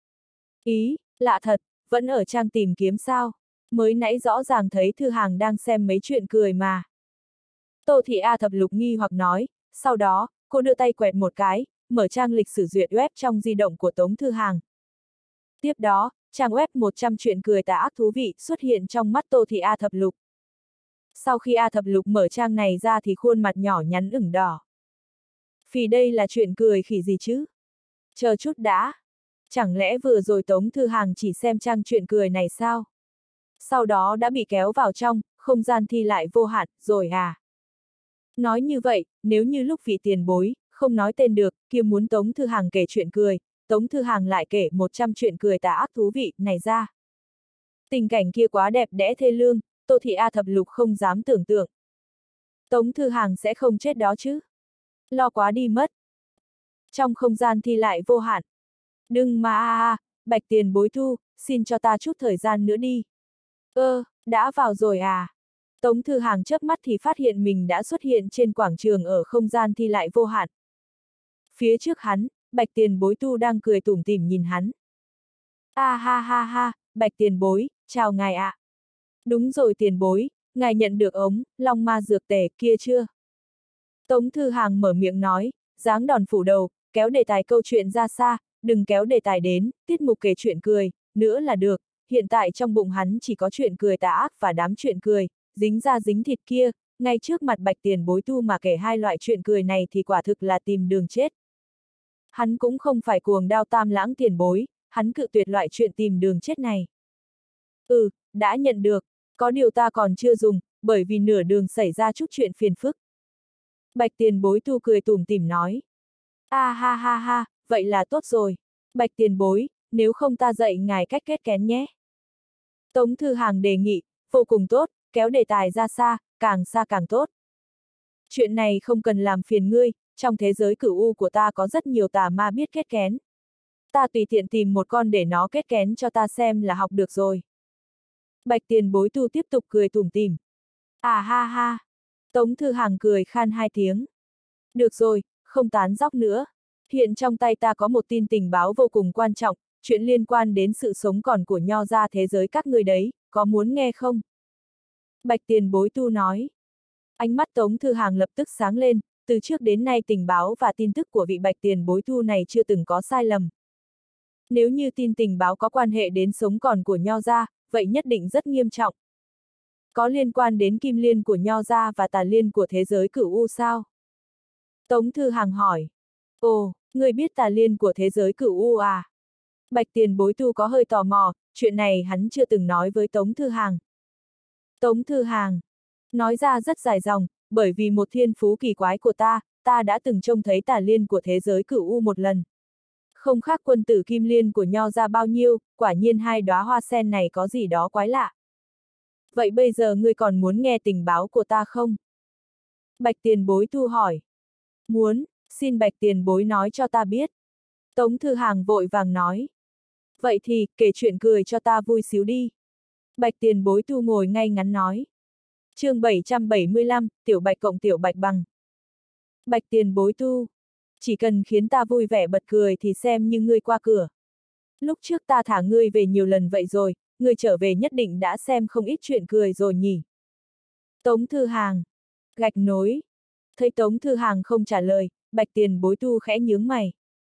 Ý, lạ thật, vẫn ở trang tìm kiếm sao? Mới nãy rõ ràng thấy Thư Hàng đang xem mấy chuyện cười mà. Tô Thị A Thập Lục nghi hoặc nói, sau đó, cô đưa tay quẹt một cái, mở trang lịch sử duyệt web trong di động của Tống Thư Hàng. Tiếp đó, trang web một trăm chuyện cười tà ác thú vị xuất hiện trong mắt Tô Thị A Thập Lục. Sau khi A Thập Lục mở trang này ra thì khuôn mặt nhỏ nhắn ửng đỏ. Vì đây là chuyện cười khỉ gì chứ? Chờ chút đã. Chẳng lẽ vừa rồi Tống Thư Hàng chỉ xem trang chuyện cười này sao? Sau đó đã bị kéo vào trong, không gian thi lại vô hạn, rồi à? Nói như vậy, nếu như lúc vị tiền bối, không nói tên được, kia muốn Tống Thư Hàng kể chuyện cười, Tống Thư Hàng lại kể một trăm chuyện cười tà ác thú vị này ra. Tình cảnh kia quá đẹp đẽ thê lương, Tô Thị A Thập Lục không dám tưởng tượng. Tống Thư Hàng sẽ không chết đó chứ? Lo quá đi mất. Trong không gian thi lại vô hạn. Đừng mà a a, Bạch Tiền Bối thu, xin cho ta chút thời gian nữa đi. Ơ, đã vào rồi à? Tống Thư Hàng chớp mắt thì phát hiện mình đã xuất hiện trên quảng trường ở không gian thi lại vô hạn. Phía trước hắn, Bạch Tiền Bối tu đang cười tủm tỉm nhìn hắn. A ha ha ha, Bạch Tiền Bối, chào ngài ạ. À. Đúng rồi Tiền Bối, ngài nhận được ống, long ma dược tề kia chưa? Tống Thư Hàng mở miệng nói, giáng đòn phủ đầu, kéo đề tài câu chuyện ra xa, đừng kéo đề tài đến, tiết mục kể chuyện cười, nữa là được, hiện tại trong bụng hắn chỉ có chuyện cười tà ác và đám chuyện cười, dính ra dính thịt kia, ngay trước mặt Bạch Tiền Bối tu mà kể hai loại chuyện cười này thì quả thực là tìm đường chết. Hắn cũng không phải cuồng đao tam lãng tiền bối, hắn cự tuyệt loại chuyện tìm đường chết này. Ừ, đã nhận được, có điều ta còn chưa dùng, bởi vì nửa đường xảy ra chút chuyện phiền phức. Bạch Tiền Bối tu cười tủm tỉm nói. A ha ha ha, vậy là tốt rồi. Bạch Tiền Bối, nếu không ta dạy ngài cách kết kén nhé. Tống Thư Hàng đề nghị, vô cùng tốt, kéo đề tài ra xa, càng xa càng tốt. Chuyện này không cần làm phiền ngươi, trong thế giới cửu u của ta có rất nhiều tà ma biết kết kén. Ta tùy tiện tìm một con để nó kết kén cho ta xem là học được rồi. Bạch Tiền Bối tu tiếp tục cười tủm tỉm. À ha ha. Tống Thư Hàng cười khan hai tiếng. Được rồi, không tán dóc nữa. Hiện trong tay ta có một tin tình báo vô cùng quan trọng, chuyện liên quan đến sự sống còn của nho gia thế giới các ngươi đấy, có muốn nghe không? Bạch Tiền Bối tu nói. Ánh mắt Tống Thư Hàng lập tức sáng lên, từ trước đến nay tình báo và tin tức của vị Bạch Tiền Bối tu này chưa từng có sai lầm. Nếu như tin tình báo có quan hệ đến sống còn của nho gia, vậy nhất định rất nghiêm trọng. Có liên quan đến kim liên của nho gia và tà liên của thế giới cửu u sao? Tống Thư Hàng hỏi. Ồ, người biết tà liên của thế giới cửu u à? Bạch Tiền Bối tu có hơi tò mò, chuyện này hắn chưa từng nói với Tống Thư Hàng. Tống Thư Hàng nói ra rất dài dòng, bởi vì một thiên phú kỳ quái của ta, ta đã từng trông thấy tà liên của thế giới cửu u một lần. Không khác quân tử kim liên của nho ra bao nhiêu, quả nhiên hai đóa hoa sen này có gì đó quái lạ. Vậy bây giờ ngươi còn muốn nghe tình báo của ta không? Bạch tiền bối tu hỏi. Muốn, xin bạch tiền bối nói cho ta biết. Tống Thư Hàng vội vàng nói. Vậy thì, kể chuyện cười cho ta vui xíu đi. Bạch tiền bối tu ngồi ngay ngắn nói. chương bảy trăm bảy mươi lăm, tiểu bạch cộng tiểu bạch bằng. Bạch tiền bối tu. Chỉ cần khiến ta vui vẻ bật cười thì xem như ngươi qua cửa. Lúc trước ta thả ngươi về nhiều lần vậy rồi, ngươi trở về nhất định đã xem không ít chuyện cười rồi nhỉ. Tống Thư Hàng. Gạch nối. Thấy Tống Thư Hàng không trả lời, bạch tiền bối tu khẽ nhướng mày.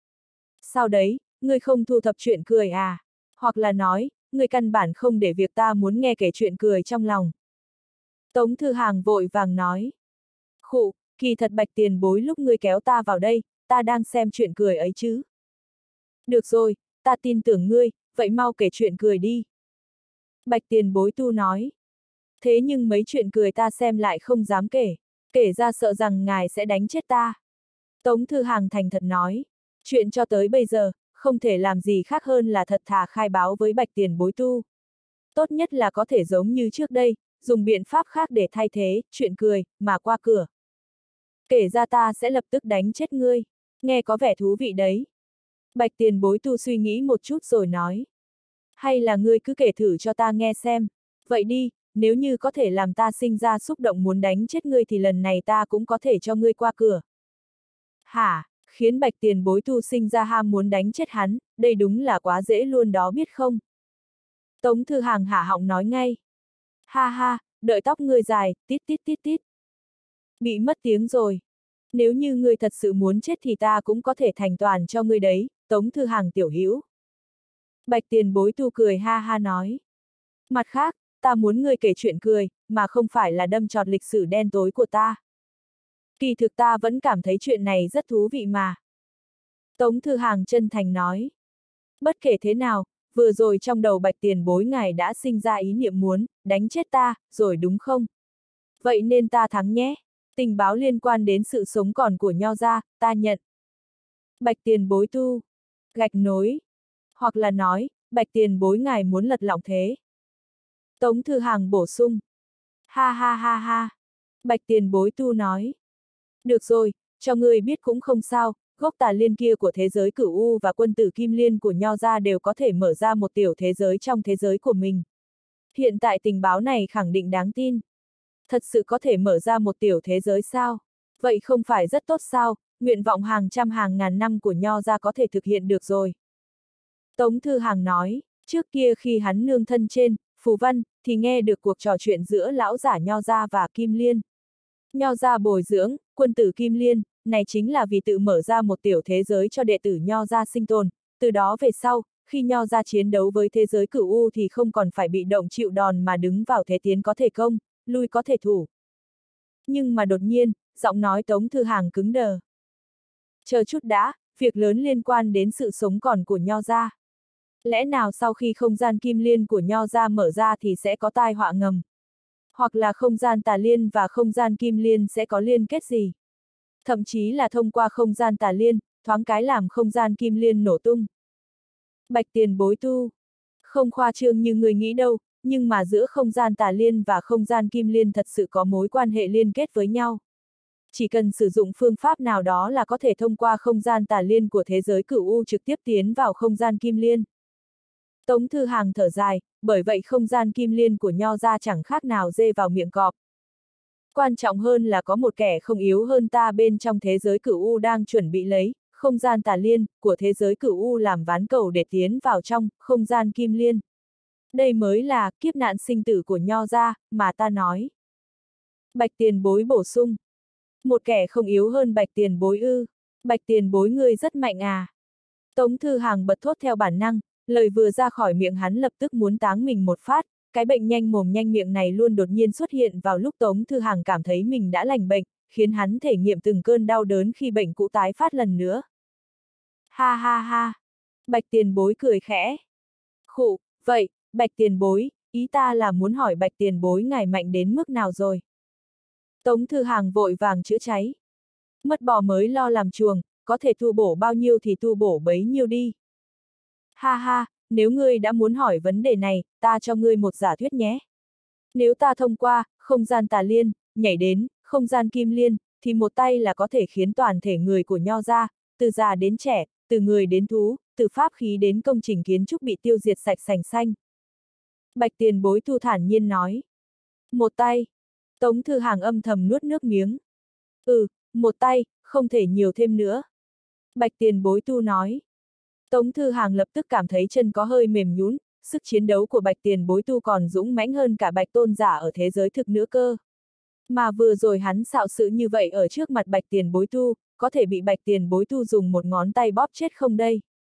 Sao đấy, ngươi không thu thập chuyện cười à? Hoặc là nói, ngươi căn bản không để việc ta muốn nghe kể chuyện cười trong lòng. Tống Thư Hàng vội vàng nói. Khụ, kỳ thật bạch tiền bối lúc ngươi kéo ta vào đây, ta đang xem chuyện cười ấy chứ. Được rồi, ta tin tưởng ngươi, vậy mau kể chuyện cười đi. Bạch tiền bối tu nói. Thế nhưng mấy chuyện cười ta xem lại không dám kể, kể ra sợ rằng ngài sẽ đánh chết ta. Tống Thư Hàng thành thật nói. Chuyện cho tới bây giờ, không thể làm gì khác hơn là thật thà khai báo với bạch tiền bối tu. Tốt nhất là có thể giống như trước đây, dùng biện pháp khác để thay thế, chuyện cười, mà qua cửa. Kể ra ta sẽ lập tức đánh chết ngươi, nghe có vẻ thú vị đấy. Bạch tiền bối tu suy nghĩ một chút rồi nói. Hay là ngươi cứ kể thử cho ta nghe xem, vậy đi, nếu như có thể làm ta sinh ra xúc động muốn đánh chết ngươi thì lần này ta cũng có thể cho ngươi qua cửa. Hả? Khiến bạch tiền bối tu sinh ra ham muốn đánh chết hắn, đây đúng là quá dễ luôn đó biết không? Tống Thư Hàng hả họng nói ngay. Ha ha, đợi tóc ngươi dài, tít tít tít tít. Bị mất tiếng rồi. Nếu như ngươi thật sự muốn chết thì ta cũng có thể thành toàn cho ngươi đấy, Tống Thư Hàng tiểu hữu. Bạch tiền bối tu cười ha ha nói. Mặt khác, ta muốn ngươi kể chuyện cười, mà không phải là đâm chọt lịch sử đen tối của ta. Kỳ thực ta vẫn cảm thấy chuyện này rất thú vị mà. Tống Thư Hàng chân thành nói. Bất kể thế nào, vừa rồi trong đầu bạch tiền bối ngài đã sinh ra ý niệm muốn, đánh chết ta, rồi đúng không? Vậy nên ta thắng nhé. Tình báo liên quan đến sự sống còn của Nho gia, ta nhận. Bạch tiền bối tu. Gạch nối. Hoặc là nói, bạch tiền bối ngài muốn lật lọng thế. Tống Thư Hàng bổ sung. Ha ha ha ha. Bạch tiền bối tu nói. Được rồi, cho ngươi biết cũng không sao, gốc tà liên kia của thế giới cửu U và quân tử kim liên của Nho gia đều có thể mở ra một tiểu thế giới trong thế giới của mình. Hiện tại tình báo này khẳng định đáng tin. Thật sự có thể mở ra một tiểu thế giới sao? Vậy không phải rất tốt sao, nguyện vọng hàng trăm hàng ngàn năm của Nho gia có thể thực hiện được rồi. Tống Thư Hàng nói, trước kia khi hắn nương thân trên, Phù Văn, thì nghe được cuộc trò chuyện giữa lão giả Nho gia và Kim Liên. Nho gia bồi dưỡng, quân tử Kim Liên, này chính là vì tự mở ra một tiểu thế giới cho đệ tử Nho gia sinh tồn, từ đó về sau, khi Nho gia chiến đấu với thế giới cửu U thì không còn phải bị động chịu đòn mà đứng vào thế tiến có thể công, lui có thể thủ. Nhưng mà đột nhiên, giọng nói Tống Thư Hàng cứng đờ. Chờ chút đã, việc lớn liên quan đến sự sống còn của Nho gia. Lẽ nào sau khi không gian kim liên của Nho gia mở ra thì sẽ có tai họa ngầm? Hoặc là không gian tà liên và không gian kim liên sẽ có liên kết gì? Thậm chí là thông qua không gian tà liên, thoáng cái làm không gian kim liên nổ tung. Bạch tiền bối tu. Không khoa trương như người nghĩ đâu, nhưng mà giữa không gian tà liên và không gian kim liên thật sự có mối quan hệ liên kết với nhau. Chỉ cần sử dụng phương pháp nào đó là có thể thông qua không gian tà liên của thế giới cửu U trực tiếp tiến vào không gian kim liên. Tống Thư Hàng thở dài, bởi vậy không gian kim liên của Nho gia chẳng khác nào dê vào miệng cọp. Quan trọng hơn là có một kẻ không yếu hơn ta bên trong thế giới cửu U đang chuẩn bị lấy không gian tà liên của thế giới cửu U làm ván cầu để tiến vào trong không gian kim liên. Đây mới là kiếp nạn sinh tử của Nho gia mà ta nói. Bạch tiền bối bổ sung. Một kẻ không yếu hơn bạch tiền bối ư? Bạch tiền bối ngươi rất mạnh à? Tống Thư Hàng bật thốt theo bản năng, lời vừa ra khỏi miệng hắn lập tức muốn táng mình một phát. Cái bệnh nhanh mồm nhanh miệng này luôn đột nhiên xuất hiện vào lúc Tống Thư Hàng cảm thấy mình đã lành bệnh, khiến hắn thể nghiệm từng cơn đau đớn khi bệnh cũ tái phát lần nữa. Ha ha ha! Bạch tiền bối cười khẽ. Khụ, vậy, bạch tiền bối, ý ta là muốn hỏi bạch tiền bối ngài mạnh đến mức nào rồi? Tống Thư Hàng vội vàng chữa cháy. Mất bò mới lo làm chuồng, có thể tu bổ bao nhiêu thì tu bổ bấy nhiêu đi. Ha ha! Nếu ngươi đã muốn hỏi vấn đề này, ta cho ngươi một giả thuyết nhé. Nếu ta thông qua không gian tà liên, nhảy đến không gian kim liên, thì một tay là có thể khiến toàn thể người của Nho gia, từ già đến trẻ, từ người đến thú, từ pháp khí đến công trình kiến trúc bị tiêu diệt sạch sành xanh. Bạch Tiền Bối thu thản nhiên nói. Một tay. Tống Thư Hàng âm thầm nuốt nước miếng. Ừ, một tay, không thể nhiều thêm nữa. Bạch Tiền Bối tu nói. Tống Thư Hàng lập tức cảm thấy chân có hơi mềm nhũn, sức chiến đấu của Bạch Tiền Bối tu còn dũng mãnh hơn cả Bạch Tôn giả ở thế giới thực nữa cơ. Mà vừa rồi hắn xạo sự như vậy ở trước mặt Bạch Tiền Bối tu, có thể bị Bạch Tiền Bối tu dùng một ngón tay bóp chết không đây?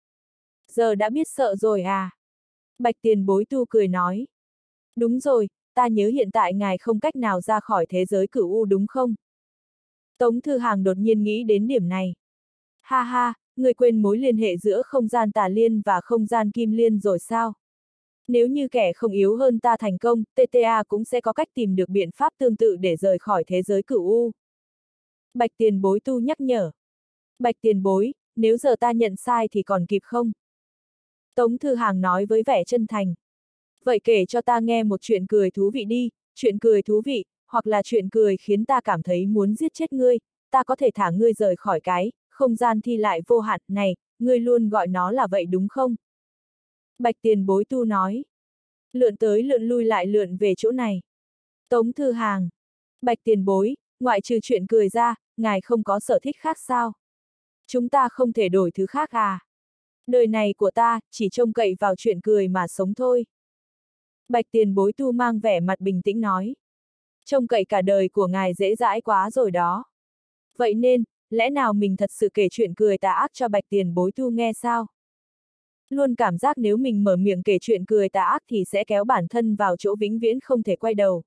Giờ đã biết sợ rồi à? Bạch Tiền Bối tu cười nói. Đúng rồi, ta nhớ hiện tại ngài không cách nào ra khỏi thế giới cửu u đúng không? Tống Thư Hàng đột nhiên nghĩ đến điểm này. Ha ha, người quên mối liên hệ giữa không gian tà liên và không gian kim liên rồi sao? Nếu như kẻ không yếu hơn ta thành công, tê tê a cũng sẽ có cách tìm được biện pháp tương tự để rời khỏi thế giới cửu u. Bạch Tiền Bối tu nhắc nhở. Bạch Tiền Bối, nếu giờ ta nhận sai thì còn kịp không? Tống Thư Hàng nói với vẻ chân thành. Vậy kể cho ta nghe một chuyện cười thú vị đi, chuyện cười thú vị, hoặc là chuyện cười khiến ta cảm thấy muốn giết chết ngươi, ta có thể thả ngươi rời khỏi cái không gian thi lại vô hạn này, ngươi luôn gọi nó là vậy đúng không? Bạch Tiền Bối tu nói. Lượn tới lượn lui lại lượn về chỗ này. Tống Thư Hàng. Bạch Tiền Bối, ngoại trừ chuyện cười ra, ngài không có sở thích khác sao? Chúng ta không thể đổi thứ khác à? Đời này của ta, chỉ trông cậy vào chuyện cười mà sống thôi. Bạch Tiền Bối tu mang vẻ mặt bình tĩnh nói. Trông cậy cả đời của ngài dễ dãi quá rồi đó. Vậy nên, lẽ nào mình thật sự kể chuyện cười tà ác cho Bạch Tiền Bối tu nghe sao? Luôn cảm giác nếu mình mở miệng kể chuyện cười tà ác thì sẽ kéo bản thân vào chỗ vĩnh viễn không thể quay đầu.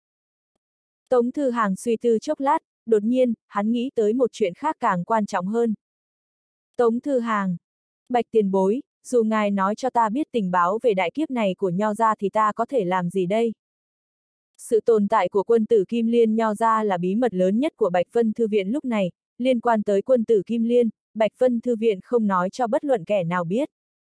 Tống Thư Hàng suy tư chốc lát, đột nhiên, hắn nghĩ tới một chuyện khác càng quan trọng hơn. Tống Thư Hàng. Bạch Tiền Bối, dù ngài nói cho ta biết tình báo về đại kiếp này của Nho gia thì ta có thể làm gì đây? Sự tồn tại của quân tử Kim Liên Nho gia là bí mật lớn nhất của Bạch Vân Thư Viện lúc này, liên quan tới quân tử Kim Liên, Bạch Vân Thư Viện không nói cho bất luận kẻ nào biết.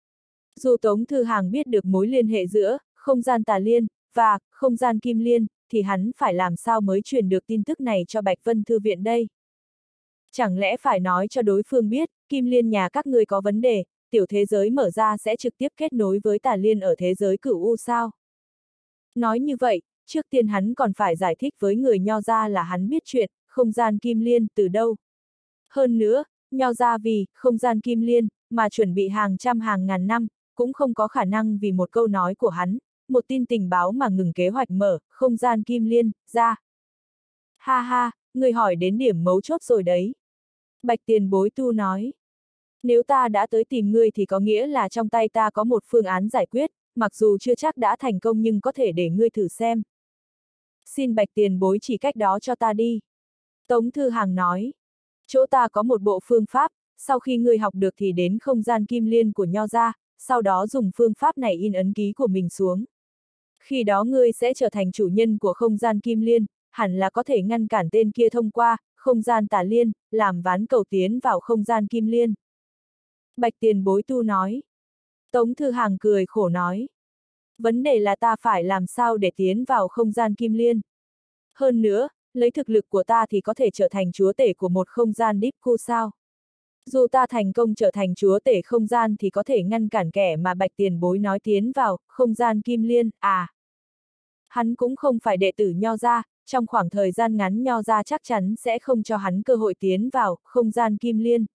Dù Tống Thư Hàng biết được mối liên hệ giữa không gian tà liên và không gian kim liên, thì hắn phải làm sao mới truyền được tin tức này cho Bạch Vân Thư Viện đây? Chẳng lẽ phải nói cho đối phương biết, kim liên nhà các ngươi có vấn đề, tiểu thế giới mở ra sẽ trực tiếp kết nối với tà liên ở thế giới cửu u sao? Nói như vậy, trước tiên hắn còn phải giải thích với người Nho gia là hắn biết chuyện, không gian kim liên từ đâu. Hơn nữa, Nho gia vì không gian kim liên, mà chuẩn bị hàng trăm hàng ngàn năm, cũng không có khả năng vì một câu nói của hắn, một tin tình báo mà ngừng kế hoạch mở không gian kim liên ra. Ha ha, người hỏi đến điểm mấu chốt rồi đấy. Bạch Tiền Bối tu nói. Nếu ta đã tới tìm ngươi thì có nghĩa là trong tay ta có một phương án giải quyết, mặc dù chưa chắc đã thành công nhưng có thể để ngươi thử xem. Xin Bạch Tiền Bối chỉ cách đó cho ta đi. Tống Thư Hàng nói. Chỗ ta có một bộ phương pháp, sau khi ngươi học được thì đến không gian kim liên của Nho gia, sau đó dùng phương pháp này in ấn ký của mình xuống. Khi đó ngươi sẽ trở thành chủ nhân của không gian kim liên, hẳn là có thể ngăn cản tên kia thông qua không gian tà liên, làm ván cầu tiến vào không gian kim liên. Bạch Tiền Bối tu nói. Tống Thư Hàng cười khổ nói. Vấn đề là ta phải làm sao để tiến vào không gian kim liên. Hơn nữa, lấy thực lực của ta thì có thể trở thành chúa tể của một không gian Deep Khu sao? Dù ta thành công trở thành chúa tể không gian thì có thể ngăn cản kẻ mà Bạch Tiền Bối nói tiến vào không gian kim liên, à? Hắn cũng không phải đệ tử Nho gia, trong khoảng thời gian ngắn Nho gia chắc chắn sẽ không cho hắn cơ hội tiến vào không gian kim liên.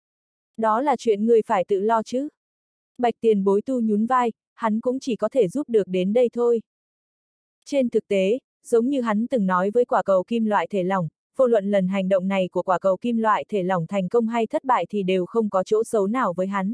Đó là chuyện người phải tự lo chứ. Bạch Tiền Bối tu nhún vai, hắn cũng chỉ có thể giúp được đến đây thôi. Trên thực tế, giống như hắn từng nói với quả cầu kim loại thể lỏng, vô luận lần hành động này của quả cầu kim loại thể lỏng thành công hay thất bại thì đều không có chỗ xấu nào với hắn.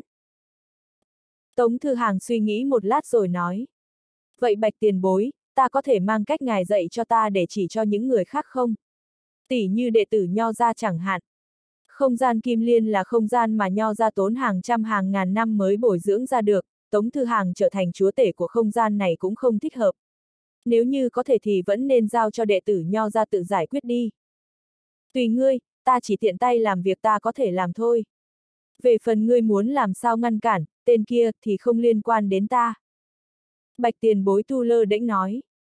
Tống Thư Hàng suy nghĩ một lát rồi nói. Vậy Bạch Tiền Bối, ta có thể mang cách ngài dạy cho ta để chỉ cho những người khác không? Tỷ như đệ tử Nho gia chẳng hạn. Không gian kim liên là không gian mà Nho gia tốn hàng trăm hàng ngàn năm mới bồi dưỡng ra được, Tống Thư Hàng trở thành chúa tể của không gian này cũng không thích hợp. Nếu như có thể thì vẫn nên giao cho đệ tử Nho gia tự giải quyết đi. Tùy ngươi, ta chỉ tiện tay làm việc ta có thể làm thôi. Về phần ngươi muốn làm sao ngăn cản, tên kia thì không liên quan đến ta. Bạch Tiền Bối tu lơ đễnh nói.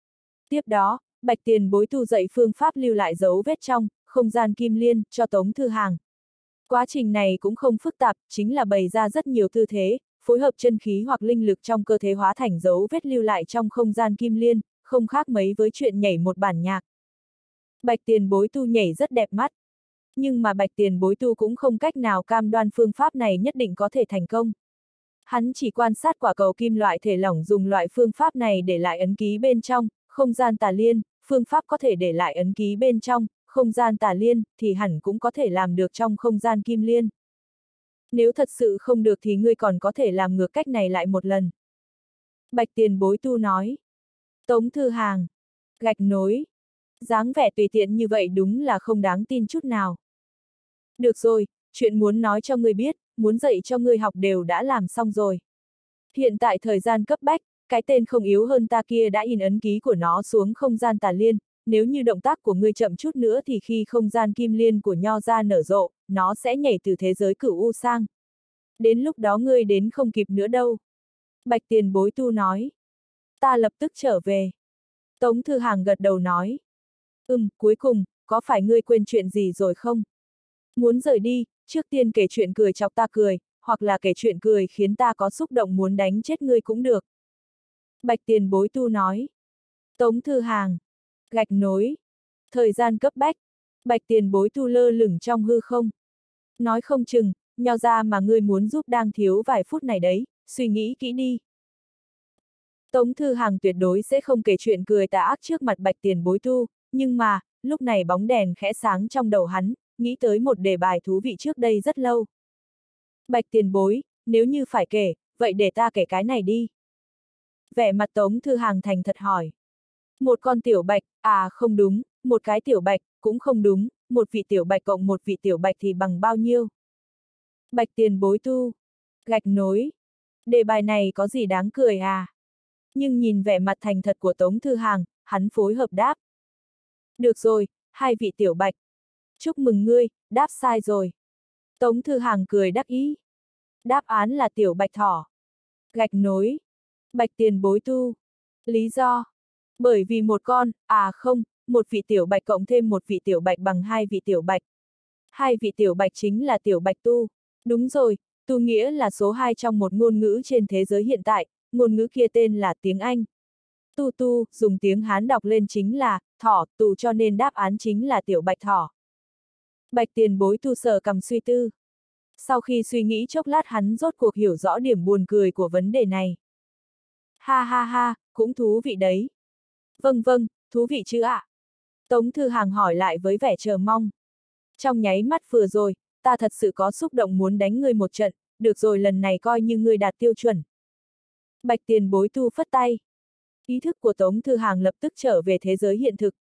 Tiếp đó, Bạch Tiền Bối tu dạy phương pháp lưu lại dấu vết trong không gian kim liên cho Tống Thư Hàng. Quá trình này cũng không phức tạp, chính là bày ra rất nhiều tư thế, phối hợp chân khí hoặc linh lực trong cơ thể hóa thành dấu vết lưu lại trong không gian kim liên, không khác mấy với chuyện nhảy một bản nhạc. Bạch Tiền Bối tu nhảy rất đẹp mắt. Nhưng mà Bạch Tiền Bối tu cũng không cách nào cam đoan phương pháp này nhất định có thể thành công. Hắn chỉ quan sát quả cầu kim loại thể lỏng dùng loại phương pháp này để lại ấn ký bên trong không gian tà liên, phương pháp có thể để lại ấn ký bên trong không gian tà liên, thì hẳn cũng có thể làm được trong không gian kim liên. Nếu thật sự không được thì ngươi còn có thể làm ngược cách này lại một lần. Bạch Tiền Bối tu nói. Tống Thư Hàng. Gạch nối. Dáng vẻ tùy tiện như vậy đúng là không đáng tin chút nào. Được rồi, chuyện muốn nói cho ngươi biết, muốn dạy cho ngươi học đều đã làm xong rồi. Hiện tại thời gian cấp bách, cái tên không yếu hơn ta kia đã in ấn ký của nó xuống không gian tà liên, nếu như động tác của ngươi chậm chút nữa thì khi không gian kim liên của Nho ra nở rộ, nó sẽ nhảy từ thế giới cửu u sang. Đến lúc đó ngươi đến không kịp nữa đâu. Bạch Tiền Bối tu nói. Ta lập tức trở về. Tống Thư Hàng gật đầu nói. Ừm, cuối cùng, có phải ngươi quên chuyện gì rồi không? Muốn rời đi, trước tiên kể chuyện cười chọc ta cười, hoặc là kể chuyện cười khiến ta có xúc động muốn đánh chết ngươi cũng được. Bạch Tiền Bối tu nói. Tống Thư Hàng. Gạch nối. Thời gian cấp bách. Bạch Tiền Bối tu lơ lửng trong hư không. Nói không chừng, Nho ra mà ngươi muốn giúp đang thiếu vài phút này đấy, suy nghĩ kỹ đi. Tống Thư Hàng tuyệt đối sẽ không kể chuyện cười tà ác trước mặt Bạch Tiền Bối tu, nhưng mà, lúc này bóng đèn khẽ sáng trong đầu hắn, nghĩ tới một đề bài thú vị trước đây rất lâu. Bạch Tiền Bối, nếu như phải kể, vậy để ta kể cái này đi. Vẻ mặt Tống Thư Hàng thành thật hỏi. Một con tiểu bạch, à không đúng, một cái tiểu bạch, cũng không đúng, một vị tiểu bạch cộng một vị tiểu bạch thì bằng bao nhiêu? Bạch Tiền Bối tu. Gạch nối. Đề bài này có gì đáng cười à? Nhưng nhìn vẻ mặt thành thật của Tống Thư Hàng, hắn phối hợp đáp. Được rồi, hai vị tiểu bạch. Chúc mừng ngươi, đáp sai rồi. Tống Thư Hàng cười đắc ý. Đáp án là tiểu bạch thỏ. Gạch nối. Bạch Tiền Bối tu. Lý do. Bởi vì một con, à không, một vị tiểu bạch cộng thêm một vị tiểu bạch bằng hai vị tiểu bạch. Hai vị tiểu bạch chính là tiểu bạch tu. Đúng rồi, tu nghĩa là số hai trong một ngôn ngữ trên thế giới hiện tại, ngôn ngữ kia tên là tiếng Anh. Tu tu, dùng tiếng Hán đọc lên chính là thỏ, tù cho nên đáp án chính là tiểu bạch thỏ. Bạch Tiền Bối tu sờ cầm suy tư. Sau khi suy nghĩ chốc lát hắn rốt cuộc hiểu rõ điểm buồn cười của vấn đề này. Ha ha ha, cũng thú vị đấy. Vâng vâng, thú vị chứ ạ? À? Tống Thư Hàng hỏi lại với vẻ chờ mong. Trong nháy mắt vừa rồi, ta thật sự có xúc động muốn đánh ngươi một trận, được rồi lần này coi như ngươi đạt tiêu chuẩn. Bạch Tiền Bối tu phất tay. Ý thức của Tống Thư Hàng lập tức trở về thế giới hiện thực.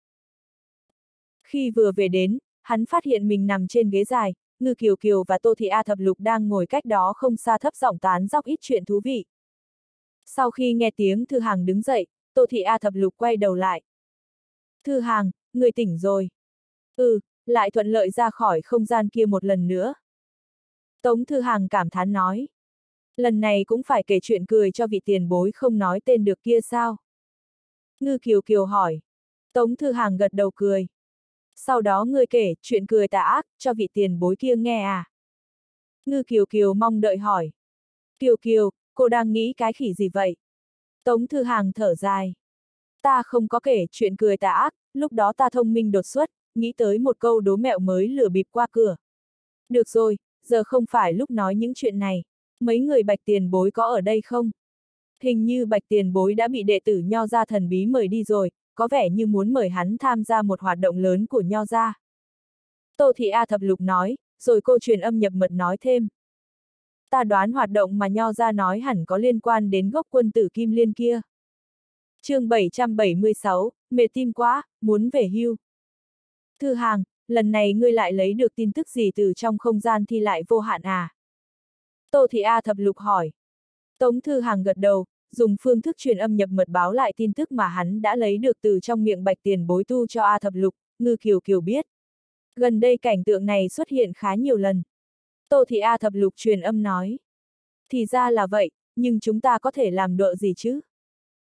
Khi vừa về đến, hắn phát hiện mình nằm trên ghế dài, Ngư Kiều Kiều và Tô Thị A Thập Lục đang ngồi cách đó không xa thấp giọng tán dóc ít chuyện thú vị. Sau khi nghe tiếng Thư Hàng đứng dậy, Tô Thị A Thập Lục quay đầu lại. Thư Hàng, người tỉnh rồi. Ừ, lại thuận lợi ra khỏi không gian kia một lần nữa. Tống Thư Hàng cảm thán nói. Lần này cũng phải kể chuyện cười cho vị tiền bối không nói tên được kia sao? Ngư Kiều Kiều hỏi. Tống Thư Hàng gật đầu cười. Sau đó ngươi kể chuyện cười tà ác cho vị tiền bối kia nghe à? Ngư Kiều Kiều mong đợi hỏi. Kiều Kiều, cô đang nghĩ cái khỉ gì vậy? Tống Thư Hàng thở dài. Ta không có kể chuyện cười tà ác, lúc đó ta thông minh đột xuất, nghĩ tới một câu đố mẹo mới lừa bịp qua cửa. Được rồi, giờ không phải lúc nói những chuyện này. Mấy người Bạch tiền bối có ở đây không? Hình như Bạch tiền bối đã bị đệ tử Nho gia thần bí mời đi rồi, có vẻ như muốn mời hắn tham gia một hoạt động lớn của Nho gia. Tô Thị A Thập Lục nói, rồi cô truyền âm nhập mật nói thêm. Ta đoán hoạt động mà Nho gia nói hẳn có liên quan đến gốc quân tử Kim Liên kia. Chương bảy trăm bảy mươi sáu, mệt tim quá, muốn về hưu. Thư Hàng, lần này ngươi lại lấy được tin tức gì từ trong không gian thi lại vô hạn à? Tô Thị A Thập Lục hỏi. Tống Thư Hàng gật đầu, dùng phương thức truyền âm nhập mật báo lại tin tức mà hắn đã lấy được từ trong miệng Bạch tiền bối tu cho A Thập Lục, Ngư Kiều Kiều biết. Gần đây cảnh tượng này xuất hiện khá nhiều lần. Tô Thị A Thập Lục truyền âm nói. Thì ra là vậy, nhưng chúng ta có thể làm đỡ gì chứ?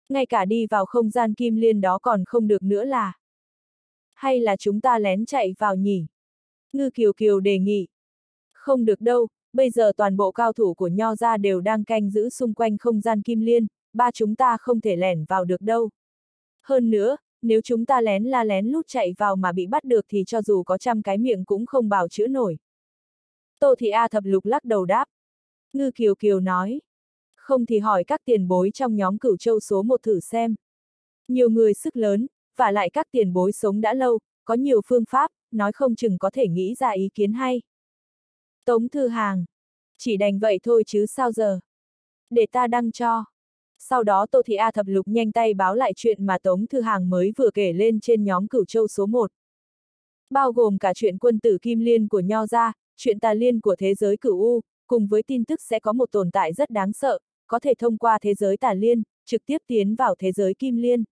Ngay cả đi vào không gian kim liên đó còn không được nữa là. Hay là chúng ta lén chạy vào nhỉ? Ngư Kiều Kiều đề nghị. Không được đâu, bây giờ toàn bộ cao thủ của Nho gia đều đang canh giữ xung quanh không gian kim liên, ba chúng ta không thể lẻn vào được đâu. Hơn nữa, nếu chúng ta lén la lén lút chạy vào mà bị bắt được thì cho dù có trăm cái miệng cũng không bào chữa nổi. Tô Thị A Thập Lục lắc đầu đáp. Ngư Kiều Kiều nói. Không thì hỏi các tiền bối trong nhóm Cửu Châu số một thử xem. Nhiều người sức lớn, và lại các tiền bối sống đã lâu, có nhiều phương pháp, nói không chừng có thể nghĩ ra ý kiến hay. Tống Thư Hàng. Chỉ đành vậy thôi chứ sao giờ. Để ta đăng cho. Sau đó Tô Thị A Thập Lục nhanh tay báo lại chuyện mà Tống Thư Hàng mới vừa kể lên trên nhóm Cửu Châu số một. Bao gồm cả chuyện quân tử Kim Liên của Nho gia, chuyện tà liên của thế giới Cửu U, cùng với tin tức sẽ có một tồn tại rất đáng sợ, có thể thông qua thế giới tà liên, trực tiếp tiến vào thế giới Kim Liên.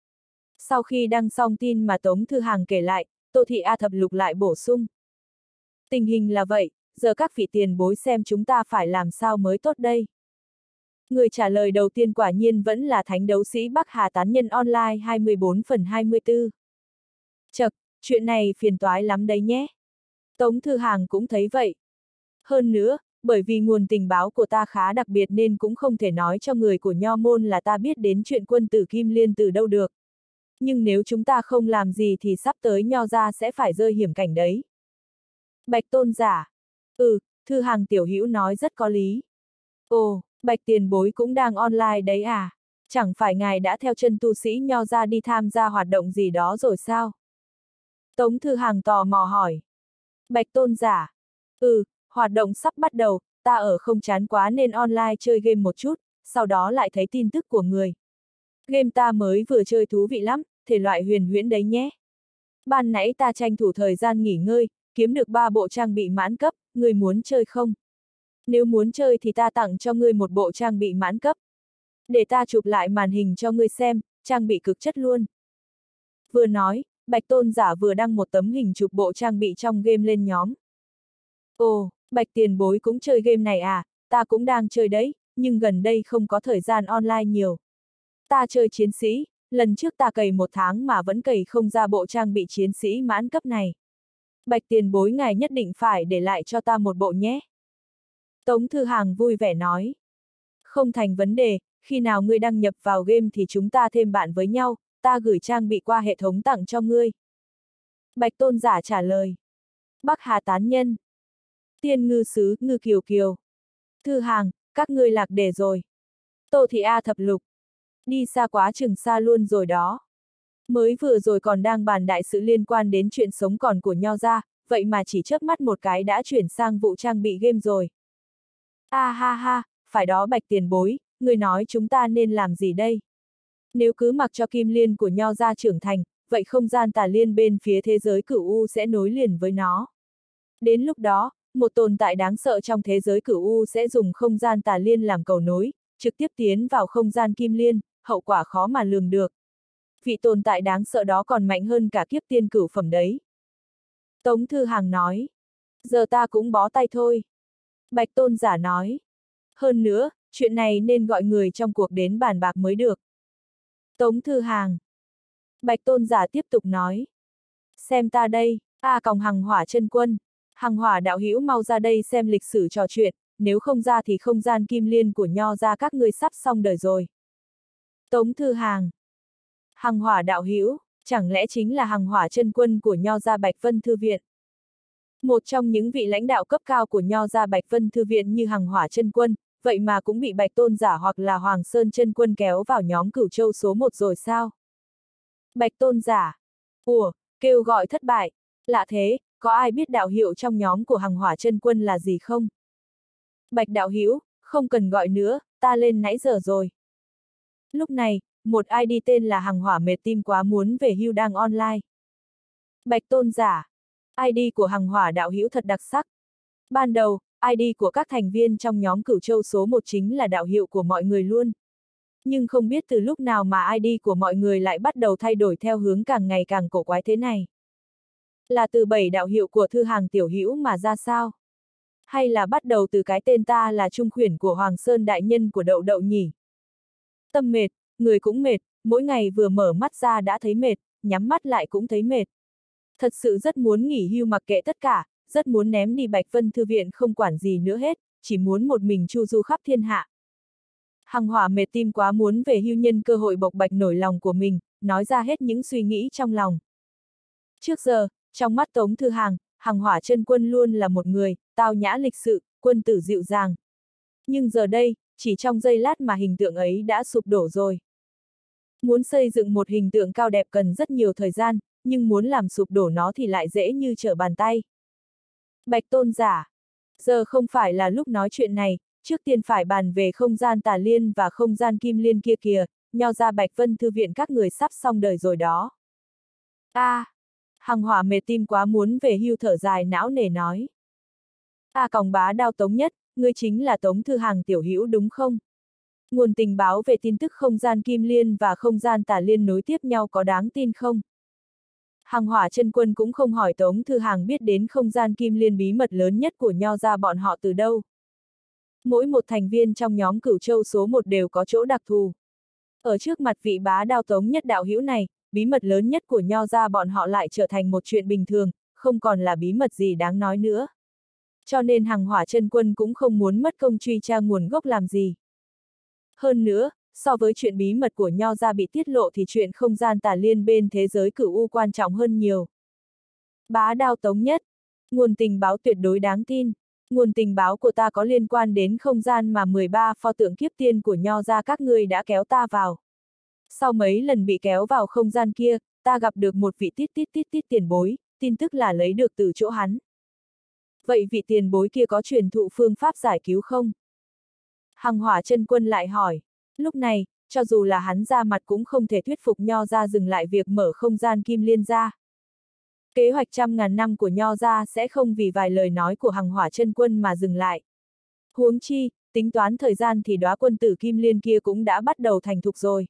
Sau khi đăng xong tin mà Tống Thư Hàng kể lại, Tô Thị A Thập Lục lại bổ sung. Tình hình là vậy, giờ các vị tiền bối xem chúng ta phải làm sao mới tốt đây. Người trả lời đầu tiên quả nhiên vẫn là thánh đấu sĩ Bắc Hà Tán Nhân Online hai mươi bốn phần hai mươi tư. Chậc, chuyện này phiền toái lắm đấy nhé. Tống Thư Hàng cũng thấy vậy. Hơn nữa, bởi vì nguồn tình báo của ta khá đặc biệt nên cũng không thể nói cho người của Nho môn là ta biết đến chuyện quân tử Kim Liên từ đâu được. Nhưng nếu chúng ta không làm gì thì sắp tới Nho gia sẽ phải rơi hiểm cảnh đấy. Bạch Tôn giả. Ừ, Thư Hàng tiểu hữu nói rất có lý. Ồ, Bạch tiền bối cũng đang online đấy à? Chẳng phải ngài đã theo chân tu sĩ Nho gia đi tham gia hoạt động gì đó rồi sao? Tống Thư Hàng tò mò hỏi. Bạch Tôn giả. Ừ, hoạt động sắp bắt đầu, ta ở không chán quá nên online chơi game một chút, sau đó lại thấy tin tức của người. Game ta mới vừa chơi thú vị lắm, thể loại huyền huyễn đấy nhé. Ban nãy ta tranh thủ thời gian nghỉ ngơi, kiếm được ba bộ trang bị mãn cấp, người muốn chơi không? Nếu muốn chơi thì ta tặng cho ngươi một bộ trang bị mãn cấp. Để ta chụp lại màn hình cho ngươi xem, trang bị cực chất luôn. Vừa nói, Bạch Tôn giả vừa đăng một tấm hình chụp bộ trang bị trong game lên nhóm. Ồ, Bạch tiền bối cũng chơi game này à, ta cũng đang chơi đấy, nhưng gần đây không có thời gian online nhiều. Ta chơi chiến sĩ, lần trước ta cày một tháng mà vẫn cày không ra bộ trang bị chiến sĩ mãn cấp này. Bạch tiền bối ngài nhất định phải để lại cho ta một bộ nhé. Tống Thư Hàng vui vẻ nói. Không thành vấn đề, khi nào ngươi đăng nhập vào game thì chúng ta thêm bạn với nhau, ta gửi trang bị qua hệ thống tặng cho ngươi. Bạch Tôn giả trả lời. Bắc Hà Tán Nhân. Tiên Ngư Sứ, Ngư Kiều Kiều. Thư Hàng, các ngươi lạc đề rồi. Tô Thị A Thập Lục. Đi xa quá chừng xa luôn rồi đó. Mới vừa rồi còn đang bàn đại sự liên quan đến chuyện sống còn của Nho gia, vậy mà chỉ chớp mắt một cái đã chuyển sang vụ trang bị game rồi. A ah ha ha, phải đó Bạch tiền bối, người nói chúng ta nên làm gì đây? Nếu cứ mặc cho Kim Liên của Nho gia trưởng thành, vậy không gian tà liên bên phía thế giới Cửu U sẽ nối liền với nó. Đến lúc đó, một tồn tại đáng sợ trong thế giới Cửu U sẽ dùng không gian tà liên làm cầu nối, trực tiếp tiến vào không gian Kim Liên, hậu quả khó mà lường được. Vị tồn tại đáng sợ đó còn mạnh hơn cả kiếp tiên cửu phẩm đấy. Tống Thư Hàng nói. Giờ ta cũng bó tay thôi. Bạch Tôn giả nói. Hơn nữa, chuyện này nên gọi người trong cuộc đến bàn bạc mới được. Tống Thư Hàng. Bạch Tôn giả tiếp tục nói. Xem ta đây, a còng Hằng Hỏa chân quân. Hằng Hỏa đạo hữu mau ra đây xem lịch sử trò chuyện, nếu không ra thì không gian Kim Liên của Nho gia các ngươi sắp xong đời rồi. Tống Thư Hàng. Hằng Hỏa đạo hữu, chẳng lẽ chính là Hằng Hỏa chân quân của Nho gia Bạch Vân Thư Viện? Một trong những vị lãnh đạo cấp cao của Nho gia Bạch Vân Thư Viện như Hằng Hỏa chân quân, vậy mà cũng bị Bạch Tôn giả hoặc là Hoàng Sơn chân quân kéo vào nhóm Cửu Châu số một rồi sao? Bạch Tôn giả. Ủa, kêu gọi thất bại. Lạ thế, có ai biết đạo hiệu trong nhóm của Hằng Hỏa chân quân là gì không? Bạch đạo hữu, không cần gọi nữa, ta lên nãy giờ rồi. Lúc này, một i đê tên là Hằng Hỏa mệt tim quá muốn về hưu đang online. Bạch Tôn giả. i đê của Hằng Hỏa đạo hữu thật đặc sắc. Ban đầu, i đê của các thành viên trong nhóm Cửu Châu số một chính là đạo hiệu của mọi người luôn. Nhưng không biết từ lúc nào mà i đê của mọi người lại bắt đầu thay đổi theo hướng càng ngày càng cổ quái thế này. Là từ bảy đạo hiệu của Thư Hàng tiểu hữu mà ra sao? Hay là bắt đầu từ cái tên ta là trung khuyển của Hoàng Sơn đại nhân của Đậu Đậu nhỉ? Tâm mệt, người cũng mệt, mỗi ngày vừa mở mắt ra đã thấy mệt, nhắm mắt lại cũng thấy mệt. Thật sự rất muốn nghỉ hưu mặc kệ tất cả, rất muốn ném đi Bạch Vân Thư viện không quản gì nữa hết, chỉ muốn một mình chu du khắp thiên hạ. Hằng Hỏa mệt tim quá muốn về hưu nhân cơ hội bộc bạch nổi lòng của mình, nói ra hết những suy nghĩ trong lòng. Trước giờ, trong mắt Tống Thư Hàng, Hằng Hỏa chân quân luôn là một người, tao nhã lịch sự, quân tử dịu dàng. Nhưng giờ đây, chỉ trong giây lát mà hình tượng ấy đã sụp đổ rồi. Muốn xây dựng một hình tượng cao đẹp cần rất nhiều thời gian, nhưng muốn làm sụp đổ nó thì lại dễ như trở bàn tay. Bạch Tôn giả, giờ không phải là lúc nói chuyện này, trước tiên phải bàn về không gian Tà Liên và không gian Kim Liên kia kìa, nho ra Bạch Vân Thư viện các người sắp xong đời rồi đó. A, à, Hằng Hỏa mệt tim quá muốn về hưu thở dài não nề nói. A à, còng bá đao Tống Nhất, ngươi chính là Tống Thư Hàng tiểu hữu đúng không? Nguồn tình báo về tin tức không gian Kim Liên và không gian Tà Liên nối tiếp nhau có đáng tin không? Hằng Hỏa chân quân cũng không hỏi Tống Thư Hàng biết đến không gian Kim Liên bí mật lớn nhất của nho ra bọn họ từ đâu. Mỗi một thành viên trong nhóm Cửu Châu số một đều có chỗ đặc thù. Ở trước mặt vị bá đao Tống Nhất đạo hữu này, bí mật lớn nhất của nho ra bọn họ lại trở thành một chuyện bình thường, không còn là bí mật gì đáng nói nữa. Cho nên Hằng Hỏa chân quân cũng không muốn mất công truy tra nguồn gốc làm gì. Hơn nữa, so với chuyện bí mật của nho ra bị tiết lộ thì chuyện không gian Tà Liên bên thế giới Cửu U quan trọng hơn nhiều. Bá đao Tống Nhất, nguồn tình báo tuyệt đối đáng tin. Nguồn tình báo của ta có liên quan đến không gian mà mười ba pho tượng kiếp tiên của nho ra các ngươi đã kéo ta vào. Sau mấy lần bị kéo vào không gian kia, ta gặp được một vị tít tít tít tít tiền bối, tin tức là lấy được từ chỗ hắn. Vậy vị tiền bối kia có truyền thụ phương pháp giải cứu không? Hằng Hỏa chân quân lại hỏi. Lúc này, cho dù là hắn ra mặt cũng không thể thuyết phục nho ra dừng lại việc mở không gian Kim Liên ra. Kế hoạch trăm ngàn năm của nho ra sẽ không vì vài lời nói của Hằng Hỏa chân quân mà dừng lại. Huống chi, tính toán thời gian thì đóa quân tử Kim Liên kia cũng đã bắt đầu thành thục rồi.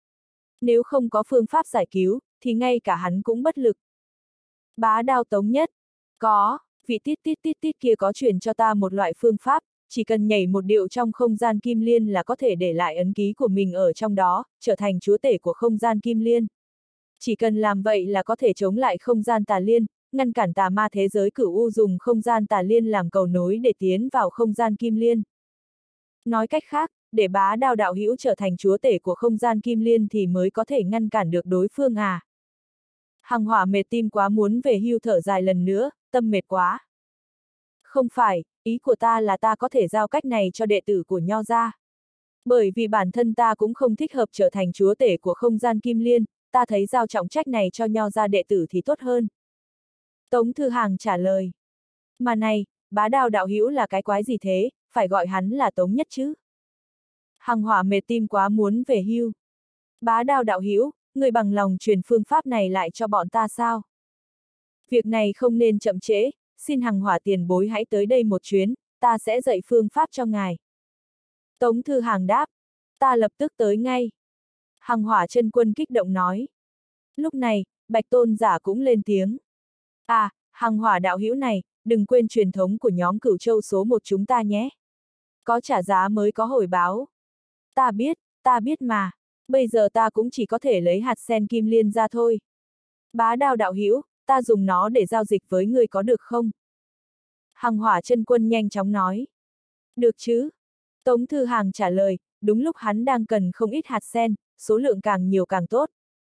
Nếu không có phương pháp giải cứu, thì ngay cả hắn cũng bất lực. Bá đao Tống Nhất, có, vị tít tít tít tít kia có truyền cho ta một loại phương pháp, chỉ cần nhảy một điệu trong không gian Kim Liên là có thể để lại ấn ký của mình ở trong đó, trở thành chúa tể của không gian Kim Liên. Chỉ cần làm vậy là có thể chống lại không gian Tà Liên, ngăn cản tà ma thế giới Cửu U dùng không gian Tà Liên làm cầu nối để tiến vào không gian Kim Liên. Nói cách khác, để bá đao đạo hữu trở thành chúa tể của không gian Kim Liên thì mới có thể ngăn cản được đối phương à. Hằng Hỏa mệt tim quá muốn về hưu thở dài lần nữa, tâm mệt quá. Không phải, ý của ta là ta có thể giao cách này cho đệ tử của nho gia. Bởi vì bản thân ta cũng không thích hợp trở thành chúa tể của không gian Kim Liên, ta thấy giao trọng trách này cho nho gia đệ tử thì tốt hơn. Tống Thư Hàng trả lời. Mà này, bá đao đạo hữu là cái quái gì thế, phải gọi hắn là Tống Nhất chứ. Hằng Hỏa mệt tim quá muốn về hưu. Bá đao đạo hữu, người bằng lòng truyền phương pháp này lại cho bọn ta sao? Việc này không nên chậm trễ, xin Hằng Hỏa tiền bối hãy tới đây một chuyến, ta sẽ dạy phương pháp cho ngài. Tống Thư Hàng đáp, ta lập tức tới ngay. Hằng Hỏa chân quân kích động nói. Lúc này, Bạch Tôn giả cũng lên tiếng. À, Hằng Hỏa đạo hữu này, đừng quên truyền thống của nhóm Cửu Châu số một chúng ta nhé. Có trả giá mới có hồi báo. Ta biết, ta biết mà. Bây giờ ta cũng chỉ có thể lấy hạt sen Kim Liên ra thôi. Bá đao đạo hữu, ta dùng nó để giao dịch với người có được không? Hằng Hỏa chân quân nhanh chóng nói. Được chứ? Tống Thư Hàng trả lời, đúng lúc hắn đang cần không ít hạt sen, số lượng càng nhiều càng tốt.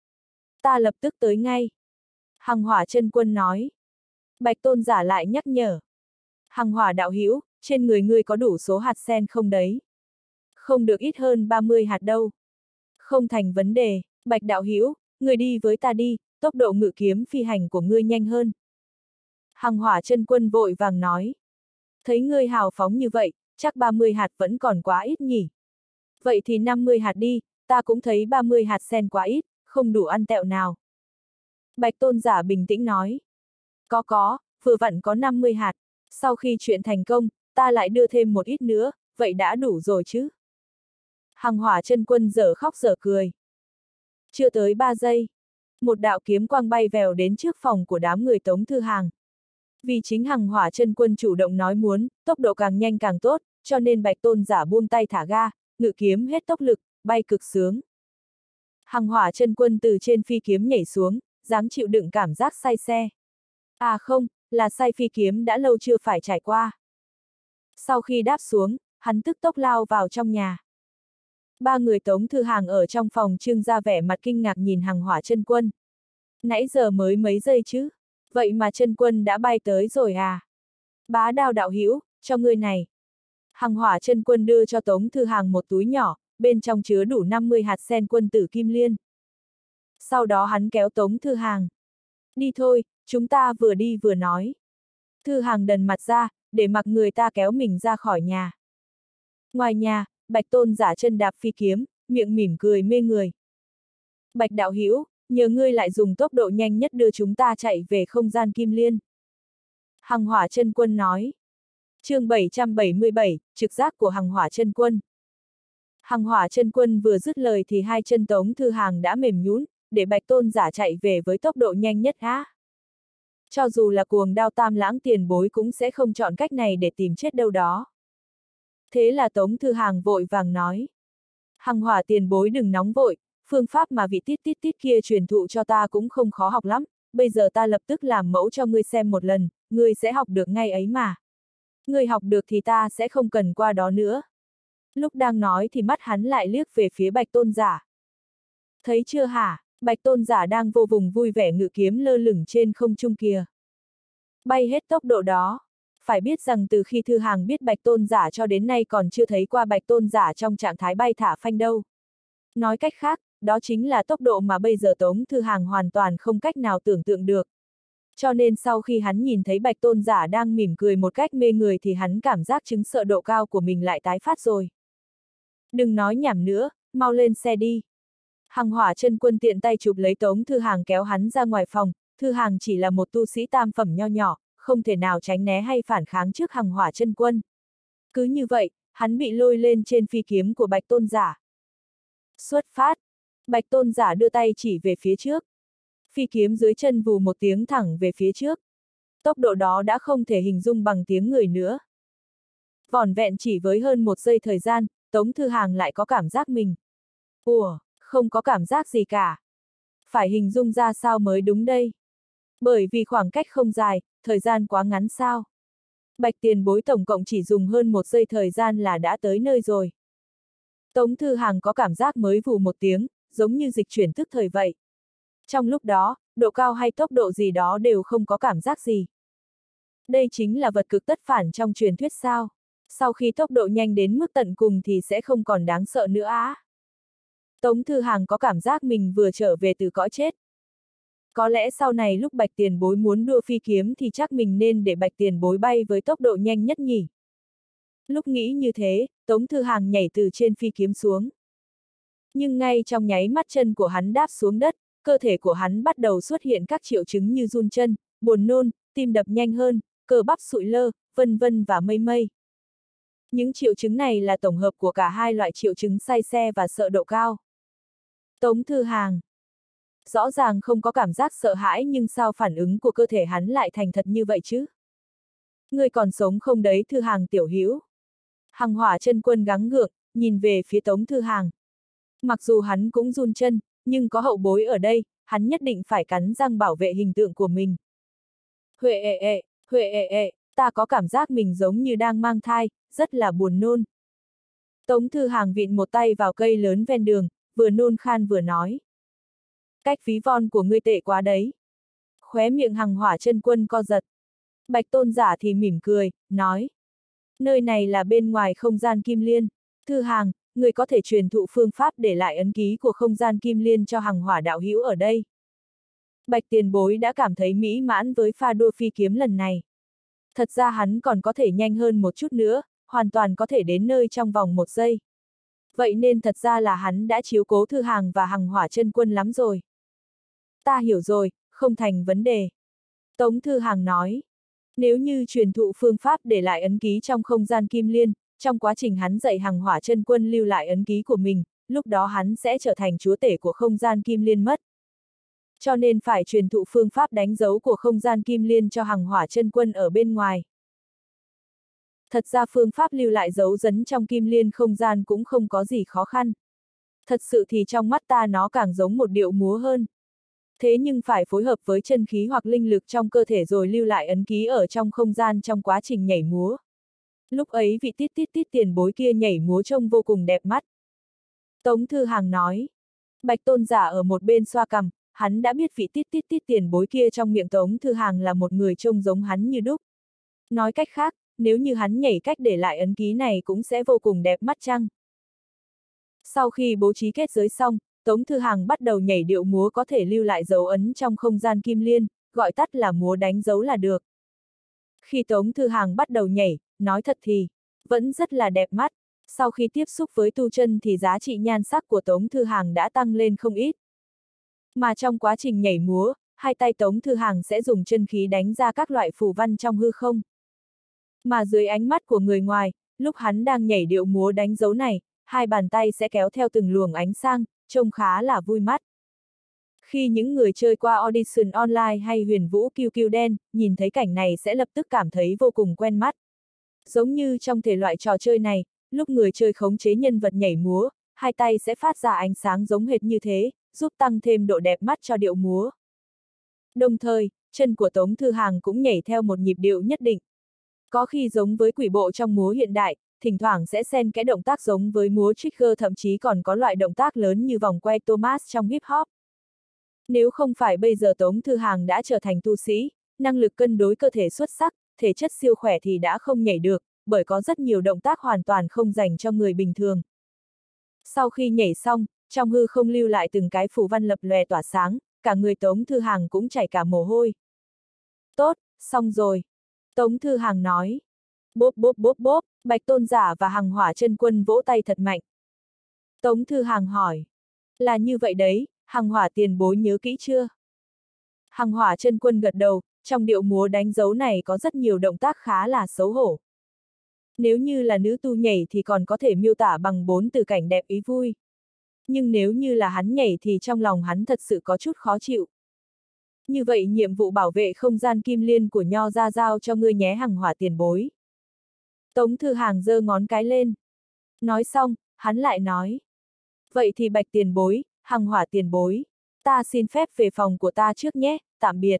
Ta lập tức tới ngay. Hằng Hỏa chân quân nói. Bạch Tôn giả lại nhắc nhở. Hằng Hỏa đạo hữu, trên người ngươi có đủ số hạt sen không đấy? Không được ít hơn ba mươi hạt đâu. Không thành vấn đề, Bạch đạo hữu, ngươi đi với ta đi, tốc độ ngự kiếm phi hành của ngươi nhanh hơn. Hằng Hỏa chân quân vội vàng nói. Thấy ngươi hào phóng như vậy, chắc ba mươi hạt vẫn còn quá ít nhỉ. Vậy thì năm mươi hạt đi, ta cũng thấy ba mươi hạt sen quá ít, không đủ ăn tẹo nào. Bạch Tôn giả bình tĩnh nói. Có có, vừa vặn có năm mươi hạt, sau khi chuyện thành công, ta lại đưa thêm một ít nữa, vậy đã đủ rồi chứ. Hằng Hỏa chân quân dở khóc dở cười. Chưa tới ba giây, một đạo kiếm quang bay vèo đến trước phòng của đám người Tống Thư Hàng. Vì chính Hằng Hỏa chân quân chủ động nói muốn, tốc độ càng nhanh càng tốt, cho nên Bạch Tôn giả buông tay thả ga, ngự kiếm hết tốc lực, bay cực sướng. Hằng Hỏa Chân Quân từ trên phi kiếm nhảy xuống, dáng chịu đựng cảm giác say xe. À không, là say phi kiếm đã lâu chưa phải trải qua. Sau khi đáp xuống, hắn tức tốc lao vào trong nhà. Ba người Tống Thư Hàng ở trong phòng trưng ra vẻ mặt kinh ngạc nhìn Hằng Hỏa Chân Quân. Nãy giờ mới mấy giây chứ, vậy mà Chân Quân đã bay tới rồi à? Bá Đao đạo hữu, cho ngươi này. Hằng Hỏa Chân Quân đưa cho Tống Thư Hàng một túi nhỏ, bên trong chứa đủ năm mươi hạt sen quân tử kim liên. Sau đó hắn kéo Tống Thư Hàng. Đi thôi, chúng ta vừa đi vừa nói. Thư Hàng đần mặt ra, để mặc người ta kéo mình ra khỏi nhà. Ngoài nhà, Bạch Tôn Giả chân đạp phi kiếm, miệng mỉm cười mê người. Bạch đạo hữu, nhờ ngươi lại dùng tốc độ nhanh nhất đưa chúng ta chạy về không gian kim liên. Hằng Hỏa Chân Quân nói. Chương bảy trăm bảy mươi bảy, trực giác của Hằng Hỏa Chân Quân. Hằng Hỏa Chân Quân vừa dứt lời thì hai chân Tống Thư Hàng đã mềm nhũn, để Bạch Tôn Giả chạy về với tốc độ nhanh nhất á. Cho dù là Cuồng Đao Tam Lãng tiền bối cũng sẽ không chọn cách này để tìm chết đâu đó. Thế là Tống Thư Hàng vội vàng nói. Hằng Hỏa tiền bối đừng nóng vội, phương pháp mà vị tít tít tít kia truyền thụ cho ta cũng không khó học lắm, bây giờ ta lập tức làm mẫu cho ngươi xem một lần, ngươi sẽ học được ngay ấy mà. Ngươi học được thì ta sẽ không cần qua đó nữa. Lúc đang nói thì mắt hắn lại liếc về phía Bạch Tôn Giả. Thấy chưa hả, Bạch Tôn Giả đang vô cùng vui vẻ ngự kiếm lơ lửng trên không trung kìa. Bay hết tốc độ đó. Phải biết rằng từ khi Thư Hàng biết Bạch Tôn Giả cho đến nay còn chưa thấy qua Bạch Tôn Giả trong trạng thái bay thả phanh đâu. Nói cách khác, đó chính là tốc độ mà bây giờ Tống Thư Hàng hoàn toàn không cách nào tưởng tượng được. Cho nên sau khi hắn nhìn thấy Bạch Tôn Giả đang mỉm cười một cách mê người thì hắn cảm giác chứng sợ độ cao của mình lại tái phát rồi. Đừng nói nhảm nữa, mau lên xe đi. Hằng Hỏa Chân Quân tiện tay chụp lấy Tống Thư Hàng kéo hắn ra ngoài phòng. Thư Hàng chỉ là một tu sĩ tam phẩm nho nhỏ, không thể nào tránh né hay phản kháng trước Hằng Hỏa Chân Quân. Cứ như vậy, hắn bị lôi lên trên phi kiếm của Bạch Tôn Giả. Xuất phát! Bạch Tôn Giả đưa tay chỉ về phía trước. Phi kiếm dưới chân vù một tiếng thẳng về phía trước. Tốc độ đó đã không thể hình dung bằng tiếng người nữa. Vỏn vẹn chỉ với hơn một giây thời gian, Tống Thư Hàng lại có cảm giác mình. Ủa, không có cảm giác gì cả. Phải hình dung ra sao mới đúng đây? Bởi vì khoảng cách không dài, thời gian quá ngắn sao? Bạch tiền bối tổng cộng chỉ dùng hơn một giây thời gian là đã tới nơi rồi. Tống Thư Hàng có cảm giác mới vù một tiếng, giống như dịch chuyển tức thời vậy. Trong lúc đó, độ cao hay tốc độ gì đó đều không có cảm giác gì. Đây chính là vật cực tất phản trong truyền thuyết sao? Sau khi tốc độ nhanh đến mức tận cùng thì sẽ không còn đáng sợ nữa á. Tống Thư Hàng có cảm giác mình vừa trở về từ cõi chết. Có lẽ sau này lúc Bạch tiền bối muốn đua phi kiếm thì chắc mình nên để Bạch tiền bối bay với tốc độ nhanh nhất nhỉ. Lúc nghĩ như thế, Tống Thư Hàng nhảy từ trên phi kiếm xuống. Nhưng ngay trong nháy mắt chân của hắn đáp xuống đất, cơ thể của hắn bắt đầu xuất hiện các triệu chứng như run chân, buồn nôn, tim đập nhanh hơn, cơ bắp sụi lơ, vân vân và mây mây. Những triệu chứng này là tổng hợp của cả hai loại triệu chứng say xe và sợ độ cao. Tống Thư Hàng rõ ràng không có cảm giác sợ hãi nhưng sao phản ứng của cơ thể hắn lại thành thật như vậy chứ? Ngươi còn sống không đấy Thư Hàng tiểu hữu? Hằng Hỏa Chân Quân gắng gượng, nhìn về phía Tống Thư Hàng. Mặc dù hắn cũng run chân, nhưng có hậu bối ở đây, hắn nhất định phải cắn răng bảo vệ hình tượng của mình. Huệ ệ ệ, huệ ệ ệ, ta có cảm giác mình giống như đang mang thai, rất là buồn nôn. Tống Thư Hàng vịn một tay vào cây lớn ven đường, vừa nôn khan vừa nói. Cách ví von của ngươi tệ quá đấy. Khóe miệng Hằng Hỏa Chân Quân co giật. Bạch Tôn Giả thì mỉm cười, nói. Nơi này là bên ngoài không gian kim liên. Thư Hàng, người có thể truyền thụ phương pháp để lại ấn ký của không gian kim liên cho Hằng Hỏa đạo hữu ở đây. Bạch tiền bối đã cảm thấy mỹ mãn với pha đua phi kiếm lần này. Thật ra hắn còn có thể nhanh hơn một chút nữa, hoàn toàn có thể đến nơi trong vòng một giây. Vậy nên thật ra là hắn đã chiếu cố Thư Hàng và Hằng Hỏa Chân Quân lắm rồi. Ta hiểu rồi, không thành vấn đề. Tống Thư Hàng nói. Nếu như truyền thụ phương pháp để lại ấn ký trong không gian kim liên, trong quá trình hắn dạy Hằng Hỏa Chân Quân lưu lại ấn ký của mình, lúc đó hắn sẽ trở thành chúa tể của không gian kim liên mất. Cho nên phải truyền thụ phương pháp đánh dấu của không gian kim liên cho Hằng Hỏa Chân Quân ở bên ngoài. Thật ra phương pháp lưu lại dấu dấn trong kim liên không gian cũng không có gì khó khăn. Thật sự thì trong mắt ta nó càng giống một điệu múa hơn. Thế nhưng phải phối hợp với chân khí hoặc linh lực trong cơ thể rồi lưu lại ấn ký ở trong không gian trong quá trình nhảy múa. Lúc ấy vị tít tít tít tiền bối kia nhảy múa trông vô cùng đẹp mắt. Tống Thư Hàng nói. Bạch Tôn giả ở một bên xoa cằm, hắn đã biết vị tít tít tít tiền bối kia trong miệng Tống Thư Hàng là một người trông giống hắn như đúc. Nói cách khác, nếu như hắn nhảy cách để lại ấn ký này cũng sẽ vô cùng đẹp mắt chăng? Sau khi bố trí kết giới xong, Tống Thư Hàng bắt đầu nhảy điệu múa có thể lưu lại dấu ấn trong không gian kim liên, gọi tắt là múa đánh dấu là được. Khi Tống Thư Hàng bắt đầu nhảy, nói thật thì, vẫn rất là đẹp mắt. Sau khi tiếp xúc với tu chân thì giá trị nhan sắc của Tống Thư Hàng đã tăng lên không ít. Mà trong quá trình nhảy múa, hai tay Tống Thư Hàng sẽ dùng chân khí đánh ra các loại phù văn trong hư không. Mà dưới ánh mắt của người ngoài, lúc hắn đang nhảy điệu múa đánh dấu này, hai bàn tay sẽ kéo theo từng luồng ánh sáng, trông khá là vui mắt. Khi những người chơi qua Audition Online hay Huyền Vũ kiu kiu đen, nhìn thấy cảnh này sẽ lập tức cảm thấy vô cùng quen mắt. Giống như trong thể loại trò chơi này, lúc người chơi khống chế nhân vật nhảy múa, hai tay sẽ phát ra ánh sáng giống hệt như thế, giúp tăng thêm độ đẹp mắt cho điệu múa. Đồng thời, chân của Tống Thư Hàng cũng nhảy theo một nhịp điệu nhất định. Có khi giống với quỷ bộ trong múa hiện đại, thỉnh thoảng sẽ xen kẽ động tác giống với múa trigger, thậm chí còn có loại động tác lớn như vòng quay Thomas trong hip hop. Nếu không phải bây giờ Tống Thư Hàng đã trở thành tu sĩ, năng lực cân đối cơ thể xuất sắc, thể chất siêu khỏe thì đã không nhảy được, bởi có rất nhiều động tác hoàn toàn không dành cho người bình thường. Sau khi nhảy xong, trong hư không lưu lại từng cái phù văn lập lòe tỏa sáng, cả người Tống Thư Hàng cũng chảy cả mồ hôi. Tốt, xong rồi. Tống Thư Hàng nói. Bốp bốp bốp bốp, Bạch Tôn giả và Hằng Hỏa Chân Quân vỗ tay thật mạnh. Tống Thư Hàng hỏi. Là như vậy đấy, Hằng Hỏa tiền bối nhớ kỹ chưa? Hằng Hỏa Chân Quân gật đầu, trong điệu múa đánh dấu này có rất nhiều động tác khá là xấu hổ. Nếu như là nữ tu nhảy thì còn có thể miêu tả bằng bốn từ cảnh đẹp ý vui. Nhưng nếu như là hắn nhảy thì trong lòng hắn thật sự có chút khó chịu. Như vậy nhiệm vụ bảo vệ không gian kim liên của Nho ra giao cho ngươi nhé Hằng Hỏa tiền bối. Tống Thư Hàng giơ ngón cái lên. Nói xong, hắn lại nói. Vậy thì Bạch tiền bối, Hằng Hỏa tiền bối, ta xin phép về phòng của ta trước nhé, tạm biệt.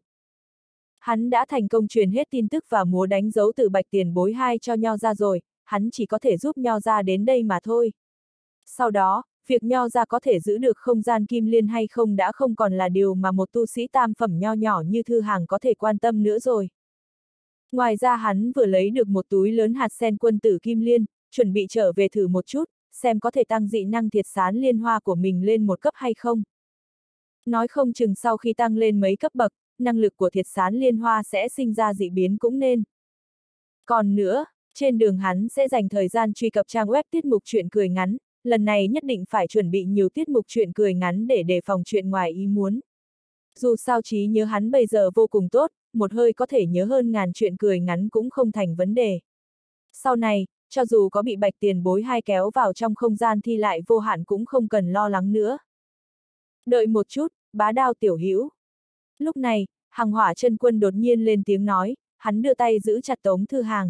Hắn đã thành công truyền hết tin tức và múa đánh dấu từ Bạch tiền bối hai cho Nho ra rồi, hắn chỉ có thể giúp Nho ra đến đây mà thôi. Sau đó, việc Nho ra có thể giữ được không gian kim liên hay không đã không còn là điều mà một tu sĩ tam phẩm nho nhỏ như Thư Hàng có thể quan tâm nữa rồi. Ngoài ra hắn vừa lấy được một túi lớn hạt sen quân tử kim liên, chuẩn bị trở về thử một chút, xem có thể tăng dị năng thiệt sán liên hoa của mình lên một cấp hay không. Nói không chừng sau khi tăng lên mấy cấp bậc, năng lực của thiệt sán liên hoa sẽ sinh ra dị biến cũng nên. Còn nữa, trên đường hắn sẽ dành thời gian truy cập trang web tiết mục truyện cười ngắn, lần này nhất định phải chuẩn bị nhiều tiết mục truyện cười ngắn để đề phòng chuyện ngoài ý muốn. Dù sao trí nhớ hắn bây giờ vô cùng tốt, một hơi có thể nhớ hơn ngàn chuyện cười ngắn cũng không thành vấn đề. Sau này, cho dù có bị Bạch tiền bối hai kéo vào trong không gian thi lại vô hạn cũng không cần lo lắng nữa. Đợi một chút, Bá Đao tiểu hữu. Lúc này, Hằng Hỏa Chân Quân đột nhiên lên tiếng nói, hắn đưa tay giữ chặt Tống Thư Hàng.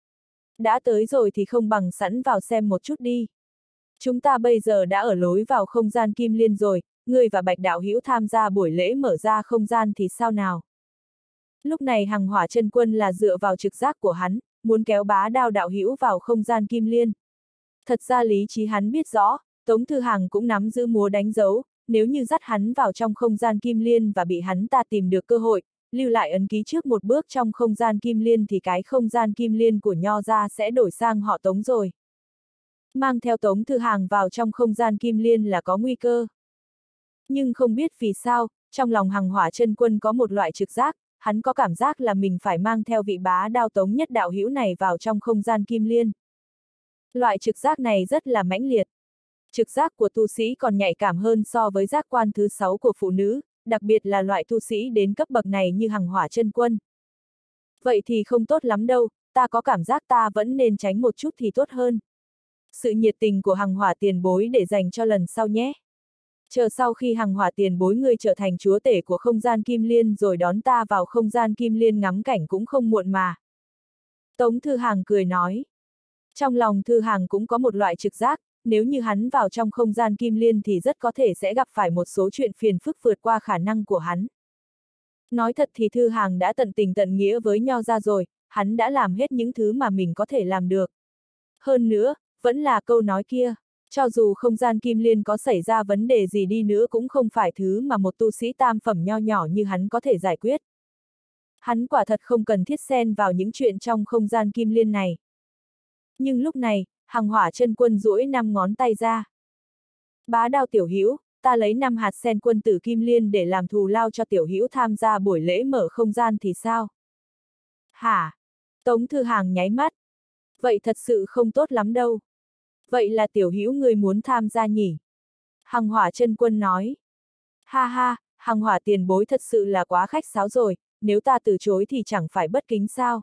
Đã tới rồi thì không bằng sẵn vào xem một chút đi. Chúng ta bây giờ đã ở lối vào không gian kim liên rồi, ngươi và Bạch đạo hữu tham gia buổi lễ mở ra không gian thì sao nào? Lúc này Hằng Hỏa Chân Quân là dựa vào trực giác của hắn, muốn kéo Bá Đao đạo hữu vào không gian kim liên. Thật ra lý trí hắn biết rõ, Tống Thư Hàng cũng nắm giữ múa đánh dấu, nếu như dắt hắn vào trong không gian kim liên và bị hắn ta tìm được cơ hội, lưu lại ấn ký trước một bước trong không gian kim liên thì cái không gian kim liên của Nho ra sẽ đổi sang họ Tống rồi. Mang theo Tống Thư Hàng vào trong không gian kim liên là có nguy cơ. Nhưng không biết vì sao, trong lòng Hằng Hỏa Chân Quân có một loại trực giác, hắn có cảm giác là mình phải mang theo vị Bá Đao Tống nhất đạo hữu này vào trong không gian kim liên. Loại trực giác này rất là mãnh liệt. Trực giác của tu sĩ còn nhạy cảm hơn so với giác quan thứ sáu của phụ nữ, đặc biệt là loại tu sĩ đến cấp bậc này như Hằng Hỏa Chân Quân. Vậy thì không tốt lắm đâu, ta có cảm giác ta vẫn nên tránh một chút thì tốt hơn. Sự nhiệt tình của Hằng Hỏa tiền bối để dành cho lần sau nhé. Chờ sau khi Hằng Hỏa tiền bối ngươi trở thành chúa tể của không gian kim liên rồi đón ta vào không gian kim liên ngắm cảnh cũng không muộn mà. Tống Thư Hàng cười nói. Trong lòng Thư Hàng cũng có một loại trực giác, nếu như hắn vào trong không gian kim liên thì rất có thể sẽ gặp phải một số chuyện phiền phức vượt qua khả năng của hắn. Nói thật thì Thư Hàng đã tận tình tận nghĩa với Nho gia rồi, hắn đã làm hết những thứ mà mình có thể làm được. Hơn nữa, vẫn là câu nói kia, cho dù không gian kim liên có xảy ra vấn đề gì đi nữa cũng không phải thứ mà một tu sĩ tam phẩm nho nhỏ như hắn có thể giải quyết. Hắn quả thật không cần thiết xen vào những chuyện trong không gian kim liên này. Nhưng lúc này, Hằng Hỏa Chân Quân duỗi năm ngón tay ra. Bá Đao tiểu hữu, ta lấy năm hạt sen quân tử kim liên để làm thù lao cho tiểu hữu tham gia buổi lễ mở không gian thì sao? Hả? Tống Thư Hàng nháy mắt. Vậy thật sự không tốt lắm đâu. Vậy là tiểu hữu người muốn tham gia nhỉ? Hằng Hỏa Chân Quân nói. Ha ha, Hằng Hỏa tiền bối thật sự là quá khách sáo rồi, nếu ta từ chối thì chẳng phải bất kính sao?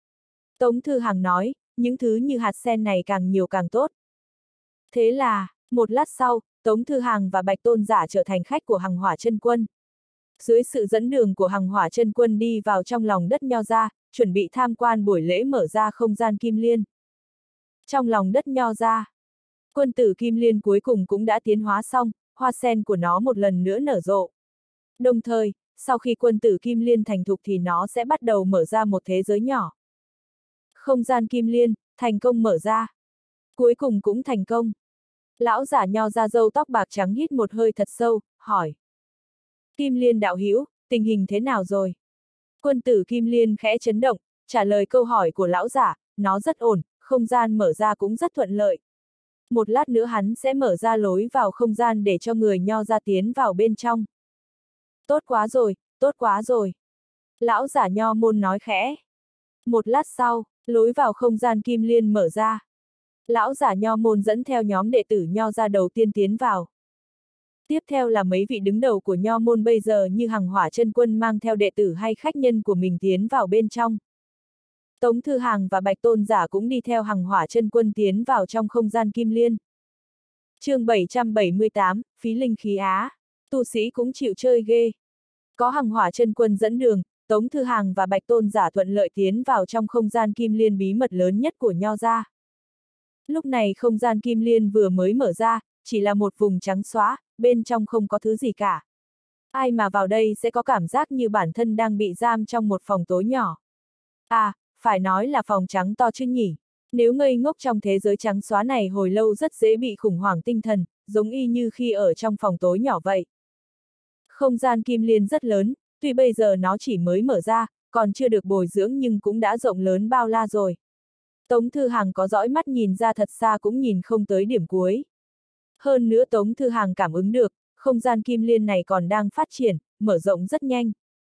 Tống Thư Hàng nói, những thứ như hạt sen này càng nhiều càng tốt. Thế là, một lát sau, Tống Thư Hàng và Bạch Tôn Giả trở thành khách của Hằng Hỏa Chân Quân. Dưới sự dẫn đường của Hằng Hỏa Chân Quân đi vào trong lòng đất Nho gia, chuẩn bị tham quan buổi lễ mở ra không gian kim liên. Trong lòng đất Nho gia, quân tử kim liên cuối cùng cũng đã tiến hóa xong, hoa sen của nó một lần nữa nở rộ. Đồng thời, sau khi quân tử kim liên thành thục thì nó sẽ bắt đầu mở ra một thế giới nhỏ. Không gian kim liên, thành công mở ra. Cuối cùng cũng thành công. Lão giả Nho ra râu tóc bạc trắng hít một hơi thật sâu, hỏi. Kim liên đạo hữu, tình hình thế nào rồi? Quân tử kim liên khẽ chấn động, trả lời câu hỏi của lão giả, nó rất ổn, không gian mở ra cũng rất thuận lợi. Một lát nữa hắn sẽ mở ra lối vào không gian để cho người Nho ra tiến vào bên trong. Tốt quá rồi, tốt quá rồi. Lão giả Nho môn nói khẽ. Một lát sau, lối vào không gian kim liên mở ra. Lão giả Nho môn dẫn theo nhóm đệ tử Nho ra đầu tiên tiến vào. Tiếp theo là mấy vị đứng đầu của Nho môn bây giờ như Hằng Hỏa Chân Quân mang theo đệ tử hay khách nhân của mình tiến vào bên trong. Tống Thư Hàng và Bạch Tôn Giả cũng đi theo Hằng Hỏa Chân Quân tiến vào trong không gian kim liên. Chương bảy trăm bảy mươi tám, phí linh khí á, tu sĩ cũng chịu chơi ghê. Có Hằng Hỏa Chân Quân dẫn đường, Tống Thư Hàng và Bạch Tôn Giả thuận lợi tiến vào trong không gian kim liên bí mật lớn nhất của Nho gia. Lúc này không gian kim liên vừa mới mở ra, chỉ là một vùng trắng xóa, bên trong không có thứ gì cả. Ai mà vào đây sẽ có cảm giác như bản thân đang bị giam trong một phòng tối nhỏ. À, phải nói là phòng trắng to chứ nhỉ. Nếu ngây ngốc trong thế giới trắng xóa này hồi lâu rất dễ bị khủng hoảng tinh thần, giống y như khi ở trong phòng tối nhỏ vậy. Không gian kim liên rất lớn, tuy bây giờ nó chỉ mới mở ra, còn chưa được bồi dưỡng nhưng cũng đã rộng lớn bao la rồi. Tống Thư Hàng có dõi mắt nhìn ra thật xa cũng nhìn không tới điểm cuối. Hơn nữa Tống Thư Hàng cảm ứng được, không gian kim liên này còn đang phát triển, mở rộng rất nhanh.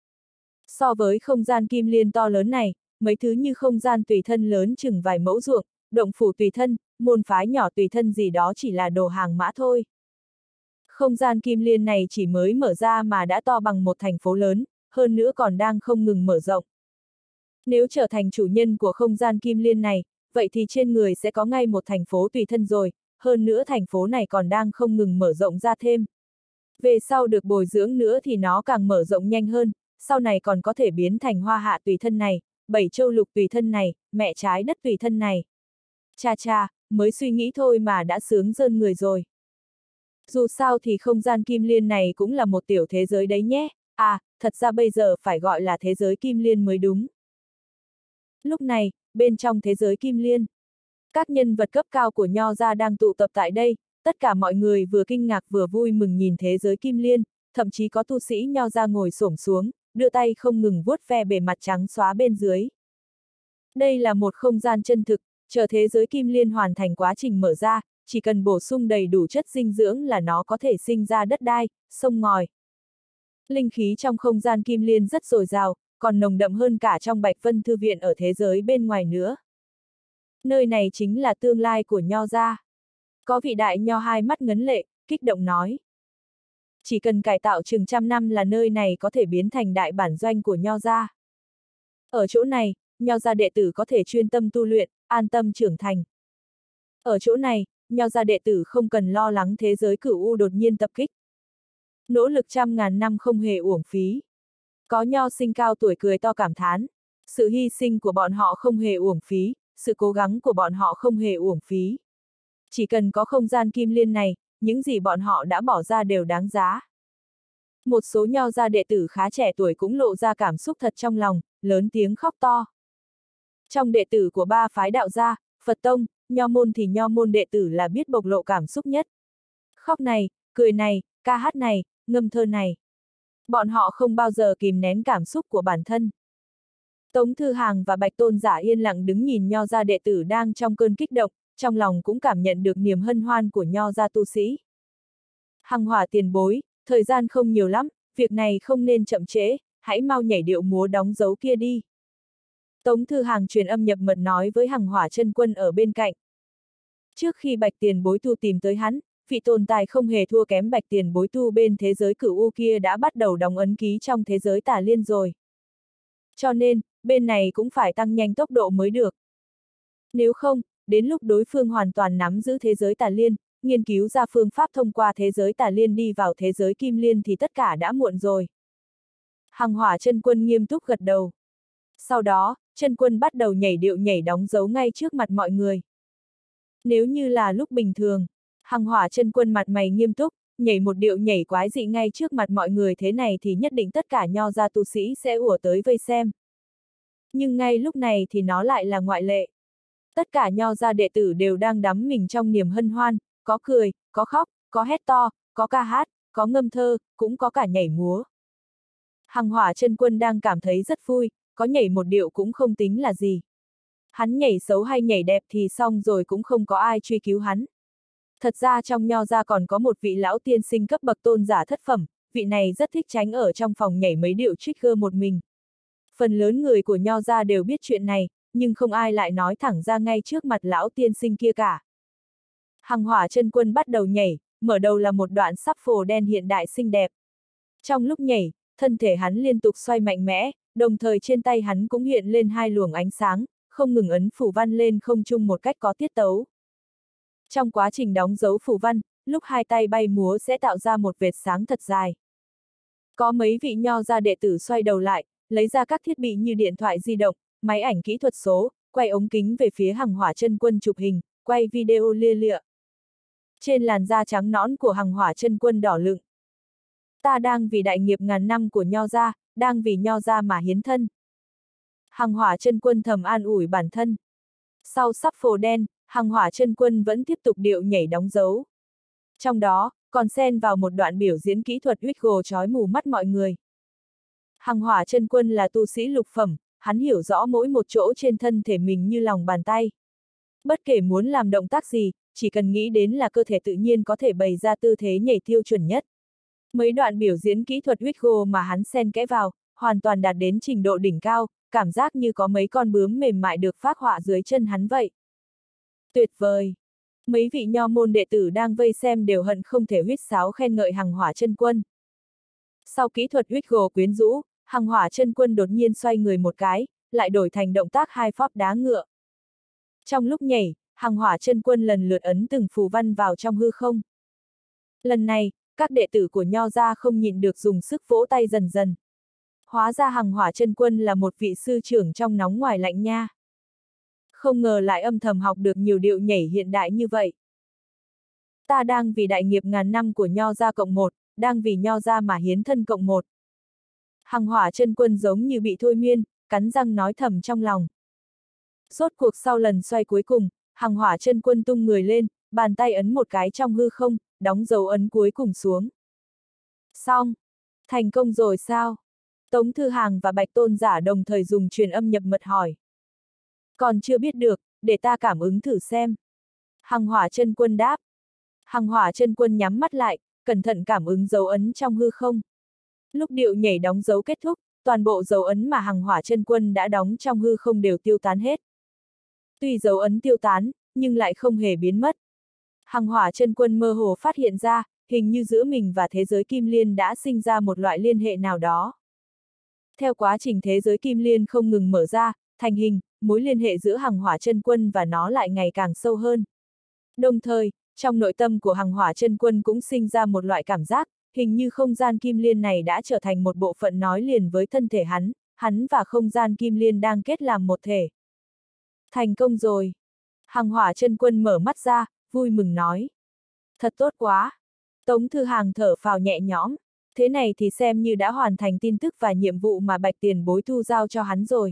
So với không gian kim liên to lớn này, mấy thứ như không gian tùy thân lớn chừng vài mẫu ruộng, động phủ tùy thân, môn phái nhỏ tùy thân gì đó chỉ là đồ hàng mã thôi. Không gian kim liên này chỉ mới mở ra mà đã to bằng một thành phố lớn, hơn nữa còn đang không ngừng mở rộng. Nếu trở thành chủ nhân của không gian kim liên này, vậy thì trên người sẽ có ngay một thành phố tùy thân rồi, hơn nữa thành phố này còn đang không ngừng mở rộng ra thêm. Về sau được bồi dưỡng nữa thì nó càng mở rộng nhanh hơn, sau này còn có thể biến thành hoa hạ tùy thân này, bảy châu lục tùy thân này, mẹ trái đất tùy thân này. Cha cha, mới suy nghĩ thôi mà đã sướng rơn người rồi. Dù sao thì không gian kim liên này cũng là một tiểu thế giới đấy nhé, à, thật ra bây giờ phải gọi là thế giới kim liên mới đúng. Lúc này, bên trong thế giới kim liên, các nhân vật cấp cao của Nho gia đang tụ tập tại đây, tất cả mọi người vừa kinh ngạc vừa vui mừng nhìn thế giới kim liên, thậm chí có tu sĩ Nho gia ngồi xổm xuống, đưa tay không ngừng vuốt ve bề mặt trắng xóa bên dưới. Đây là một không gian chân thực, chờ thế giới kim liên hoàn thành quá trình mở ra, chỉ cần bổ sung đầy đủ chất dinh dưỡng là nó có thể sinh ra đất đai, sông ngòi. Linh khí trong không gian kim liên rất dồi dào, còn nồng đậm hơn cả trong Bạch Vân Thư Viện ở thế giới bên ngoài nữa. Nơi này chính là tương lai của Nho gia. Có vị đại Nho hai mắt ngấn lệ, kích động nói. Chỉ cần cải tạo chừng trăm năm là nơi này có thể biến thành đại bản doanh của Nho gia. Ở chỗ này, Nho gia đệ tử có thể chuyên tâm tu luyện, an tâm trưởng thành. Ở chỗ này, Nho gia đệ tử không cần lo lắng thế giới cửu u đột nhiên tập kích. Nỗ lực trăm ngàn năm không hề uổng phí. Có Nho sinh cao tuổi cười to cảm thán. Sự hy sinh của bọn họ không hề uổng phí, sự cố gắng của bọn họ không hề uổng phí. chỉ cần có không gian kim liên này, những gì bọn họ đã bỏ ra đều đáng giá. Một số nho gia đệ tử khá trẻ tuổi cũng lộ ra cảm xúc thật trong lòng, lớn tiếng khóc to. Trong đệ tử của ba phái đạo gia, Phật tông, Nho môn thì Nho môn đệ tử là biết bộc lộ cảm xúc nhất. Khóc này, cười này, ca hát này, ngâm thơ này. Bọn họ không bao giờ kìm nén cảm xúc của bản thân. Tống Thư Hàng và Bạch Tôn Giả yên lặng đứng nhìn nho gia đệ tử đang trong cơn kích động, trong lòng cũng cảm nhận được niềm hân hoan của nho gia tu sĩ. Hằng Hỏa tiền bối, thời gian không nhiều lắm, việc này không nên chậm trễ, hãy mau nhảy điệu múa đóng dấu kia đi. Tống Thư Hàng truyền âm nhập mật nói với Hằng Hỏa chân quân ở bên cạnh. Trước khi Bạch tiền bối tu tìm tới hắn, vị tồn tại không hề thua kém Bạch tiền bối tu bên thế giới cửu u kia đã bắt đầu đóng ấn ký trong thế giới tà liên rồi. Cho nên, bên này cũng phải tăng nhanh tốc độ mới được. Nếu không, đến lúc đối phương hoàn toàn nắm giữ thế giới tà liên, nghiên cứu ra phương pháp thông qua thế giới tà liên đi vào thế giới kim liên thì tất cả đã muộn rồi. Hằng Hỏa chân quân nghiêm túc gật đầu. Sau đó, chân quân bắt đầu nhảy điệu nhảy đóng dấu ngay trước mặt mọi người. Nếu như là lúc bình thường, Hằng Hỏa chân quân mặt mày nghiêm túc, nhảy một điệu nhảy quái dị ngay trước mặt mọi người thế này thì nhất định tất cả nho gia tu sĩ sẽ ùa tới vây xem. Nhưng ngay lúc này thì nó lại là ngoại lệ. Tất cả nho gia đệ tử đều đang đắm mình trong niềm hân hoan, có cười, có khóc, có hét to, có ca hát, có ngâm thơ, cũng có cả nhảy múa. Hằng Hỏa chân quân đang cảm thấy rất vui, có nhảy một điệu cũng không tính là gì. Hắn nhảy xấu hay nhảy đẹp thì xong rồi cũng không có ai truy cứu hắn. Thật ra trong nho gia còn có một vị lão tiên sinh cấp bậc tôn giả thất phẩm, vị này rất thích tránh ở trong phòng nhảy mấy điệu trigger một mình. Phần lớn người của nho gia đều biết chuyện này, nhưng không ai lại nói thẳng ra ngay trước mặt lão tiên sinh kia cả. Hằng Hỏa chân quân bắt đầu nhảy, mở đầu là một đoạn sắp phồ đen hiện đại xinh đẹp. Trong lúc nhảy, thân thể hắn liên tục xoay mạnh mẽ, đồng thời trên tay hắn cũng hiện lên hai luồng ánh sáng, không ngừng ấn phù văn lên không trung một cách có tiết tấu. Trong quá trình đóng dấu phù văn, lúc hai tay bay múa sẽ tạo ra một vệt sáng thật dài. Có mấy vị nho gia đệ tử xoay đầu lại, lấy ra các thiết bị như điện thoại di động, máy ảnh kỹ thuật số, quay ống kính về phía Hằng Hỏa chân quân chụp hình, quay video lia lịa. Trên làn da trắng nõn của Hằng Hỏa chân quân đỏ lựng. Ta đang vì đại nghiệp ngàn năm của nho gia, đang vì nho gia mà hiến thân. Hằng Hỏa chân quân thầm an ủi bản thân. Sau sắp phồ đen, Hằng Hỏa chân quân vẫn tiếp tục điệu nhảy đóng dấu. Trong đó, còn xen vào một đoạn biểu diễn kỹ thuật huyết gồ chói mù mắt mọi người. Hằng Hỏa chân quân là tu sĩ lục phẩm, hắn hiểu rõ mỗi một chỗ trên thân thể mình như lòng bàn tay. Bất kể muốn làm động tác gì, chỉ cần nghĩ đến là cơ thể tự nhiên có thể bày ra tư thế nhảy tiêu chuẩn nhất. Mấy đoạn biểu diễn kỹ thuật huyết gồ mà hắn xen kẽ vào, hoàn toàn đạt đến trình độ đỉnh cao, cảm giác như có mấy con bướm mềm mại được phác họa dưới chân hắn vậy. Tuyệt vời! Mấy vị nho môn đệ tử đang vây xem đều hận không thể huýt sáo khen ngợi Hằng Hỏa chân quân. Sau kỹ thuật huyết gồ quyến rũ, Hằng Hỏa chân quân đột nhiên xoay người một cái, lại đổi thành động tác hai phóc đá ngựa. Trong lúc nhảy, Hằng Hỏa chân quân lần lượt ấn từng phù văn vào trong hư không. Lần này, các đệ tử của nho gia không nhịn được dùng sức vỗ tay dần dần. Hóa ra Hằng Hỏa chân quân là một vị sư trưởng trong nóng ngoài lạnh nha. Không ngờ lại âm thầm học được nhiều điệu nhảy hiện đại như vậy. Ta đang vì đại nghiệp ngàn năm của nho gia cộng một, đang vì nho gia mà hiến thân cộng một. Hằng Hỏa chân quân giống như bị thôi miên, cắn răng nói thầm trong lòng. Rốt cuộc sau lần xoay cuối cùng, Hằng Hỏa chân quân tung người lên, bàn tay ấn một cái trong hư không, đóng dấu ấn cuối cùng xuống. Xong! Thành công rồi sao? Tống Thư Hàng và Bạch Tôn Giả đồng thời dùng truyền âm nhập mật hỏi. Còn chưa biết được, để ta cảm ứng thử xem. Hằng Hỏa chân quân đáp. Hằng Hỏa chân quân nhắm mắt lại, cẩn thận cảm ứng dấu ấn trong hư không. Lúc điệu nhảy đóng dấu kết thúc, toàn bộ dấu ấn mà Hằng Hỏa chân quân đã đóng trong hư không đều tiêu tán hết. Tuy dấu ấn tiêu tán, nhưng lại không hề biến mất. Hằng Hỏa chân quân mơ hồ phát hiện ra, hình như giữa mình và thế giới kim liên đã sinh ra một loại liên hệ nào đó. Theo quá trình thế giới kim liên không ngừng mở ra, thành hình, mối liên hệ giữa Hằng Hỏa chân quân và nó lại ngày càng sâu hơn. Đồng thời, trong nội tâm của Hằng Hỏa chân quân cũng sinh ra một loại cảm giác, hình như không gian kim liên này đã trở thành một bộ phận nói liền với thân thể hắn, hắn và không gian kim liên đang kết làm một thể. Thành công rồi! Hằng Hỏa chân quân mở mắt ra, vui mừng nói. Thật tốt quá. Tống Thư Hàng thở phào nhẹ nhõm. Thế này thì xem như đã hoàn thành tin tức và nhiệm vụ mà Bạch tiền bối thu giao cho hắn rồi.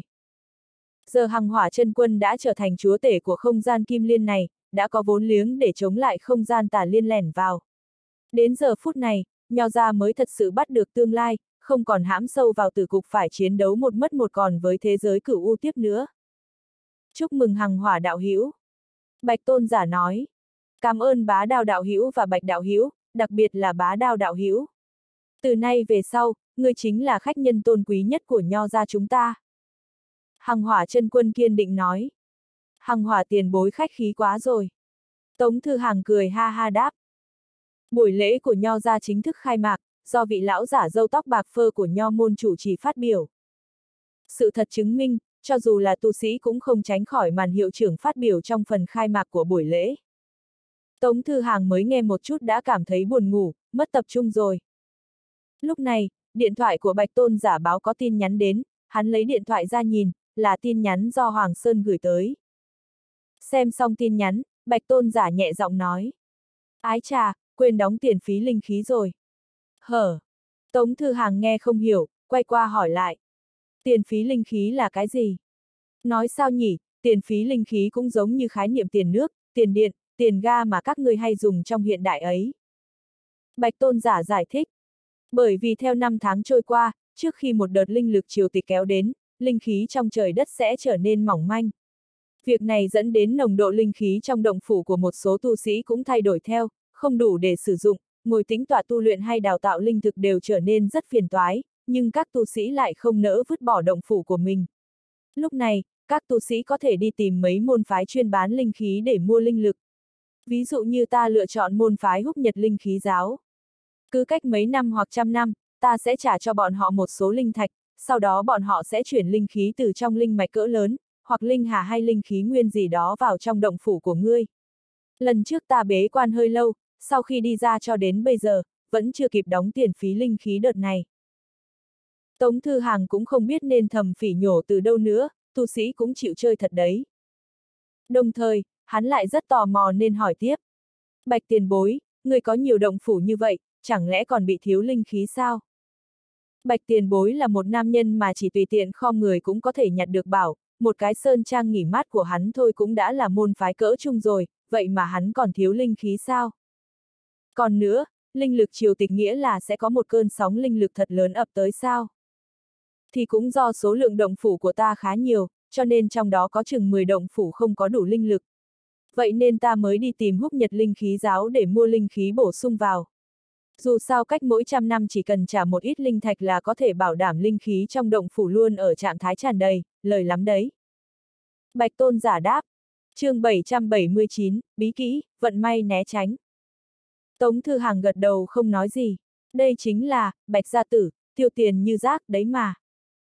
Giờ Hằng Hỏa Chân Quân đã trở thành chúa tể của không gian kim liên này, đã có vốn liếng để chống lại không gian tà liên lẻn vào. Đến giờ phút này, Nho gia mới thật sự bắt được tương lai, không còn hãm sâu vào tử cục phải chiến đấu một mất một còn với thế giới cửu u tiếp nữa. Chúc mừng Hằng Hỏa đạo hữu. Bạch Tôn giả nói. Cảm ơn Bá Đao đạo hữu và Bạch đạo hữu, đặc biệt là Bá Đao đạo hữu. Từ nay về sau, ngươi chính là khách nhân tôn quý nhất của Nho gia chúng ta. Hằng Hỏa Chân Quân kiên định nói. Hằng Hỏa tiền bối khách khí quá rồi. Tống Thư Hàng cười ha ha đáp. Buổi lễ của Nho gia chính thức khai mạc, do vị lão giả râu tóc bạc phơ của Nho môn chủ trì phát biểu. Sự thật chứng minh, cho dù là tu sĩ cũng không tránh khỏi màn hiệu trưởng phát biểu trong phần khai mạc của buổi lễ. Tống Thư Hàng mới nghe một chút đã cảm thấy buồn ngủ, mất tập trung rồi. Lúc này, điện thoại của Bạch Tôn giả báo có tin nhắn đến, hắn lấy điện thoại ra nhìn, là tin nhắn do Hoàng Sơn gửi tới. Xem xong tin nhắn, Bạch Tôn giả nhẹ giọng nói. Ái chà, quên đóng tiền phí linh khí rồi. Hở? Tống Thư Hàng nghe không hiểu, quay qua hỏi lại. Tiền phí linh khí là cái gì? Nói sao nhỉ, tiền phí linh khí cũng giống như khái niệm tiền nước, tiền điện, tiền ga mà các ngươi hay dùng trong hiện đại ấy. Bạch Tôn giả giải thích. Bởi vì theo năm tháng trôi qua, trước khi một đợt linh lực triều tịch kéo đến, linh khí trong trời đất sẽ trở nên mỏng manh. Việc này dẫn đến nồng độ linh khí trong động phủ của một số tu sĩ cũng thay đổi theo, không đủ để sử dụng, ngồi tĩnh tọa tu luyện hay đào tạo linh thực đều trở nên rất phiền toái, nhưng các tu sĩ lại không nỡ vứt bỏ động phủ của mình. Lúc này, các tu sĩ có thể đi tìm mấy môn phái chuyên bán linh khí để mua linh lực. Ví dụ như ta lựa chọn môn phái Húc Nhật Linh Khí Giáo. Cứ cách mấy năm hoặc trăm năm, ta sẽ trả cho bọn họ một số linh thạch, sau đó bọn họ sẽ chuyển linh khí từ trong linh mạch cỡ lớn, hoặc linh hà hay linh khí nguyên gì đó vào trong động phủ của ngươi. Lần trước ta bế quan hơi lâu, sau khi đi ra cho đến bây giờ, vẫn chưa kịp đóng tiền phí linh khí đợt này. Tống Thư Hàng cũng không biết nên thầm phỉ nhổ từ đâu nữa, tu sĩ cũng chịu chơi thật đấy. Đồng thời, hắn lại rất tò mò nên hỏi tiếp. Bạch tiền bối, người có nhiều động phủ như vậy, chẳng lẽ còn bị thiếu linh khí sao? Bạch tiền bối là một nam nhân mà chỉ tùy tiện khom người cũng có thể nhặt được bảo, một cái sơn trang nghỉ mát của hắn thôi cũng đã là môn phái cỡ chung rồi, vậy mà hắn còn thiếu linh khí sao? Còn nữa, linh lực triều tịch nghĩa là sẽ có một cơn sóng linh lực thật lớn ập tới sao? Thì cũng do số lượng động phủ của ta khá nhiều, cho nên trong đó có chừng mười động phủ không có đủ linh lực. Vậy nên ta mới đi tìm Húc Nhật Linh Khí Giáo để mua linh khí bổ sung vào. Dù sao cách mỗi trăm năm chỉ cần trả một ít linh thạch là có thể bảo đảm linh khí trong động phủ luôn ở trạng thái tràn đầy, lời lắm đấy. Bạch Tôn giả đáp. Chương bảy trăm bảy mươi chín, bí kỹ, vận may né tránh. Tống Thư Hàng gật đầu không nói gì. Đây chính là, Bạch gia tử, tiêu tiền như rác đấy mà.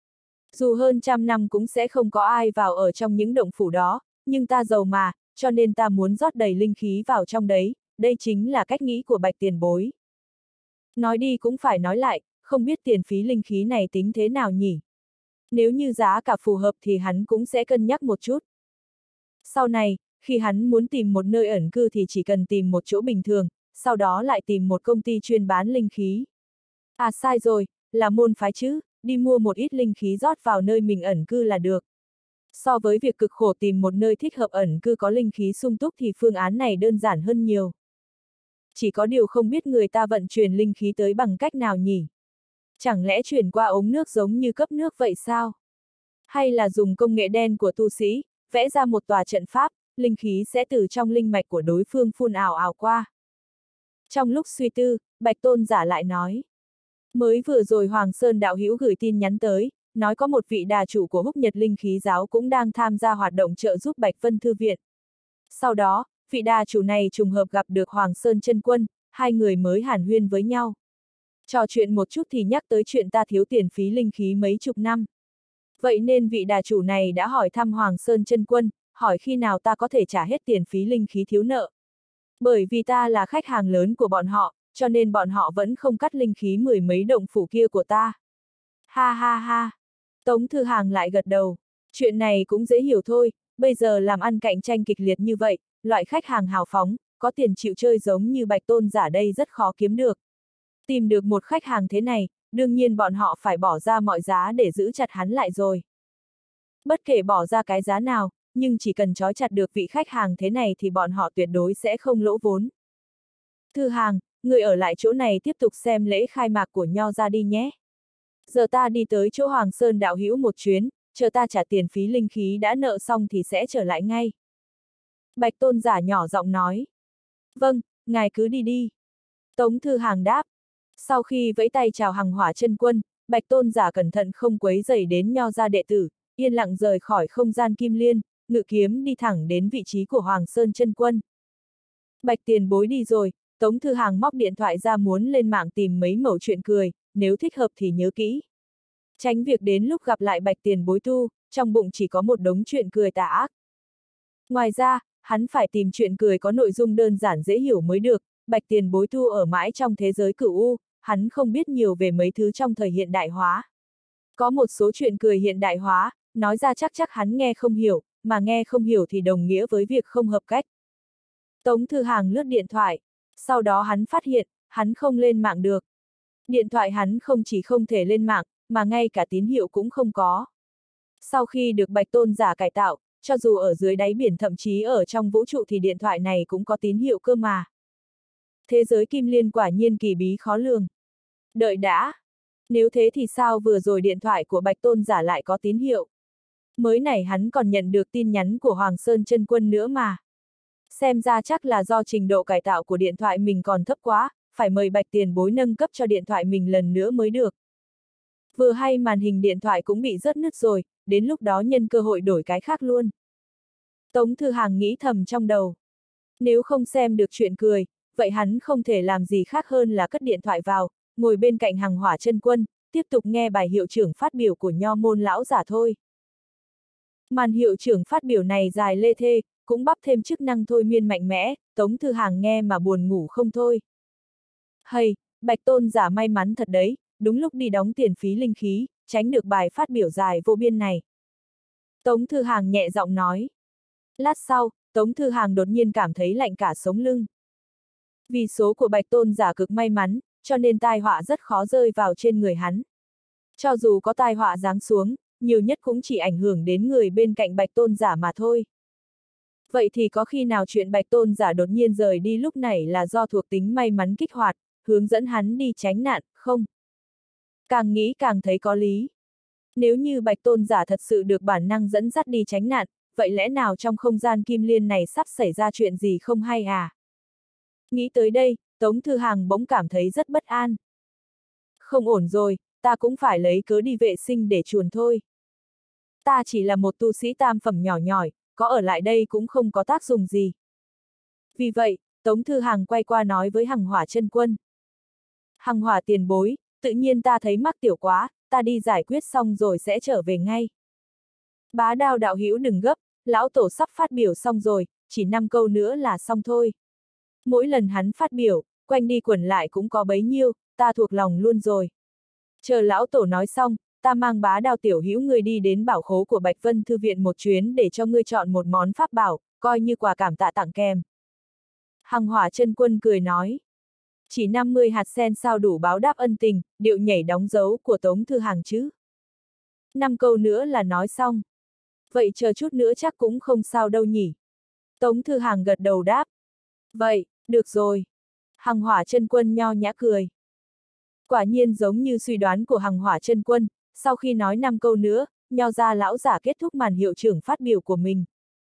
Dù hơn trăm năm cũng sẽ không có ai vào ở trong những động phủ đó, nhưng ta giàu mà, cho nên ta muốn rót đầy linh khí vào trong đấy, đây chính là cách nghĩ của Bạch tiền bối. Nói đi cũng phải nói lại, không biết tiền phí linh khí này tính thế nào nhỉ? Nếu như giá cả phù hợp thì hắn cũng sẽ cân nhắc một chút. Sau này, khi hắn muốn tìm một nơi ẩn cư thì chỉ cần tìm một chỗ bình thường, sau đó lại tìm một công ty chuyên bán linh khí. À sai rồi, là môn phái chứ, đi mua một ít linh khí rót vào nơi mình ẩn cư là được. So với việc cực khổ tìm một nơi thích hợp ẩn cư có linh khí sung túc thì phương án này đơn giản hơn nhiều. Chỉ có điều không biết người ta vận chuyển linh khí tới bằng cách nào nhỉ? Chẳng lẽ chuyển qua ống nước giống như cấp nước vậy sao? Hay là dùng công nghệ đen của tu sĩ, vẽ ra một tòa trận pháp, linh khí sẽ từ trong linh mạch của đối phương phun ảo ảo qua. Trong lúc suy tư, Bạch Tôn giả lại nói. Mới vừa rồi Hoàng Sơn đạo hữu gửi tin nhắn tới, nói có một vị đà chủ của Húc Nhật Linh Khí Giáo cũng đang tham gia hoạt động trợ giúp Bạch Vân Thư Viện. Sau đó, vị đà chủ này trùng hợp gặp được Hoàng Sơn Chân Quân, hai người mới hàn huyên với nhau. Trò chuyện một chút thì nhắc tới chuyện ta thiếu tiền phí linh khí mấy chục năm. Vậy nên vị đà chủ này đã hỏi thăm Hoàng Sơn Chân Quân, hỏi khi nào ta có thể trả hết tiền phí linh khí thiếu nợ. Bởi vì ta là khách hàng lớn của bọn họ, cho nên bọn họ vẫn không cắt linh khí mười mấy động phủ kia của ta. Ha ha ha. Tống Thư Hàng lại gật đầu. Chuyện này cũng dễ hiểu thôi, bây giờ làm ăn cạnh tranh kịch liệt như vậy, loại khách hàng hào phóng, có tiền chịu chơi giống như Bạch Tôn giả đây rất khó kiếm được. Tìm được một khách hàng thế này, đương nhiên bọn họ phải bỏ ra mọi giá để giữ chặt hắn lại rồi. Bất kể bỏ ra cái giá nào, nhưng chỉ cần trói chặt được vị khách hàng thế này thì bọn họ tuyệt đối sẽ không lỗ vốn. Thư Hàng, người ở lại chỗ này tiếp tục xem lễ khai mạc của Nho ra đi nhé. Giờ ta đi tới chỗ Hoàng Sơn đạo hữu một chuyến, chờ ta trả tiền phí linh khí đã nợ xong thì sẽ trở lại ngay. Bạch Tôn giả nhỏ giọng nói. Vâng, ngài cứ đi đi. Tống Thư Hàng đáp. Sau khi vẫy tay chào Hằng Hỏa Chân Quân, Bạch Tôn giả cẩn thận không quấy rầy đến Nho gia đệ tử, yên lặng rời khỏi không gian kim liên, ngự kiếm đi thẳng đến vị trí của Hoàng Sơn Chân Quân. Bạch tiền bối đi rồi, Tống Thư Hàng móc điện thoại ra muốn lên mạng tìm mấy mẩu chuyện cười, nếu thích hợp thì nhớ kỹ. Tránh việc đến lúc gặp lại Bạch tiền bối tu, trong bụng chỉ có một đống chuyện cười tà ác. Ngoài ra, hắn phải tìm chuyện cười có nội dung đơn giản dễ hiểu mới được. Bạch tiền bối tu ở mãi trong thế giới cửu u, hắn không biết nhiều về mấy thứ trong thời hiện đại hóa. Có một số chuyện cười hiện đại hóa, nói ra chắc chắc hắn nghe không hiểu, mà nghe không hiểu thì đồng nghĩa với việc không hợp cách. Tống Thư Hàng lướt điện thoại, sau đó hắn phát hiện, hắn không lên mạng được. Điện thoại hắn không chỉ không thể lên mạng, mà ngay cả tín hiệu cũng không có. Sau khi được Bạch Tôn giả cải tạo, cho dù ở dưới đáy biển thậm chí ở trong vũ trụ thì điện thoại này cũng có tín hiệu cơ mà. Thế giới kim liên quả nhiên kỳ bí khó lường. Đợi đã. Nếu thế thì sao vừa rồi điện thoại của Bạch Tôn giả lại có tín hiệu? Mới nãy hắn còn nhận được tin nhắn của Hoàng Sơn Chân Quân nữa mà. Xem ra chắc là do trình độ cải tạo của điện thoại mình còn thấp quá, phải mời Bạch tiền bối nâng cấp cho điện thoại mình lần nữa mới được. Vừa hay màn hình điện thoại cũng bị rớt nứt rồi, đến lúc đó nhân cơ hội đổi cái khác luôn. Tống Thư Hàng nghĩ thầm trong đầu. Nếu không xem được chuyện cười, vậy hắn không thể làm gì khác hơn là cất điện thoại vào, ngồi bên cạnh Hằng Hỏa Chân Quân, tiếp tục nghe bài hiệu trưởng phát biểu của Nho môn lão giả thôi. Màn hiệu trưởng phát biểu này dài lê thê, cũng bắp thêm chức năng thôi miên mạnh mẽ, Tống Thư Hàng nghe mà buồn ngủ không thôi. Hay, Bạch Tôn giả may mắn thật đấy, đúng lúc đi đóng tiền phí linh khí, tránh được bài phát biểu dài vô biên này. Tống Thư Hàng nhẹ giọng nói. Lát sau, Tống Thư Hàng đột nhiên cảm thấy lạnh cả sống lưng. Vì số của Bạch Tôn giả cực may mắn, cho nên tai họa rất khó rơi vào trên người hắn. Cho dù có tai họa giáng xuống, nhiều nhất cũng chỉ ảnh hưởng đến người bên cạnh Bạch Tôn giả mà thôi. Vậy thì có khi nào chuyện Bạch Tôn giả đột nhiên rời đi lúc này là do thuộc tính may mắn kích hoạt, hướng dẫn hắn đi tránh nạn, không? Càng nghĩ càng thấy có lý. Nếu như Bạch Tôn giả thật sự được bản năng dẫn dắt đi tránh nạn, vậy lẽ nào trong không gian kim liên này sắp xảy ra chuyện gì không hay à? Nghĩ tới đây, Tống Thư Hàng bỗng cảm thấy rất bất an. Không ổn rồi, ta cũng phải lấy cớ đi vệ sinh để chuồn thôi. Ta chỉ là một tu sĩ tam phẩm nhỏ nhỏi, có ở lại đây cũng không có tác dụng gì. Vì vậy, Tống Thư Hàng quay qua nói với Hằng Hỏa Chân Quân. Hằng Hỏa tiền bối, tự nhiên ta thấy mắc tiểu quá, ta đi giải quyết xong rồi sẽ trở về ngay. Bá Đao đạo hữu đừng gấp, lão tổ sắp phát biểu xong rồi, chỉ năm câu nữa là xong thôi. Mỗi lần hắn phát biểu, quanh đi quẩn lại cũng có bấy nhiêu, ta thuộc lòng luôn rồi. Chờ lão tổ nói xong, ta mang Bá Đao tiểu hữu ngươi đi đến bảo khố của Bạch Vân Thư viện một chuyến để cho ngươi chọn một món pháp bảo, coi như quà cảm tạ tặng kèm. Hằng Hỏa Chân Quân cười nói. Chỉ năm mươi hạt sen sao đủ báo đáp ân tình, điệu nhảy đóng dấu của Tống Thư Hàng chứ. Năm câu nữa là nói xong. Vậy chờ chút nữa chắc cũng không sao đâu nhỉ. Tống Thư Hàng gật đầu đáp. Vậy, được rồi. Hằng Hỏa Chân Quân nho nhã cười. Quả nhiên giống như suy đoán của Hằng Hỏa Chân Quân, sau khi nói năm câu nữa, Nho gia lão giả kết thúc màn hiệu trưởng phát biểu của mình.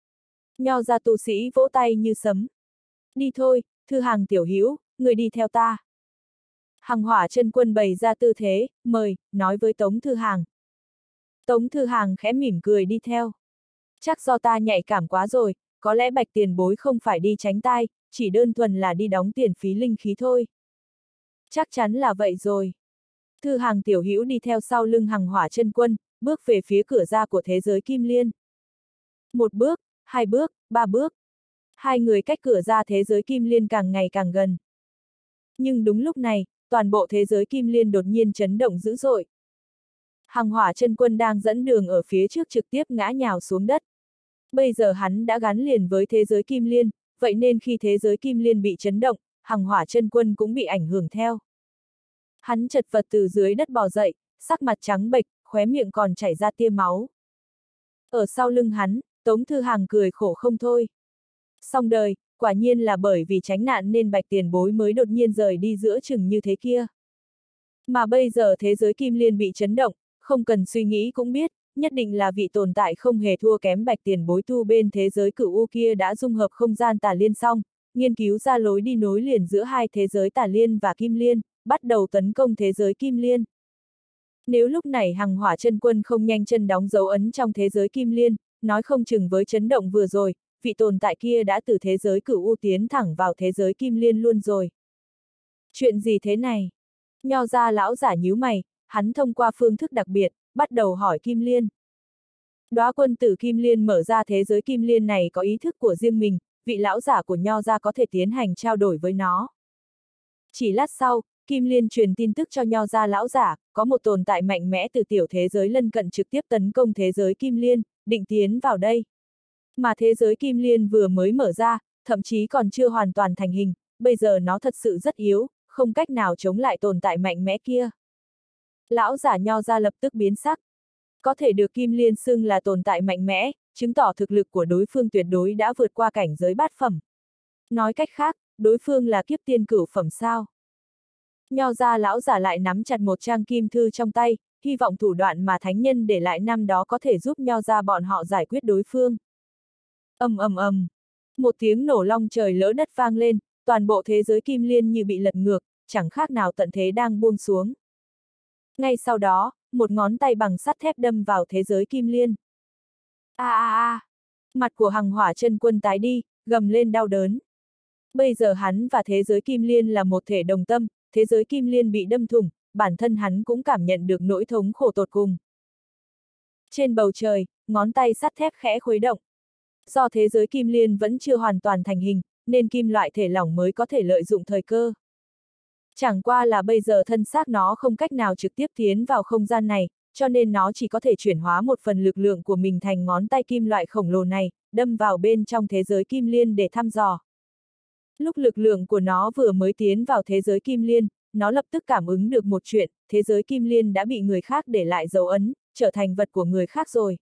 Nho gia tu sĩ vỗ tay như sấm. Đi thôi, Thư Hàng tiểu hữu, người đi theo ta. Hằng Hỏa Chân Quân bày ra tư thế, mời, nói với Tống Thư Hàng. Tống Thư Hàng khẽ mỉm cười đi theo. Chắc do ta nhạy cảm quá rồi, có lẽ Bạch tiền bối không phải đi tránh tai, chỉ đơn thuần là đi đóng tiền phí linh khí thôi. Chắc chắn là vậy rồi. Thư Hàng tiểu hữu đi theo sau lưng Hằng Hỏa Chân Quân, bước về phía cửa ra của thế giới kim liên. Một bước, hai bước, ba bước. Hai người cách cửa ra thế giới kim liên càng ngày càng gần. Nhưng đúng lúc này, toàn bộ thế giới kim liên đột nhiên chấn động dữ dội. Hằng Hỏa Chân Quân đang dẫn đường ở phía trước trực tiếp ngã nhào xuống đất. Bây giờ hắn đã gắn liền với thế giới kim liên, vậy nên khi thế giới kim liên bị chấn động, Hằng Hỏa Chân Quân cũng bị ảnh hưởng theo. Hắn chật vật từ dưới đất bò dậy, sắc mặt trắng bệch, khóe miệng còn chảy ra tia máu. Ở sau lưng hắn, Tống Thư Hàng cười khổ không thôi. Xong đời, quả nhiên là bởi vì tránh nạn nên Bạch tiền bối mới đột nhiên rời đi giữa chừng như thế kia. Mà bây giờ thế giới kim liên bị chấn động, không cần suy nghĩ cũng biết, nhất định là vị tồn tại không hề thua kém Bạch tiền bối tu bên thế giới cửu u kia đã dung hợp không gian tà liên xong, nghiên cứu ra lối đi nối liền giữa hai thế giới tà liên và kim liên, bắt đầu tấn công thế giới kim liên. Nếu lúc này Hằng Hỏa Chân Quân không nhanh chân đóng dấu ấn trong thế giới kim liên, nói không chừng với chấn động vừa rồi, vị tồn tại kia đã từ thế giới cửu u tiến thẳng vào thế giới kim liên luôn rồi. Chuyện gì thế này? Nho ra lão giả nhíu mày, hắn thông qua phương thức đặc biệt, bắt đầu hỏi kim liên. Đóa quân tử kim liên mở ra thế giới kim liên này có ý thức của riêng mình, vị lão giả của nho ra có thể tiến hành trao đổi với nó. Chỉ lát sau, kim liên truyền tin tức cho nho ra lão giả, có một tồn tại mạnh mẽ từ tiểu thế giới lân cận trực tiếp tấn công thế giới kim liên, định tiến vào đây. Mà thế giới kim liên vừa mới mở ra, thậm chí còn chưa hoàn toàn thành hình, bây giờ nó thật sự rất yếu, không cách nào chống lại tồn tại mạnh mẽ kia. Lão giả nho ra lập tức biến sắc. Có thể được kim liên xưng là tồn tại mạnh mẽ, chứng tỏ thực lực của đối phương tuyệt đối đã vượt qua cảnh giới bát phẩm. Nói cách khác, đối phương là kiếp tiên cửu phẩm sao. Nho ra lão giả lại nắm chặt một trang kim thư trong tay, hy vọng thủ đoạn mà thánh nhân để lại năm đó có thể giúp nho ra bọn họ giải quyết đối phương. Ầm ầm ầm, một tiếng nổ long trời lỡ đất vang lên, toàn bộ thế giới kim liên như bị lật ngược, chẳng khác nào tận thế đang buông xuống. Ngay sau đó, một ngón tay bằng sắt thép đâm vào thế giới kim liên. A a a, mặt của Hằng Hỏa Chân Quân tái đi, gầm lên đau đớn. Bây giờ hắn và thế giới kim liên là một thể đồng tâm, thế giới kim liên bị đâm thủng, bản thân hắn cũng cảm nhận được nỗi thống khổ tột cùng. Trên bầu trời, ngón tay sắt thép khẽ khuấy động. Do thế giới kim liên vẫn chưa hoàn toàn thành hình, nên kim loại thể lỏng mới có thể lợi dụng thời cơ. Chẳng qua là bây giờ thân xác nó không cách nào trực tiếp tiến vào không gian này, cho nên nó chỉ có thể chuyển hóa một phần lực lượng của mình thành ngón tay kim loại khổng lồ này, đâm vào bên trong thế giới kim liên để thăm dò. Lúc lực lượng của nó vừa mới tiến vào thế giới kim liên, nó lập tức cảm ứng được một chuyện, thế giới kim liên đã bị người khác để lại dấu ấn, trở thành vật của người khác rồi.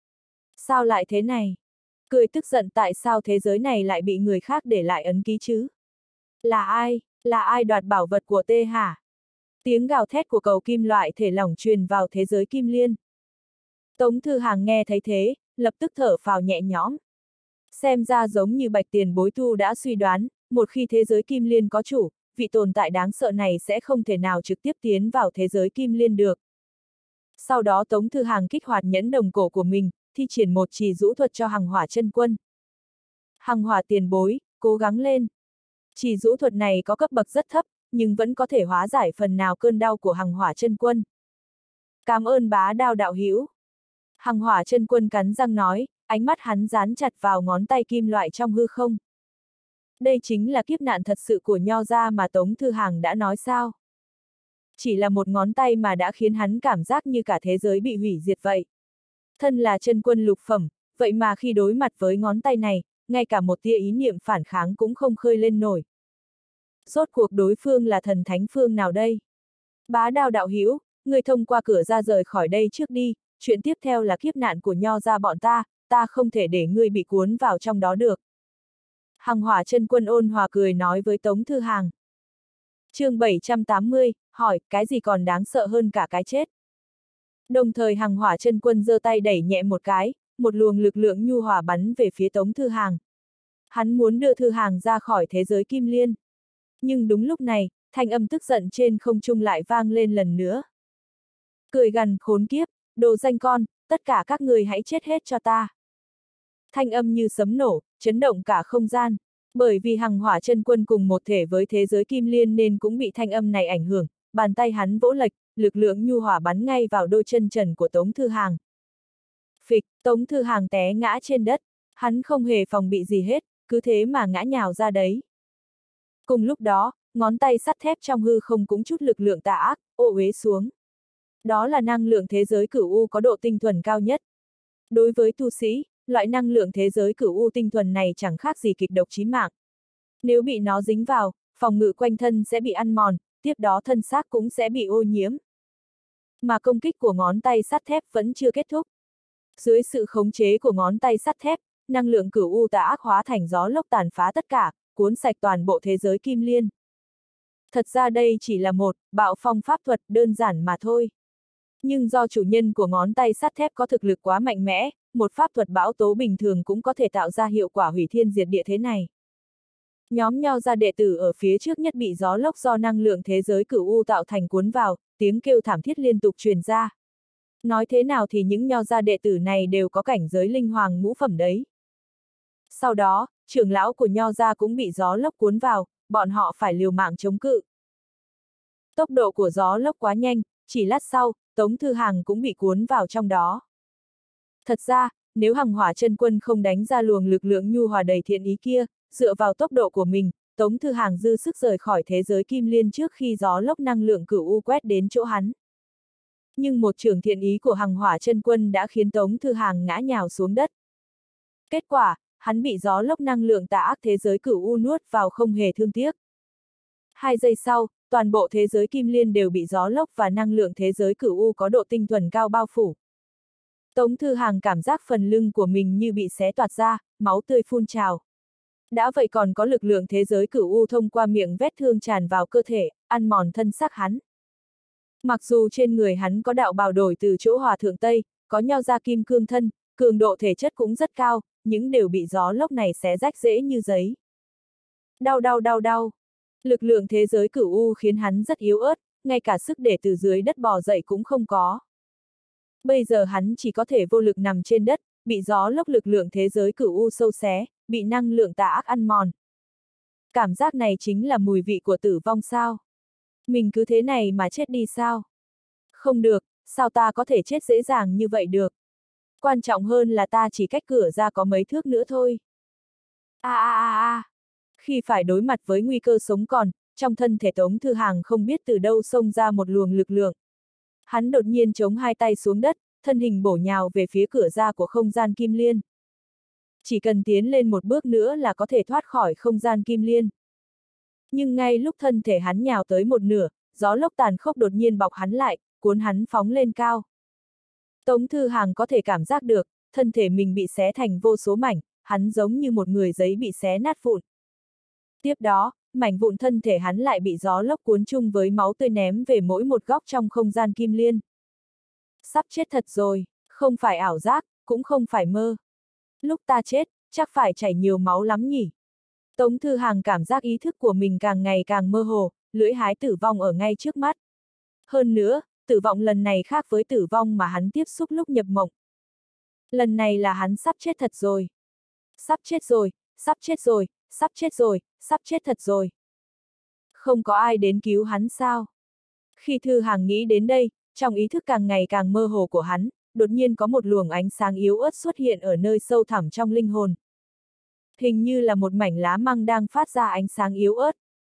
Sao lại thế này? Cười tức giận tại sao thế giới này lại bị người khác để lại ấn ký chứ? Là ai? Là ai đoạt bảo vật của tê hả? Tiếng gào thét của cầu kim loại thể lỏng truyền vào thế giới kim liên. Tống Thư Hàng nghe thấy thế, lập tức thở phào nhẹ nhõm. Xem ra giống như Bạch tiền bối tu đã suy đoán, một khi thế giới kim liên có chủ, vị tồn tại đáng sợ này sẽ không thể nào trực tiếp tiến vào thế giới kim liên được. Sau đó Tống Thư Hàng kích hoạt nhẫn đồng cổ của mình, thi triển một trì rũ thuật cho Hằng Hỏa Chân Quân. Hằng Hỏa tiền bối, cố gắng lên. Trì rũ thuật này có cấp bậc rất thấp, nhưng vẫn có thể hóa giải phần nào cơn đau của Hằng Hỏa Chân Quân. Cảm ơn bá đao đạo hữu. Hằng Hỏa Chân Quân cắn răng nói, ánh mắt hắn dán chặt vào ngón tay kim loại trong hư không. Đây chính là kiếp nạn thật sự của nho gia mà Tống Thư Hàng đã nói sao. Chỉ là một ngón tay mà đã khiến hắn cảm giác như cả thế giới bị hủy diệt vậy. Thân là chân quân lục phẩm, vậy mà khi đối mặt với ngón tay này, ngay cả một tia ý niệm phản kháng cũng không khơi lên nổi. Rốt cuộc đối phương là thần thánh phương nào đây? Bá đao đạo hữu, người thông qua cửa ra rời khỏi đây trước đi, chuyện tiếp theo là kiếp nạn của nho gia bọn ta, ta không thể để ngươi bị cuốn vào trong đó được. Hằng Hỏa Chân Quân ôn hòa cười nói với Tống Thư Hàng. Chương bảy trăm tám mươi, hỏi, cái gì còn đáng sợ hơn cả cái chết? Đồng thời Hằng Hỏa Chân Quân giơ tay đẩy nhẹ một cái, một luồng lực lượng nhu hòa bắn về phía Tống Thư Hàng. Hắn muốn đưa Thư Hàng ra khỏi thế giới kim liên. Nhưng đúng lúc này, thanh âm tức giận trên không trung lại vang lên lần nữa. Cười gằn khốn kiếp, đồ danh con, tất cả các người hãy chết hết cho ta. Thanh âm như sấm nổ, chấn động cả không gian. Bởi vì Hằng Hỏa Chân Quân cùng một thể với thế giới kim liên nên cũng bị thanh âm này ảnh hưởng, bàn tay hắn vỗ lệch, lực lượng nhu hỏa bắn ngay vào đôi chân trần của Tống Thư Hàng. Phịch, Tống Thư Hàng té ngã trên đất, hắn không hề phòng bị gì hết, cứ thế mà ngã nhào ra đấy. Cùng lúc đó, ngón tay sắt thép trong hư không cũng chút lực lượng tà ác, ô uế xuống. Đó là năng lượng thế giới cửu u có độ tinh thuần cao nhất. Đối với tu sĩ, Loại năng lượng thế giới cửu u tinh thuần này chẳng khác gì kịch độc chí mạng. Nếu bị nó dính vào, phòng ngự quanh thân sẽ bị ăn mòn, tiếp đó thân xác cũng sẽ bị ô nhiễm. Mà công kích của ngón tay sắt thép vẫn chưa kết thúc. Dưới sự khống chế của ngón tay sắt thép, năng lượng cửu u tà ác hóa thành gió lốc tàn phá tất cả, cuốn sạch toàn bộ thế giới kim liên. Thật ra đây chỉ là một bạo phong pháp thuật đơn giản mà thôi. Nhưng do chủ nhân của ngón tay sắt thép có thực lực quá mạnh mẽ, một pháp thuật bão tố bình thường cũng có thể tạo ra hiệu quả hủy thiên diệt địa thế này. Nhóm nho gia đệ tử ở phía trước nhất bị gió lốc do năng lượng thế giới cửu u tạo thành cuốn vào, tiếng kêu thảm thiết liên tục truyền ra. Nói thế nào thì những nho gia đệ tử này đều có cảnh giới linh hoàng ngũ phẩm đấy. Sau đó, trưởng lão của nho gia cũng bị gió lốc cuốn vào, bọn họ phải liều mạng chống cự. Tốc độ của gió lốc quá nhanh, chỉ lát sau, Tống Thư Hàng cũng bị cuốn vào trong đó. Thật ra, nếu Hằng Hỏa Chân Quân không đánh ra luồng lực lượng nhu hòa đầy thiện ý kia, dựa vào tốc độ của mình, Tống Thư Hàng dư sức rời khỏi thế giới kim liên trước khi gió lốc năng lượng cửu u quét đến chỗ hắn. Nhưng một trường thiện ý của Hằng Hỏa Chân Quân đã khiến Tống Thư Hàng ngã nhào xuống đất. Kết quả, hắn bị gió lốc năng lượng tà ác thế giới cửu u nuốt vào không hề thương tiếc. Hai giây sau, toàn bộ thế giới kim liên đều bị gió lốc và năng lượng thế giới cửu u có độ tinh thuần cao bao phủ. Tống Thư Hàng cảm giác phần lưng của mình như bị xé toạc ra, máu tươi phun trào. Đã vậy còn có lực lượng thế giới cửu u thông qua miệng vết thương tràn vào cơ thể, ăn mòn thân xác hắn. Mặc dù trên người hắn có đạo bào đổi từ chỗ Hòa Thượng Tây, có nho gia kim cương thân, cường độ thể chất cũng rất cao, nhưng đều bị gió lốc này xé rách dễ như giấy. Đau đau đau đau. Lực lượng thế giới cửu u khiến hắn rất yếu ớt, ngay cả sức để từ dưới đất bò dậy cũng không có. Bây giờ hắn chỉ có thể vô lực nằm trên đất, bị gió lốc lực lượng thế giới cửu u sâu xé, bị năng lượng tà ác ăn mòn. Cảm giác này chính là mùi vị của tử vong sao? Mình cứ thế này mà chết đi sao? Không được, sao ta có thể chết dễ dàng như vậy được? Quan trọng hơn là ta chỉ cách cửa ra có mấy thước nữa thôi. A a a a. Khi phải đối mặt với nguy cơ sống còn, trong thân thể Tống Thư Hàng không biết từ đâu xông ra một luồng lực lượng. Hắn đột nhiên chống hai tay xuống đất, thân hình bổ nhào về phía cửa ra của không gian kim liên. Chỉ cần tiến lên một bước nữa là có thể thoát khỏi không gian kim liên. Nhưng ngay lúc thân thể hắn nhào tới một nửa, gió lốc tàn khốc đột nhiên bọc hắn lại, cuốn hắn phóng lên cao. Tống Thư Hàng có thể cảm giác được, thân thể mình bị xé thành vô số mảnh, hắn giống như một người giấy bị xé nát vụn. Tiếp đó, mảnh vụn thân thể hắn lại bị gió lốc cuốn chung với máu tươi ném về mỗi một góc trong không gian kim liên. Sắp chết thật rồi, không phải ảo giác, cũng không phải mơ. Lúc ta chết, chắc phải chảy nhiều máu lắm nhỉ. Tống Thư Hàng cảm giác ý thức của mình càng ngày càng mơ hồ, lưỡi hái tử vong ở ngay trước mắt. Hơn nữa, tử vong lần này khác với tử vong mà hắn tiếp xúc lúc nhập mộng. Lần này là hắn sắp chết thật rồi. Sắp chết rồi, sắp chết rồi, sắp chết rồi, sắp chết thật rồi. Không có ai đến cứu hắn sao? Khi Thư Hàng nghĩ đến đây, trong ý thức càng ngày càng mơ hồ của hắn, đột nhiên có một luồng ánh sáng yếu ớt xuất hiện ở nơi sâu thẳm trong linh hồn. Hình như là một mảnh lá măng đang phát ra ánh sáng yếu ớt.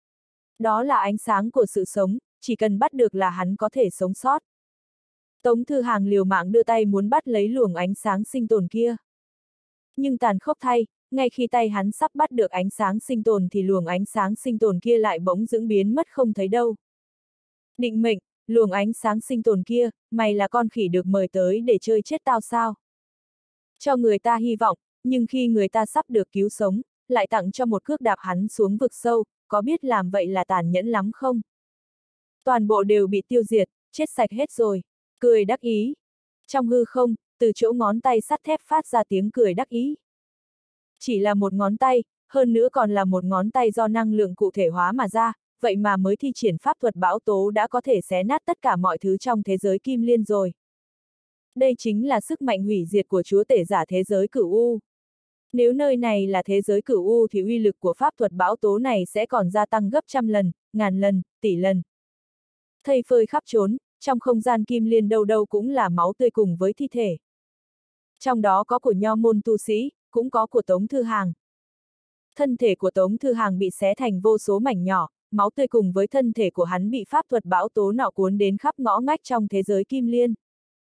Đó là ánh sáng của sự sống, chỉ cần bắt được là hắn có thể sống sót. Tống Thư Hàng liều mạng đưa tay muốn bắt lấy luồng ánh sáng sinh tồn kia. Nhưng tàn khốc thay, ngay khi tay hắn sắp bắt được ánh sáng sinh tồn thì luồng ánh sáng sinh tồn kia lại bỗng dưng biến mất không thấy đâu. Định mệnh, luồng ánh sáng sinh tồn kia, mày là con khỉ được mời tới để chơi chết tao sao? Cho người ta hy vọng, nhưng khi người ta sắp được cứu sống, lại tặng cho một cước đạp hắn xuống vực sâu, có biết làm vậy là tàn nhẫn lắm không? Toàn bộ đều bị tiêu diệt, chết sạch hết rồi, cười đắc ý. Trong hư không, từ chỗ ngón tay sắt thép phát ra tiếng cười đắc ý. Chỉ là một ngón tay, hơn nữa còn là một ngón tay do năng lượng cụ thể hóa mà ra, vậy mà mới thi triển pháp thuật bão tố đã có thể xé nát tất cả mọi thứ trong thế giới kim liên rồi. Đây chính là sức mạnh hủy diệt của chúa tể giả thế giới cửu u. Nếu nơi này là thế giới cửu u thì uy lực của pháp thuật bão tố này sẽ còn gia tăng gấp trăm lần, ngàn lần, tỷ lần. Thây phơi khắp trốn, trong không gian kim liên đâu đâu cũng là máu tươi cùng với thi thể. Trong đó có của nho môn tu sĩ, cũng có của Tống Thư Hàng. Thân thể của Tống Thư Hàng bị xé thành vô số mảnh nhỏ, máu tươi cùng với thân thể của hắn bị pháp thuật bão tố nọ cuốn đến khắp ngõ ngách trong thế giới kim liên.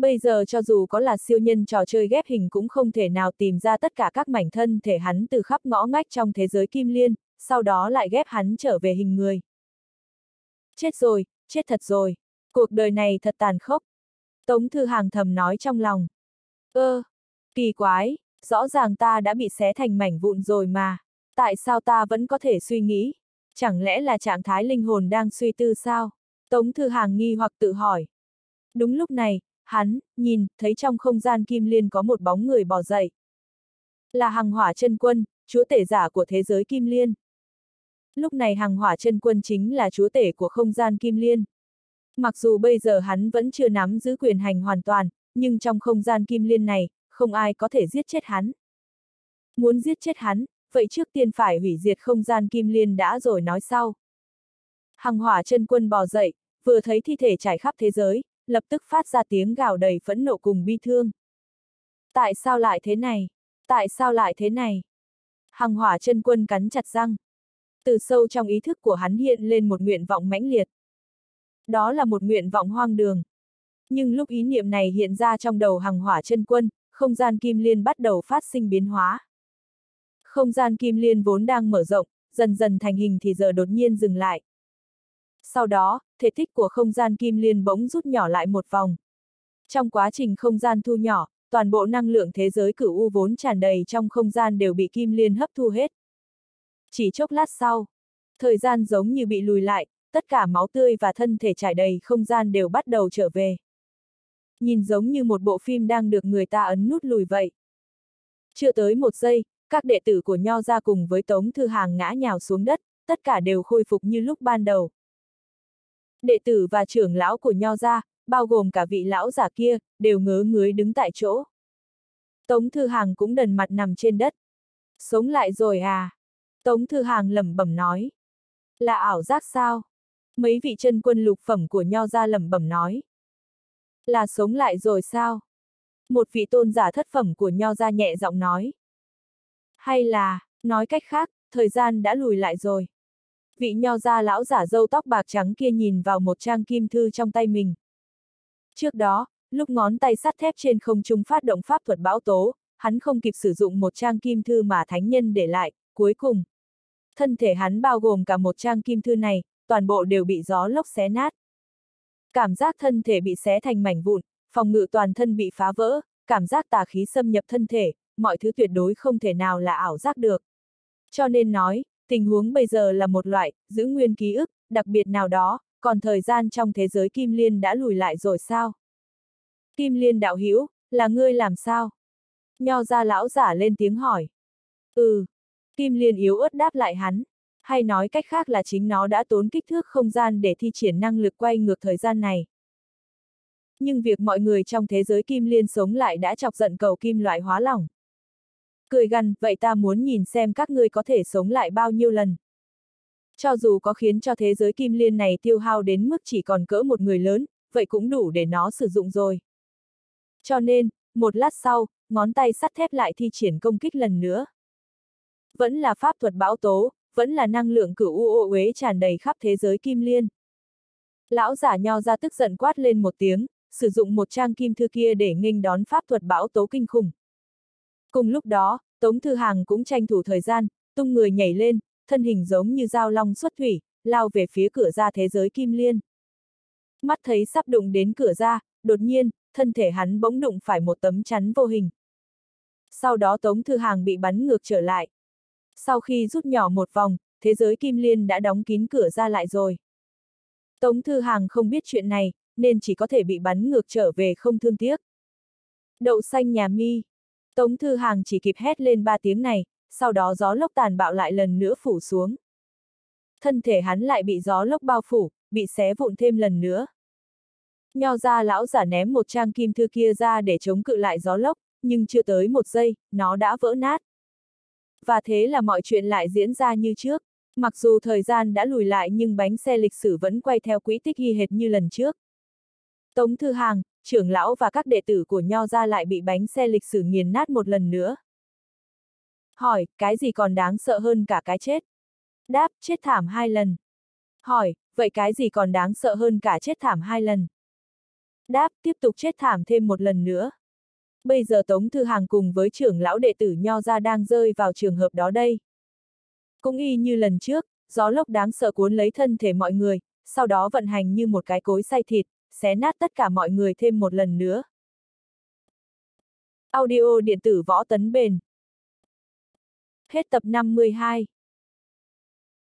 Bây giờ cho dù có là siêu nhân trò chơi ghép hình cũng không thể nào tìm ra tất cả các mảnh thân thể hắn từ khắp ngõ ngách trong thế giới Kim Liên, sau đó lại ghép hắn trở về hình người. Chết rồi, chết thật rồi, cuộc đời này thật tàn khốc. Tống Thư Hàng thầm nói trong lòng. Ơ, kỳ quái, rõ ràng ta đã bị xé thành mảnh vụn rồi mà, tại sao ta vẫn có thể suy nghĩ? Chẳng lẽ là trạng thái linh hồn đang suy tư sao? Tống Thư Hàng nghi hoặc tự hỏi. Đúng lúc này, hắn, nhìn, thấy trong không gian Kim Liên có một bóng người bò dậy. Là Hằng Hỏa Chân Quân, chúa tể giả của thế giới Kim Liên. Lúc này Hằng Hỏa Chân Quân chính là chúa tể của không gian Kim Liên. Mặc dù bây giờ hắn vẫn chưa nắm giữ quyền hành hoàn toàn, nhưng trong không gian Kim Liên này, không ai có thể giết chết hắn. Muốn giết chết hắn, vậy trước tiên phải hủy diệt không gian Kim Liên đã rồi nói sau. Hằng Hỏa Chân Quân bò dậy, vừa thấy thi thể trải khắp thế giới, lập tức phát ra tiếng gào đầy phẫn nộ cùng bi thương. Tại sao lại thế này? Tại sao lại thế này? Hằng Hỏa Chân Quân cắn chặt răng. Từ sâu trong ý thức của hắn hiện lên một nguyện vọng mãnh liệt. Đó là một nguyện vọng hoang đường. Nhưng lúc ý niệm này hiện ra trong đầu Hằng Hỏa Chân Quân, không gian Kim Liên bắt đầu phát sinh biến hóa. Không gian Kim Liên vốn đang mở rộng, dần dần thành hình thì giờ đột nhiên dừng lại. Sau đó, thể tích của không gian Kim Liên bỗng rút nhỏ lại một vòng. Trong quá trình không gian thu nhỏ, toàn bộ năng lượng thế giới cửu u vốn tràn đầy trong không gian đều bị Kim Liên hấp thu hết. Chỉ chốc lát sau, thời gian giống như bị lùi lại, tất cả máu tươi và thân thể trải đầy không gian đều bắt đầu trở về. Nhìn giống như một bộ phim đang được người ta ấn nút lùi vậy. Chưa tới một giây, các đệ tử của Nho gia cùng với Tống Thư Hàng ngã nhào xuống đất, tất cả đều khôi phục như lúc ban đầu. Đệ tử và trưởng lão của Nho gia, bao gồm cả vị lão giả kia, đều ngớ ngưới đứng tại chỗ. Tống Thư Hàng cũng đần mặt nằm trên đất. Sống lại rồi à? Tống Thư Hàng lẩm bẩm nói. Là ảo giác sao? Mấy vị chân quân lục phẩm của Nho gia lẩm bẩm nói. Là sống lại rồi sao? Một vị tôn giả thất phẩm của Nho gia nhẹ giọng nói. Hay là, nói cách khác, thời gian đã lùi lại rồi. Vị Nho gia lão giả râu tóc bạc trắng kia nhìn vào một trang kim thư trong tay mình. Trước đó, lúc ngón tay sắt thép trên không trung phát động pháp thuật bão tố, hắn không kịp sử dụng một trang kim thư mà thánh nhân để lại, cuối cùng. Thân thể hắn bao gồm cả một trang kim thư này, toàn bộ đều bị gió lốc xé nát. Cảm giác thân thể bị xé thành mảnh vụn, phòng ngự toàn thân bị phá vỡ, cảm giác tà khí xâm nhập thân thể, mọi thứ tuyệt đối không thể nào là ảo giác được. Cho nên nói, tình huống bây giờ là một loại, giữ nguyên ký ức, đặc biệt nào đó, còn thời gian trong thế giới Kim Liên đã lùi lại rồi sao? Kim Liên đạo hữu, là ngươi làm sao? Nho gia lão giả lên tiếng hỏi. Ừ. Kim Liên yếu ớt đáp lại hắn. Hay nói cách khác là chính nó đã tốn kích thước không gian để thi triển năng lực quay ngược thời gian này. Nhưng việc mọi người trong thế giới Kim Liên sống lại đã chọc giận cầu kim loại hóa lỏng. Cười gằn, vậy ta muốn nhìn xem các ngươi có thể sống lại bao nhiêu lần. Cho dù có khiến cho thế giới Kim Liên này tiêu hao đến mức chỉ còn cỡ một người lớn, vậy cũng đủ để nó sử dụng rồi. Cho nên, một lát sau, ngón tay sắt thép lại thi triển công kích lần nữa. Vẫn là pháp thuật bão tố, vẫn là năng lượng cửu u ô uế tràn đầy khắp thế giới Kim Liên. Lão giả Nho gia tức giận quát lên một tiếng, sử dụng một trang kim thư kia để nghênh đón pháp thuật bão tố kinh khủng. Cùng lúc đó, Tống Thư Hàng cũng tranh thủ thời gian, tung người nhảy lên, thân hình giống như dao long xuất thủy, lao về phía cửa ra thế giới Kim Liên. Mắt thấy sắp đụng đến cửa ra, đột nhiên, thân thể hắn bỗng đụng phải một tấm chắn vô hình. Sau đó Tống Thư Hàng bị bắn ngược trở lại. Sau khi rút nhỏ một vòng, thế giới Kim Liên đã đóng kín cửa ra lại rồi. Tống Thư Hàng không biết chuyện này, nên chỉ có thể bị bắn ngược trở về không thương tiếc. Đậu xanh nhà mi. Tống Thư Hàng chỉ kịp hét lên ba tiếng này, sau đó gió lốc tàn bạo lại lần nữa phủ xuống. Thân thể hắn lại bị gió lốc bao phủ, bị xé vụn thêm lần nữa. Nho gia lão giả ném một trang kim thư kia ra để chống cự lại gió lốc, nhưng chưa tới một giây, nó đã vỡ nát. Và thế là mọi chuyện lại diễn ra như trước. Mặc dù thời gian đã lùi lại nhưng bánh xe lịch sử vẫn quay theo quỹ tích y hệt như lần trước. Tống Thư Hàng, trưởng lão và các đệ tử của Nho gia lại bị bánh xe lịch sử nghiền nát một lần nữa. Hỏi, cái gì còn đáng sợ hơn cả cái chết? Đáp, chết thảm hai lần. Hỏi, vậy cái gì còn đáng sợ hơn cả chết thảm hai lần? Đáp, tiếp tục chết thảm thêm một lần nữa. Bây giờ Tống Thư Hàng cùng với trưởng lão đệ tử Nho gia đang rơi vào trường hợp đó đây. Cũng y như lần trước, gió lốc đáng sợ cuốn lấy thân thể mọi người, sau đó vận hành như một cái cối xay thịt, xé nát tất cả mọi người thêm một lần nữa. Audio điện tử Võ Tấn Bền. Hết tập năm mươi hai.